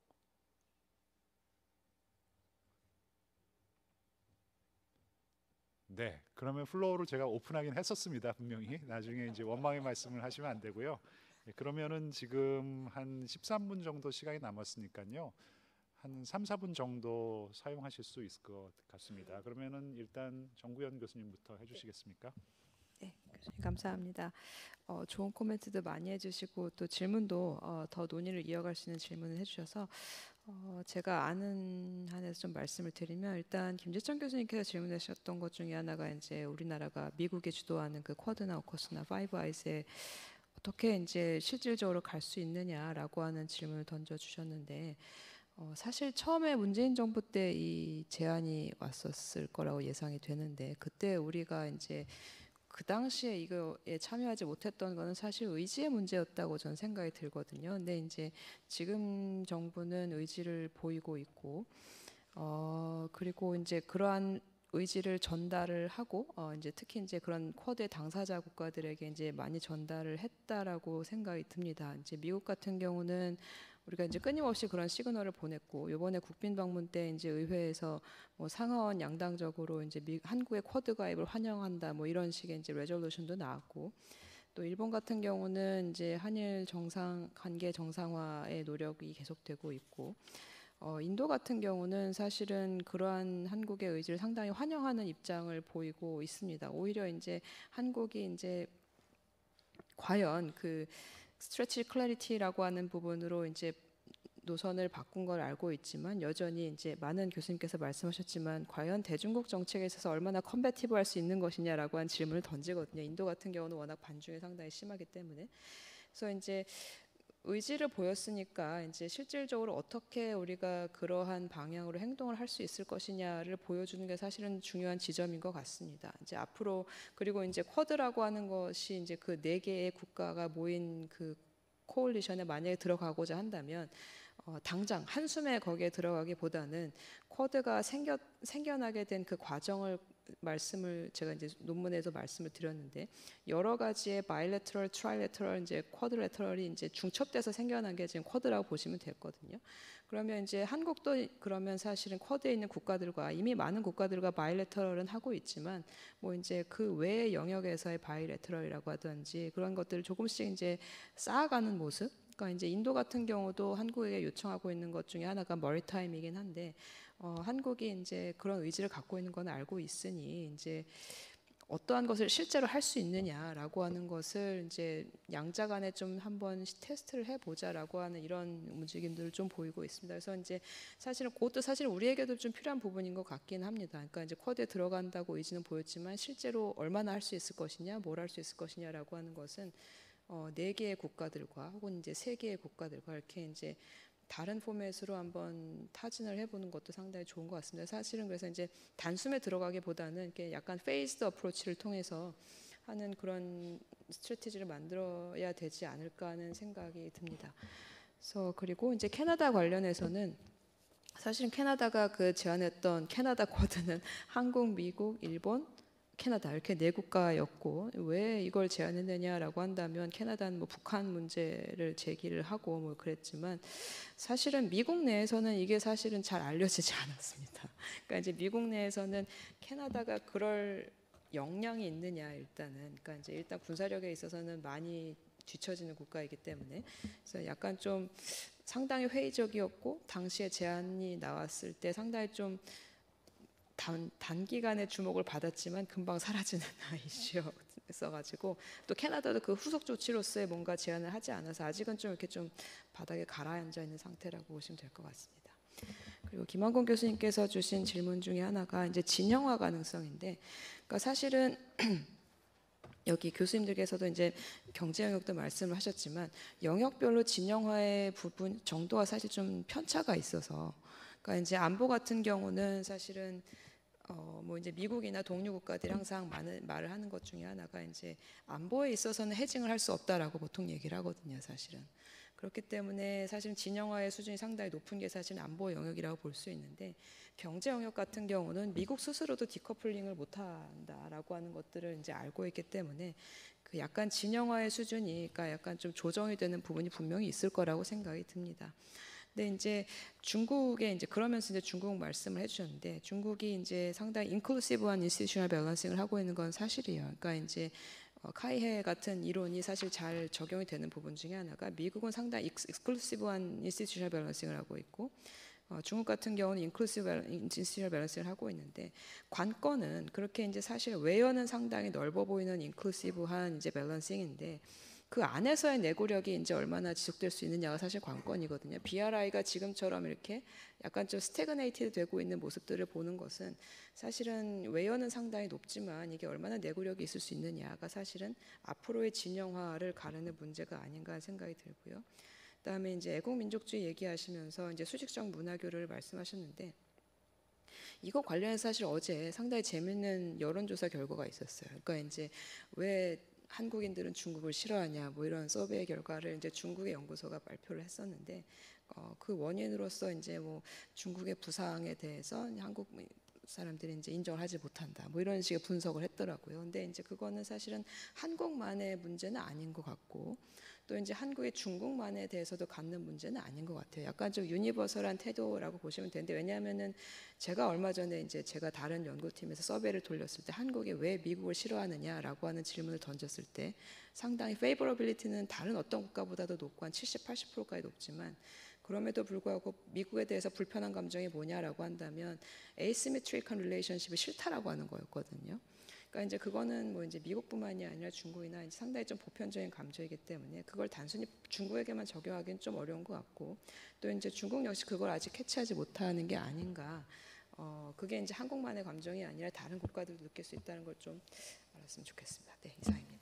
네, 그러면 플로어를 제가 오픈하긴 했었습니다. 분명히 나중에 이제 원망의 말씀을 하시면 안 되고요. 네, 그러면은 지금 한 십삼 분 정도 시간이 남았으니까요. 한 삼, 사 분 정도 사용하실 수 있을 것 같습니다. 그러면은 일단 정구현 교수님부터 해주시겠습니까? 네, 교수님 감사합니다. 어, 좋은 코멘트도 많이 해주시고 또 질문도 어, 더 논의를 이어갈 수 있는 질문을 해주셔서 어, 제가 아는 한에서 좀 말씀을 드리면, 일단 김재천 교수님께서 질문하셨던 것 중에 하나가 이제 우리나라가 미국이 주도하는 그 쿼드나 오커스나 파이브 아이즈에 어떻게 이제 실질적으로 갈 수 있느냐라고 하는 질문을 던져주셨는데, 어, 사실 처음에 문재인 정부 때 이 제안이 왔었을 거라고 예상이 되는데, 그때 우리가 이제 그 당시에 이거에 참여하지 못했던 거는 사실 의지의 문제였다고 저는 생각이 들거든요. 근데 이제 지금 정부는 의지를 보이고 있고, 어 그리고 이제 그러한 의지를 전달을 하고, 어 이제 특히 이제 그런 쿼드의 당사자 국가들에게 이제 많이 전달을 했다라고 생각이 듭니다. 이제 미국 같은 경우는 우리가 이제 끊임없이 그런 시그널을 보냈고, 이번에 국빈 방문 때 이제 의회에서 뭐 상하원 양당적으로 이제 미, 한국의 쿼드 가입을 환영한다 뭐 이런 식의 이제 레졸루션도 나왔고, 또 일본 같은 경우는 이제 한일 정상 관계 정상화의 노력이 계속되고 있고, 어, 인도 같은 경우는 사실은 그러한 한국의 의지를 상당히 환영하는 입장을 보이고 있습니다. 오히려 이제 한국이 이제 과연 그 스트레치 클래리티라고 하는 부분으로 이제 노선을 바꾼 걸 알고 있지만, 여전히 이제 많은 교수님께서 말씀하셨지만 과연 대중국 정책에 있어서 얼마나 컨베티브할 수 있는 것이냐라고 한 질문을 던지거든요. 인도 같은 경우는 워낙 반중이 상당히 심하기 때문에. 그래서 이제 의지를 보였으니까 이제 실질적으로 어떻게 우리가 그러한 방향으로 행동을 할 수 있을 것이냐를 보여주는 게 사실은 중요한 지점인 것 같습니다. 이제 앞으로, 그리고 이제 쿼드라고 하는 것이 이제 그 네 개의 국가가 모인 그 코올리션에 만약에 들어가고자 한다면, 어, 당장 한숨에 거기에 들어가기보다는 쿼드가 생겨 생겨나게 된 그 과정을 말씀을 제가 이제 논문에서 말씀을 드렸는데, 여러 가지의 바이레터럴, 트라이레터럴, 이제 쿼드레터럴이 이제 중첩돼서 생겨난 게 지금 쿼드라고 보시면 되거든요. 그러면 이제 한국도 그러면 사실은 쿼드에 있는 국가들과, 이미 많은 국가들과 바이레터럴은 하고 있지만 뭐 이제 그 외의 영역에서의 바이레터럴이라고 하든지 그런 것들을 조금씩 이제 쌓아가는 모습. 그러니까 이제 인도 같은 경우도 한국에게 요청하고 있는 것 중에 하나가 머리타임이긴 한데, 어, 한국이 이제 그런 의지를 갖고 있는 건 알고 있으니 이제 어떠한 것을 실제로 할 수 있느냐라고 하는 것을 이제 양자 간에 좀 한번 테스트를 해보자라고 하는 이런 움직임들을 좀 보이고 있습니다. 그래서 이제 사실은 그것도 사실 우리에게도 좀 필요한 부분인 것 같긴 합니다. 그러니까 이제 쿼드에 들어간다고 의지는 보였지만 실제로 얼마나 할 수 있을 것이냐, 뭘 할 수 있을 것이냐라고 하는 것은 어, 네 개의 국가들과 혹은 이제 세 개의 국가들과 이렇게 이제 다른 포맷으로 한번 타진을 해보는 것도 상당히 좋은 것 같습니다. 사실은 그래서 이제 단숨에 들어가기보다는 이렇게 약간 페이스드 어프로치를 통해서 하는 그런 스트래티지를 만들어야 되지 않을까 하는 생각이 듭니다. 그래서 그리고 이제 캐나다 관련해서는 사실은 캐나다가 그 제안했던 캐나다 쿼드는 한국, 미국, 일본, 캐나다 이렇게 네 국가였고, 왜 이걸 제안했느냐라고 한다면 캐나다는 뭐 북한 문제를 제기를 하고 뭐 그랬지만, 사실은 미국 내에서는 이게 사실은 잘 알려지지 않았습니다. 그러니까 이제 미국 내에서는 캐나다가 그럴 역량이 있느냐, 일단은 그러니까 이제 일단 군사력에 있어서는 많이 뒤처지는 국가이기 때문에, 그래서 약간 좀 상당히 회의적이었고, 당시에 제안이 나왔을 때 상당히 좀 단, 단기간에 주목을 받았지만 금방 사라지는 이슈였어가지고, 또 캐나다도 그 후속 조치로서의 뭔가 제안을 하지 않아서 아직은 좀 이렇게 좀 바닥에 가라앉아 있는 상태라고 보시면 될 것 같습니다. 그리고 김한권 교수님께서 주신 질문 중에 하나가 이제 진영화 가능성인데, 그러니까 사실은 여기 교수님들께서도 이제 경제 영역도 말씀을 하셨지만 영역별로 진영화의 부분 정도가 사실 좀 편차가 있어서, 그러니까 이제 안보 같은 경우는 사실은 어 뭐 이제 미국이나 동료 국가들이 항상 많은 말을 하는 것 중에 하나가 이제 안보에 있어서는 해징을 할 수 없다라고 보통 얘기를 하거든요, 사실은. 그렇기 때문에 사실 진영화의 수준이 상당히 높은 게 사실 안보 영역이라고 볼 수 있는데, 경제 영역 같은 경우는 미국 스스로도 디커플링을 못한다라고 하는 것들을 이제 알고 있기 때문에 그 약간 진영화의 수준이, 그러니까 약간 좀 조정이 되는 부분이 분명히 있을 거라고 생각이 듭니다. 근데 이제 중국에 이제 그러면서 이제 중국 말씀을 해주셨는데, 중국이 이제 상당히 인클루시브한 인스티튜셔널 밸런싱을 하고 있는 건 사실이에요. 그러니까 이제 어, 카이헤 같은 이론이 사실 잘 적용이 되는 부분 중에 하나가, 미국은 상당히 익스클루시브한 인스티튜셔널 밸런싱을 하고 있고, 어, 중국 같은 경우는 인클루시브 인스티튜셔널 밸런싱을 하고 있는데, 관건은 그렇게 이제 사실 외연은 상당히 넓어 보이는 인클루시브한 이제 밸런싱인데, 그 안에서의 내고력이 이제 얼마나 지속될 수 있느냐가 사실 관건이거든요. 비알아이가 지금처럼 이렇게 약간 좀 스태그네이티드 되고 있는 모습들을 보는 것은 사실은 외연은 상당히 높지만 이게 얼마나 내고력이 있을 수 있느냐가 사실은 앞으로의 진영화를 가르는 문제가 아닌가 생각이 들고요. 그다음에 이제 애국민족주의 얘기하시면서 이제 수직적 문화교를 말씀하셨는데, 이거 관련해서 사실 어제 상당히 재밌는 여론조사 결과가 있었어요. 그러니까 이제 왜 한국인들은 중국을 싫어하냐 뭐 이런 서베이 결과를 이제 중국의 연구소가 발표를 했었는데 어, 그 원인으로서 이제 뭐 중국의 부상에 대해서 한국 사람들이 이제 인정을 하지 못한다 뭐 이런 식의 분석을 했더라고요. 근데 이제 그거는 사실은 한국만의 문제는 아닌 것 같고 또 이제 한국의 중국만에 대해서도 갖는 문제는 아닌 것 같아요. 약간 좀 유니버설한 태도라고 보시면 되는데 왜냐하면은 제가 얼마 전에 이제 제가 다른 연구팀에서 서베이를 돌렸을 때 한국이 왜 미국을 싫어하느냐라고 하는 질문을 던졌을 때 상당히 페이버러빌리티는 다른 어떤 국가보다도 높고 한 칠십, 팔십 퍼센트까지 높지만 그럼에도 불구하고 미국에 대해서 불편한 감정이 뭐냐라고 한다면 asymmetrical relationship이 싫다라고 하는 거였거든요. 그러니까 이제 그거는 뭐 이제 미국뿐만이 아니라 중국이나 이제 상당히 좀 보편적인 감정이기 때문에 그걸 단순히 중국에게만 적용하기는 좀 어려운 것 같고 또 이제 중국 역시 그걸 아직 캐치하지 못하는 게 아닌가. 어 그게 이제 한국만의 감정이 아니라 다른 국가들도 느낄 수 있다는 걸 좀 알았으면 좋겠습니다. 네, 이상입니다.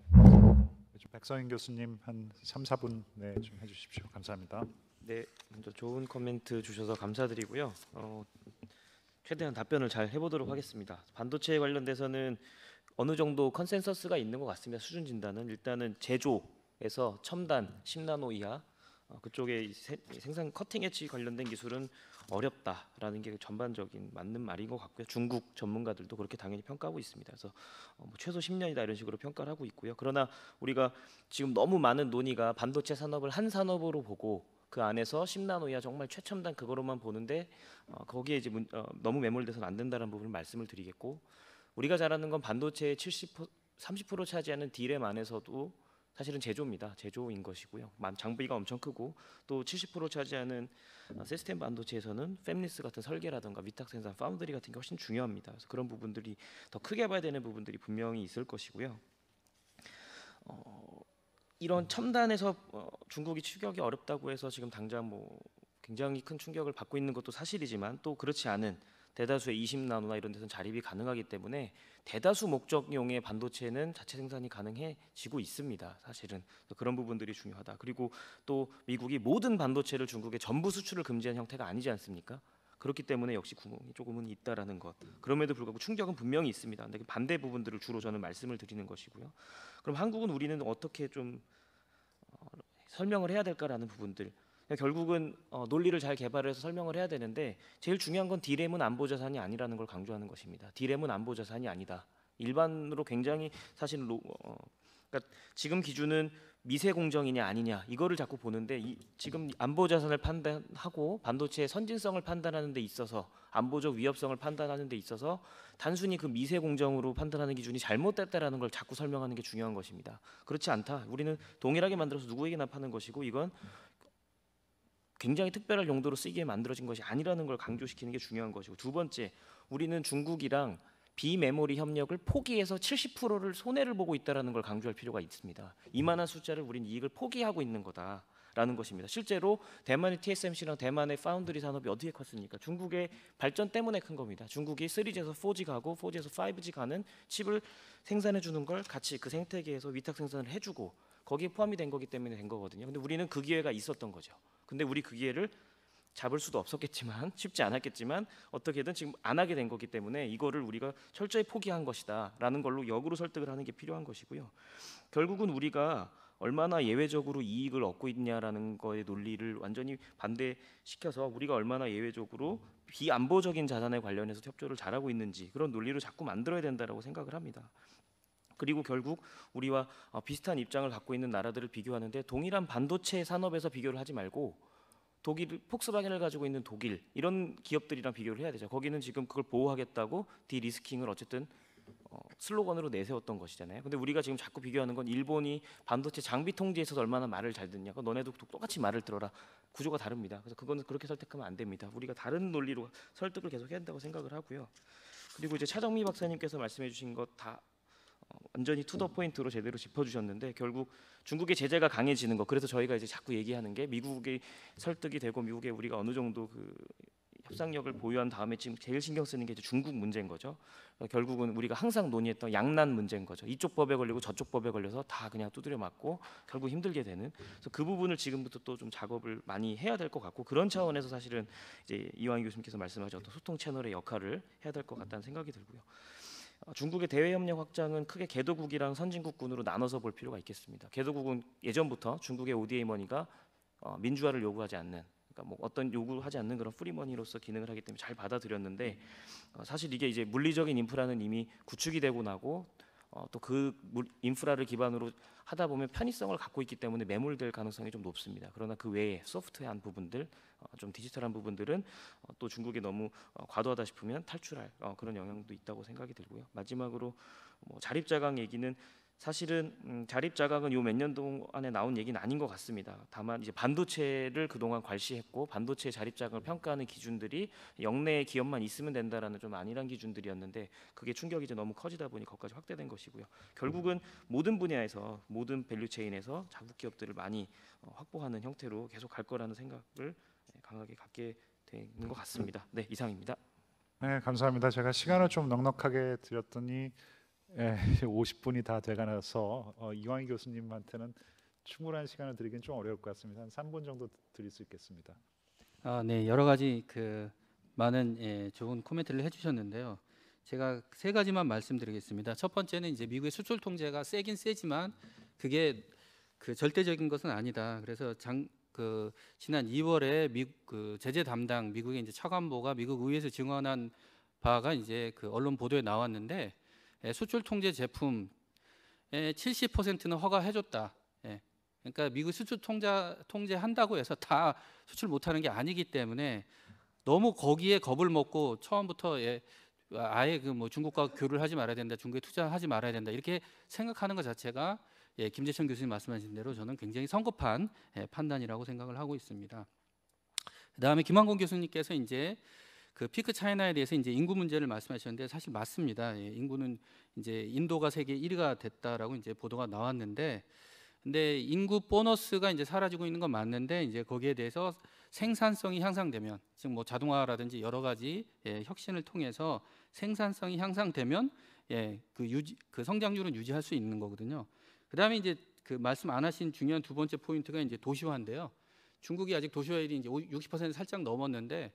백서인 교수님 한 삼, 사 분 네, 좀 해주십시오. 감사합니다. 네, 먼저 좋은 코멘트 주셔서 감사드리고요. 어, 최대한 답변을 잘 해보도록 하겠습니다. 반도체에 관련돼서는 어느 정도 컨센서스가 있는 것 같습니다. 수준 진단은 일단은 제조에서 첨단 십 나노 이하 어, 그쪽에 세, 생산 커팅 엣지 관련된 기술은 어렵다라는 게 전반적인 맞는 말인 것 같고요. 중국 전문가들도 그렇게 당연히 평가하고 있습니다. 그래서 어, 뭐 최소 십 년이다 이런 식으로 평가를 하고 있고요. 그러나 우리가 지금 너무 많은 논의가 반도체 산업을 한 산업으로 보고 그 안에서 십 나노 이하 정말 최첨단 그거로만 보는데 어, 거기에 이제 문, 어, 너무 매몰돼서는 안 된다는 부분을 말씀을 드리겠고 우리가 잘 아는 건 반도체의 칠십 퍼센트, 삼십 퍼센트 차지하는 디램 안에서도 사실은 제조입니다. 제조인 것이고요. 장비가 엄청 크고 또 칠십 퍼센트 차지하는 어, 시스템 반도체에서는 팹리스 같은 설계라든가 위탁 생산, 파운드리 같은 게 훨씬 중요합니다. 그래서 그런 부분들이 더 크게 봐야 되는 부분들이 분명히 있을 것이고요. 어, 이런 첨단에서 어, 중국이 추격이 어렵다고 해서 지금 당장 뭐 굉장히 큰 충격을 받고 있는 것도 사실이지만 또 그렇지 않은 대다수의 이십 나노나 이런 데서는 자립이 가능하기 때문에 대다수 목적용의 반도체는 자체 생산이 가능해지고 있습니다. 사실은 그런 부분들이 중요하다. 그리고 또 미국이 모든 반도체를 중국에 전부 수출을 금지한 형태가 아니지 않습니까? 그렇기 때문에 역시 구멍이 조금은 있다라는 것. 그럼에도 불구하고 충격은 분명히 있습니다. 근데 그 반대 부분들을 주로 저는 말씀을 드리는 것이고요. 그럼 한국은 우리는 어떻게 좀 어, 설명을 해야 될까라는 부분들. 결국은 어, 논리를 잘 개발해서 설명을 해야 되는데 제일 중요한 건 디램은 안보 자산이 아니라는 걸 강조하는 것입니다. 디램은 안보 자산이 아니다. 일반으로 굉장히 사실 로, 어, 그러니까 지금 기준은 미세 공정이냐 아니냐 이거를 자꾸 보는데 이, 지금 안보 자산을 판단하고 반도체의 선진성을 판단하는 데 있어서 안보적 위협성을 판단하는 데 있어서 단순히 그 미세 공정으로 판단하는 기준이 잘못됐다라는 걸 자꾸 설명하는 게 중요한 것입니다. 그렇지 않다. 우리는 동일하게 만들어서 누구에게나 파는 것이고 이건 굉장히 특별한 용도로 쓰이게 만들어진 것이 아니라는 걸 강조시키는 게 중요한 것이고 두 번째 우리는 중국이랑 비메모리 협력을 포기해서 칠십 퍼센트를 손해를 보고 있다는 걸 강조할 필요가 있습니다. 이만한 숫자를 우린 이익을 포기하고 있는 거다라는 것입니다. 실제로 대만의 티에스엠씨랑 대만의 파운드리 산업이 어떻게 컸습니까? 중국의 발전 때문에 큰 겁니다. 중국이 쓰리지에서 포지 가고 포지에서 파이브지 가는 칩을 생산해 주는 걸 같이 그 생태계에서 위탁 생산을 해주고 거기에 포함이 된 거기 때문에 된 거거든요. 근데 우리는 그 기회가 있었던 거죠. 근데 우리 그 기회를 잡을 수도 없었겠지만 쉽지 않았겠지만 어떻게든 지금 안 하게 된 거기 때문에 이거를 우리가 철저히 포기한 것이다라는 걸로 역으로 설득을 하는 게 필요한 것이고요. 결국은 우리가 얼마나 예외적으로 이익을 얻고 있냐라는 거의 논리를 완전히 반대시켜서 우리가 얼마나 예외적으로 비안보적인 자산에 관련해서 협조를 잘하고 있는지 그런 논리를 자꾸 만들어야 된다라고 생각을 합니다. 그리고 결국 우리와 비슷한 입장을 갖고 있는 나라들을 비교하는데 동일한 반도체 산업에서 비교를 하지 말고 독일 폭스바겐을 가지고 있는 독일 이런 기업들이랑 비교를 해야 되죠. 거기는 지금 그걸 보호하겠다고 디리스킹을 어쨌든 어, 슬로건으로 내세웠던 것이잖아요. 근데 우리가 지금 자꾸 비교하는 건 일본이 반도체 장비 통제에 있어서 얼마나 말을 잘 듣냐. 너네도 똑같이 말을 들어라. 구조가 다릅니다. 그래서 그거는 그렇게 설득하면 안 됩니다. 우리가 다른 논리로 설득을 계속 해야 된다고 생각을 하고요. 그리고 이제 차정미 박사님께서 말씀해 주신 것 다 어, 완전히 투더 포인트로 제대로 짚어주셨는데 결국 중국의 제재가 강해지는 거 그래서 저희가 이제 자꾸 얘기하는 게 미국의 설득이 되고 미국에 우리가 어느 정도 그 협상력을 보유한 다음에 지금 제일 신경 쓰는 게 이제 중국 문제인 거죠. 어, 결국은 우리가 항상 논의했던 양난 문제인 거죠. 이쪽 법에 걸리고 저쪽 법에 걸려서 다 그냥 두드려 맞고 결국 힘들게 되는. 그래서 그 부분을 지금부터 또 좀 작업을 많이 해야 될 것 같고 그런 차원에서 사실은 이제 이완희 교수님께서 말씀하신 어떤 소통 채널의 역할을 해야 될 것 같다는 생각이 들고요. 어, 중국의 대외 협력 확장은 크게 개도국이랑 선진국군으로 나눠서 볼 필요가 있겠습니다. 개도국은 예전부터 중국의 오디에이 머니가 어, 민주화를 요구하지 않는, 그러니까 뭐 어떤 요구하지 않는 그런 프리머니로서 기능을 하기 때문에 잘 받아들였는데 어, 사실 이게 이제 물리적인 인프라는 이미 구축이 되고 나고 어, 또 그 인프라를 기반으로 하다 보면 편의성을 갖고 있기 때문에 매몰될 가능성이 좀 높습니다. 그러나 그 외에 소프트한 부분들, 어, 좀 디지털한 부분들은 어, 또 중국이 너무 어, 과도하다 싶으면 탈출할 어, 그런 영향도 있다고 생각이 들고요. 마지막으로 뭐 자립자강 얘기는 사실은 음, 자립자강은 요 몇 년 동안에 나온 얘기는 아닌 것 같습니다. 다만 이제 반도체를 그동안 괄시했고 반도체 자립자강을 평가하는 기준들이 역내 기업만 있으면 된다라는 좀 안일한 기준들이었는데 그게 충격이 이제 너무 커지다 보니 거기까지 확대된 것이고요. 결국은 모든 분야에서 모든 밸류체인에서 자국 기업들을 많이 어, 확보하는 형태로 계속 갈 거라는 생각을 강하게 갖게 되는 것 같습니다. 네, 이상입니다. 네, 감사합니다. 제가 시간을 좀 넉넉하게 드렸더니 예, 오십 분이 다 돼가나서 어, 이완희 교수님한테는 충분한 시간을 드리긴 좀 어려울 것 같습니다. 한 삼 분 정도 드릴 수 있겠습니다. 아, 네, 여러 가지 그 많은 예, 좋은 코멘트를 해주셨는데요. 제가 세 가지만 말씀드리겠습니다. 첫 번째는 이제 미국의 수출 통제가 세긴 세지만 그게 그 절대적인 것은 아니다. 그래서 장 그 지난 이월에 미국 그 제재 담당 미국의 이제 차관보가 미국 의회에서 증언한 바가 이제 그 언론 보도에 나왔는데. 예, 수출 통제 제품의 칠십 퍼센트는 허가해줬다. 예, 그러니까 미국 수출 통제 통제한다고 해서 다 수출 못하는 게 아니기 때문에 너무 거기에 겁을 먹고 처음부터 예, 아예 그 뭐 중국과 교류를 하지 말아야 된다, 중국에 투자하지 말아야 된다 이렇게 생각하는 것 자체가 예, 김재천 교수님 말씀하신 대로 저는 굉장히 성급한 예, 판단이라고 생각을 하고 있습니다. 그다음에 김한곤 교수님께서 이제 그 피크 차이나에 대해서 이제 인구 문제를 말씀하셨는데 사실 맞습니다. 예, 인구는 이제 인도가 세계 일 위가 됐다라고 이제 보도가 나왔는데, 근데 인구 보너스가 이제 사라지고 있는 건 맞는데 이제 거기에 대해서 생산성이 향상되면, 즉 뭐 자동화라든지 여러 가지 예, 혁신을 통해서 생산성이 향상되면 예, 그 유지 그 성장률은 유지할 수 있는 거거든요. 그다음에 이제 그 말씀 안 하신 중요한 두 번째 포인트가 이제 도시화인데요. 중국이 아직 도시화율이 이제 육십 퍼센트 살짝 넘었는데.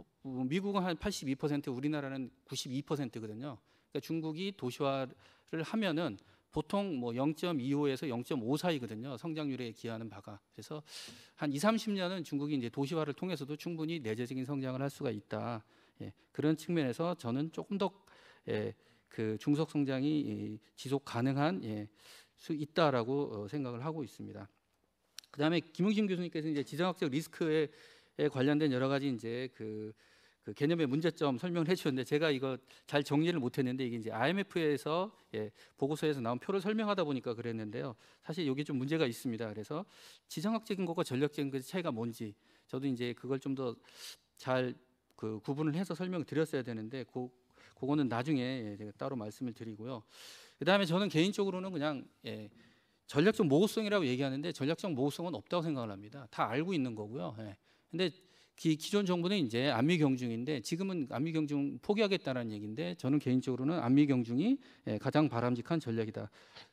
미국은 한 팔십이 퍼센트, 우리나라는 구십이 퍼센트거든요. 그러니까 중국이 도시화를 하면은 보통 뭐 영 점 이오에서 영 점 오 사이거든요. 성장률에 기여하는 바가. 그래서 한 이삼십 년은 중국이 이제 도시화를 통해서도 충분히 내재적인 성장을 할 수가 있다. 예, 그런 측면에서 저는 조금 더 예, 그 중속 성장이 예, 지속 가능한 예, 수 있다라고 어, 생각을 하고 있습니다. 그다음에 김용신 교수님께서 이제 지정학적 리스크에 관련된 여러 가지 이제 그, 그 개념의 문제점 설명을 해주셨는데 제가 이거 잘 정리를 못했는데 이게 이제 아이엠에프에서 예, 보고서에서 나온 표를 설명하다 보니까 그랬는데요. 사실 여기 좀 문제가 있습니다. 그래서 지정학적인 것과 전략적인 것의 차이가 뭔지 저도 이제 그걸 좀 더 잘 그 구분을 해서 설명을 드렸어야 되는데 그 그거는 나중에 예, 제가 따로 말씀을 드리고요. 그 다음에 저는 개인적으로는 그냥 예, 전략적 모호성이라고 얘기하는데 전략적 모호성은 없다고 생각을 합니다. 다 알고 있는 거고요. 예. 근데 기, 기존 정부는 이제 안미 경중인데 지금은 안미 경중 포기하겠다는 얘기인데 저는 개인적으로는 안미 경중이 예, 가장 바람직한 전략이다.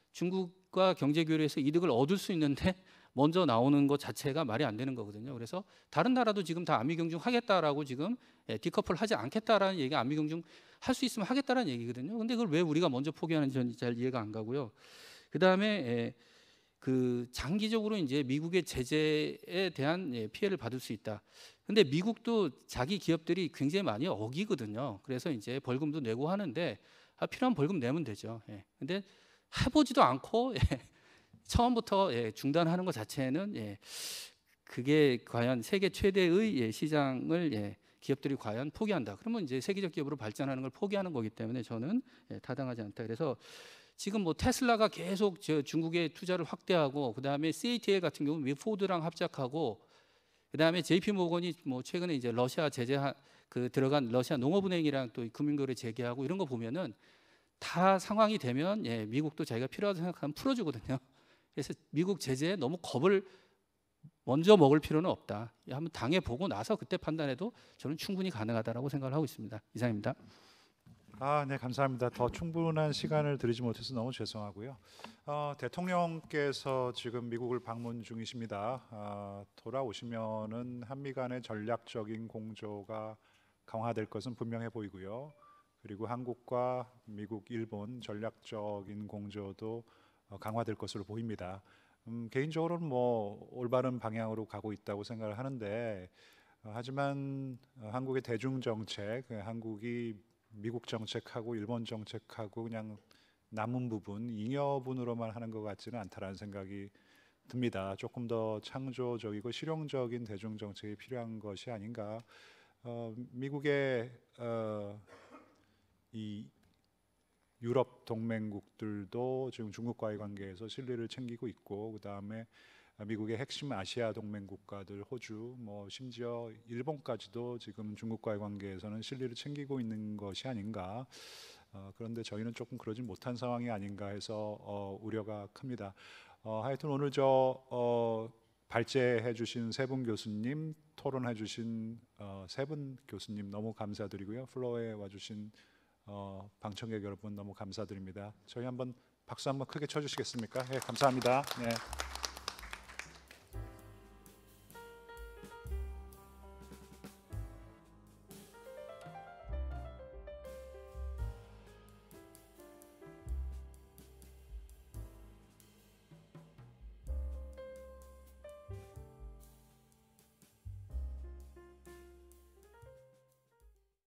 중국과 경제 교류에서 이득을 얻을 수 있는데 먼저 나오는 것 자체가 말이 안 되는 거거든요. 그래서 다른 나라도 지금 다 안미 경중 하겠다라고 지금 예, 디커플 하지 않겠다라는 얘기가 안미 경중 할 수 있으면 하겠다라는 얘기거든요. 근데 그걸 왜 우리가 먼저 포기하는지 저는 잘 이해가 안 가고요. 그다음에 예, 그 장기적으로 이제 미국의 제재에 대한 예, 피해를 받을 수 있다. 근데 미국도 자기 기업들이 굉장히 많이 어기거든요. 그래서 이제 벌금도 내고 하는데 아, 필요한 벌금 내면 되죠. 예. 근데 해보지도 않고 예, 처음부터 예, 중단하는 것 자체는 예, 그게 과연 세계 최대의 예, 시장을 예, 기업들이 과연 포기한다. 그러면 이제 세계적 기업으로 발전하는 걸 포기하는 거기 때문에 저는 예, 타당하지 않다. 그래서 지금 뭐 테슬라가 계속 저 중국에 투자를 확대하고 그다음에 씨에이티엘 같은 경우 포드랑 합작하고 그다음에 제이피모건이 뭐 최근에 이제 러시아 제재 그 들어간 러시아 농업은행이랑 또 금융거래 재개하고 이런 거 보면은 다 상황이 되면 예, 미국도 자기가 필요하다고 생각하면 풀어주거든요. 그래서 미국 제재에 너무 겁을 먼저 먹을 필요는 없다. 한번 당해 보고 나서 그때 판단해도 저는 충분히 가능하다라고 생각을 하고 있습니다. 이상입니다. 아, 네, 감사합니다. 더 충분한 시간을 드리지 못해서 너무 죄송하고요. 어, 대통령께서 지금 미국을 방문 중이십니다. 아, 돌아오시면은 한미 간의 전략적인 공조가 강화될 것은 분명해 보이고요. 그리고 한국과 미국, 일본 전략적인 공조도 어, 강화될 것으로 보입니다. 음, 개인적으로는 뭐 올바른 방향으로 가고 있다고 생각을 하는데 어, 하지만 어, 한국의 대중 정책, 한국이 미국 정책하고 일본 정책하고 그냥 남은 부분, 잉여분으로만 하는 것 같지는 않다라는 생각이 듭니다. 조금 더 창조적이고 실용적인 대중 정책이 필요한 것이 아닌가. 어, 미국의 어, 이 유럽 동맹국들도 지금 중국과의 관계에서 신뢰를 챙기고 있고, 그 다음에 미국의 핵심 아시아 동맹 국가들, 호주, 뭐 심지어 일본까지도 지금 중국과의 관계에서는 신뢰를 챙기고 있는 것이 아닌가. 어, 그런데 저희는 조금 그러지 못한 상황이 아닌가 해서 어, 우려가 큽니다. 어, 하여튼 오늘 저 어, 발제해주신 세 분 교수님, 토론해주신 어, 세 분 교수님 너무 감사드리고요. 플로어에 와주신 어, 방청객 여러분 너무 감사드립니다. 저희 한번 박수 한번 크게 쳐주시겠습니까? 네, 감사합니다. 네.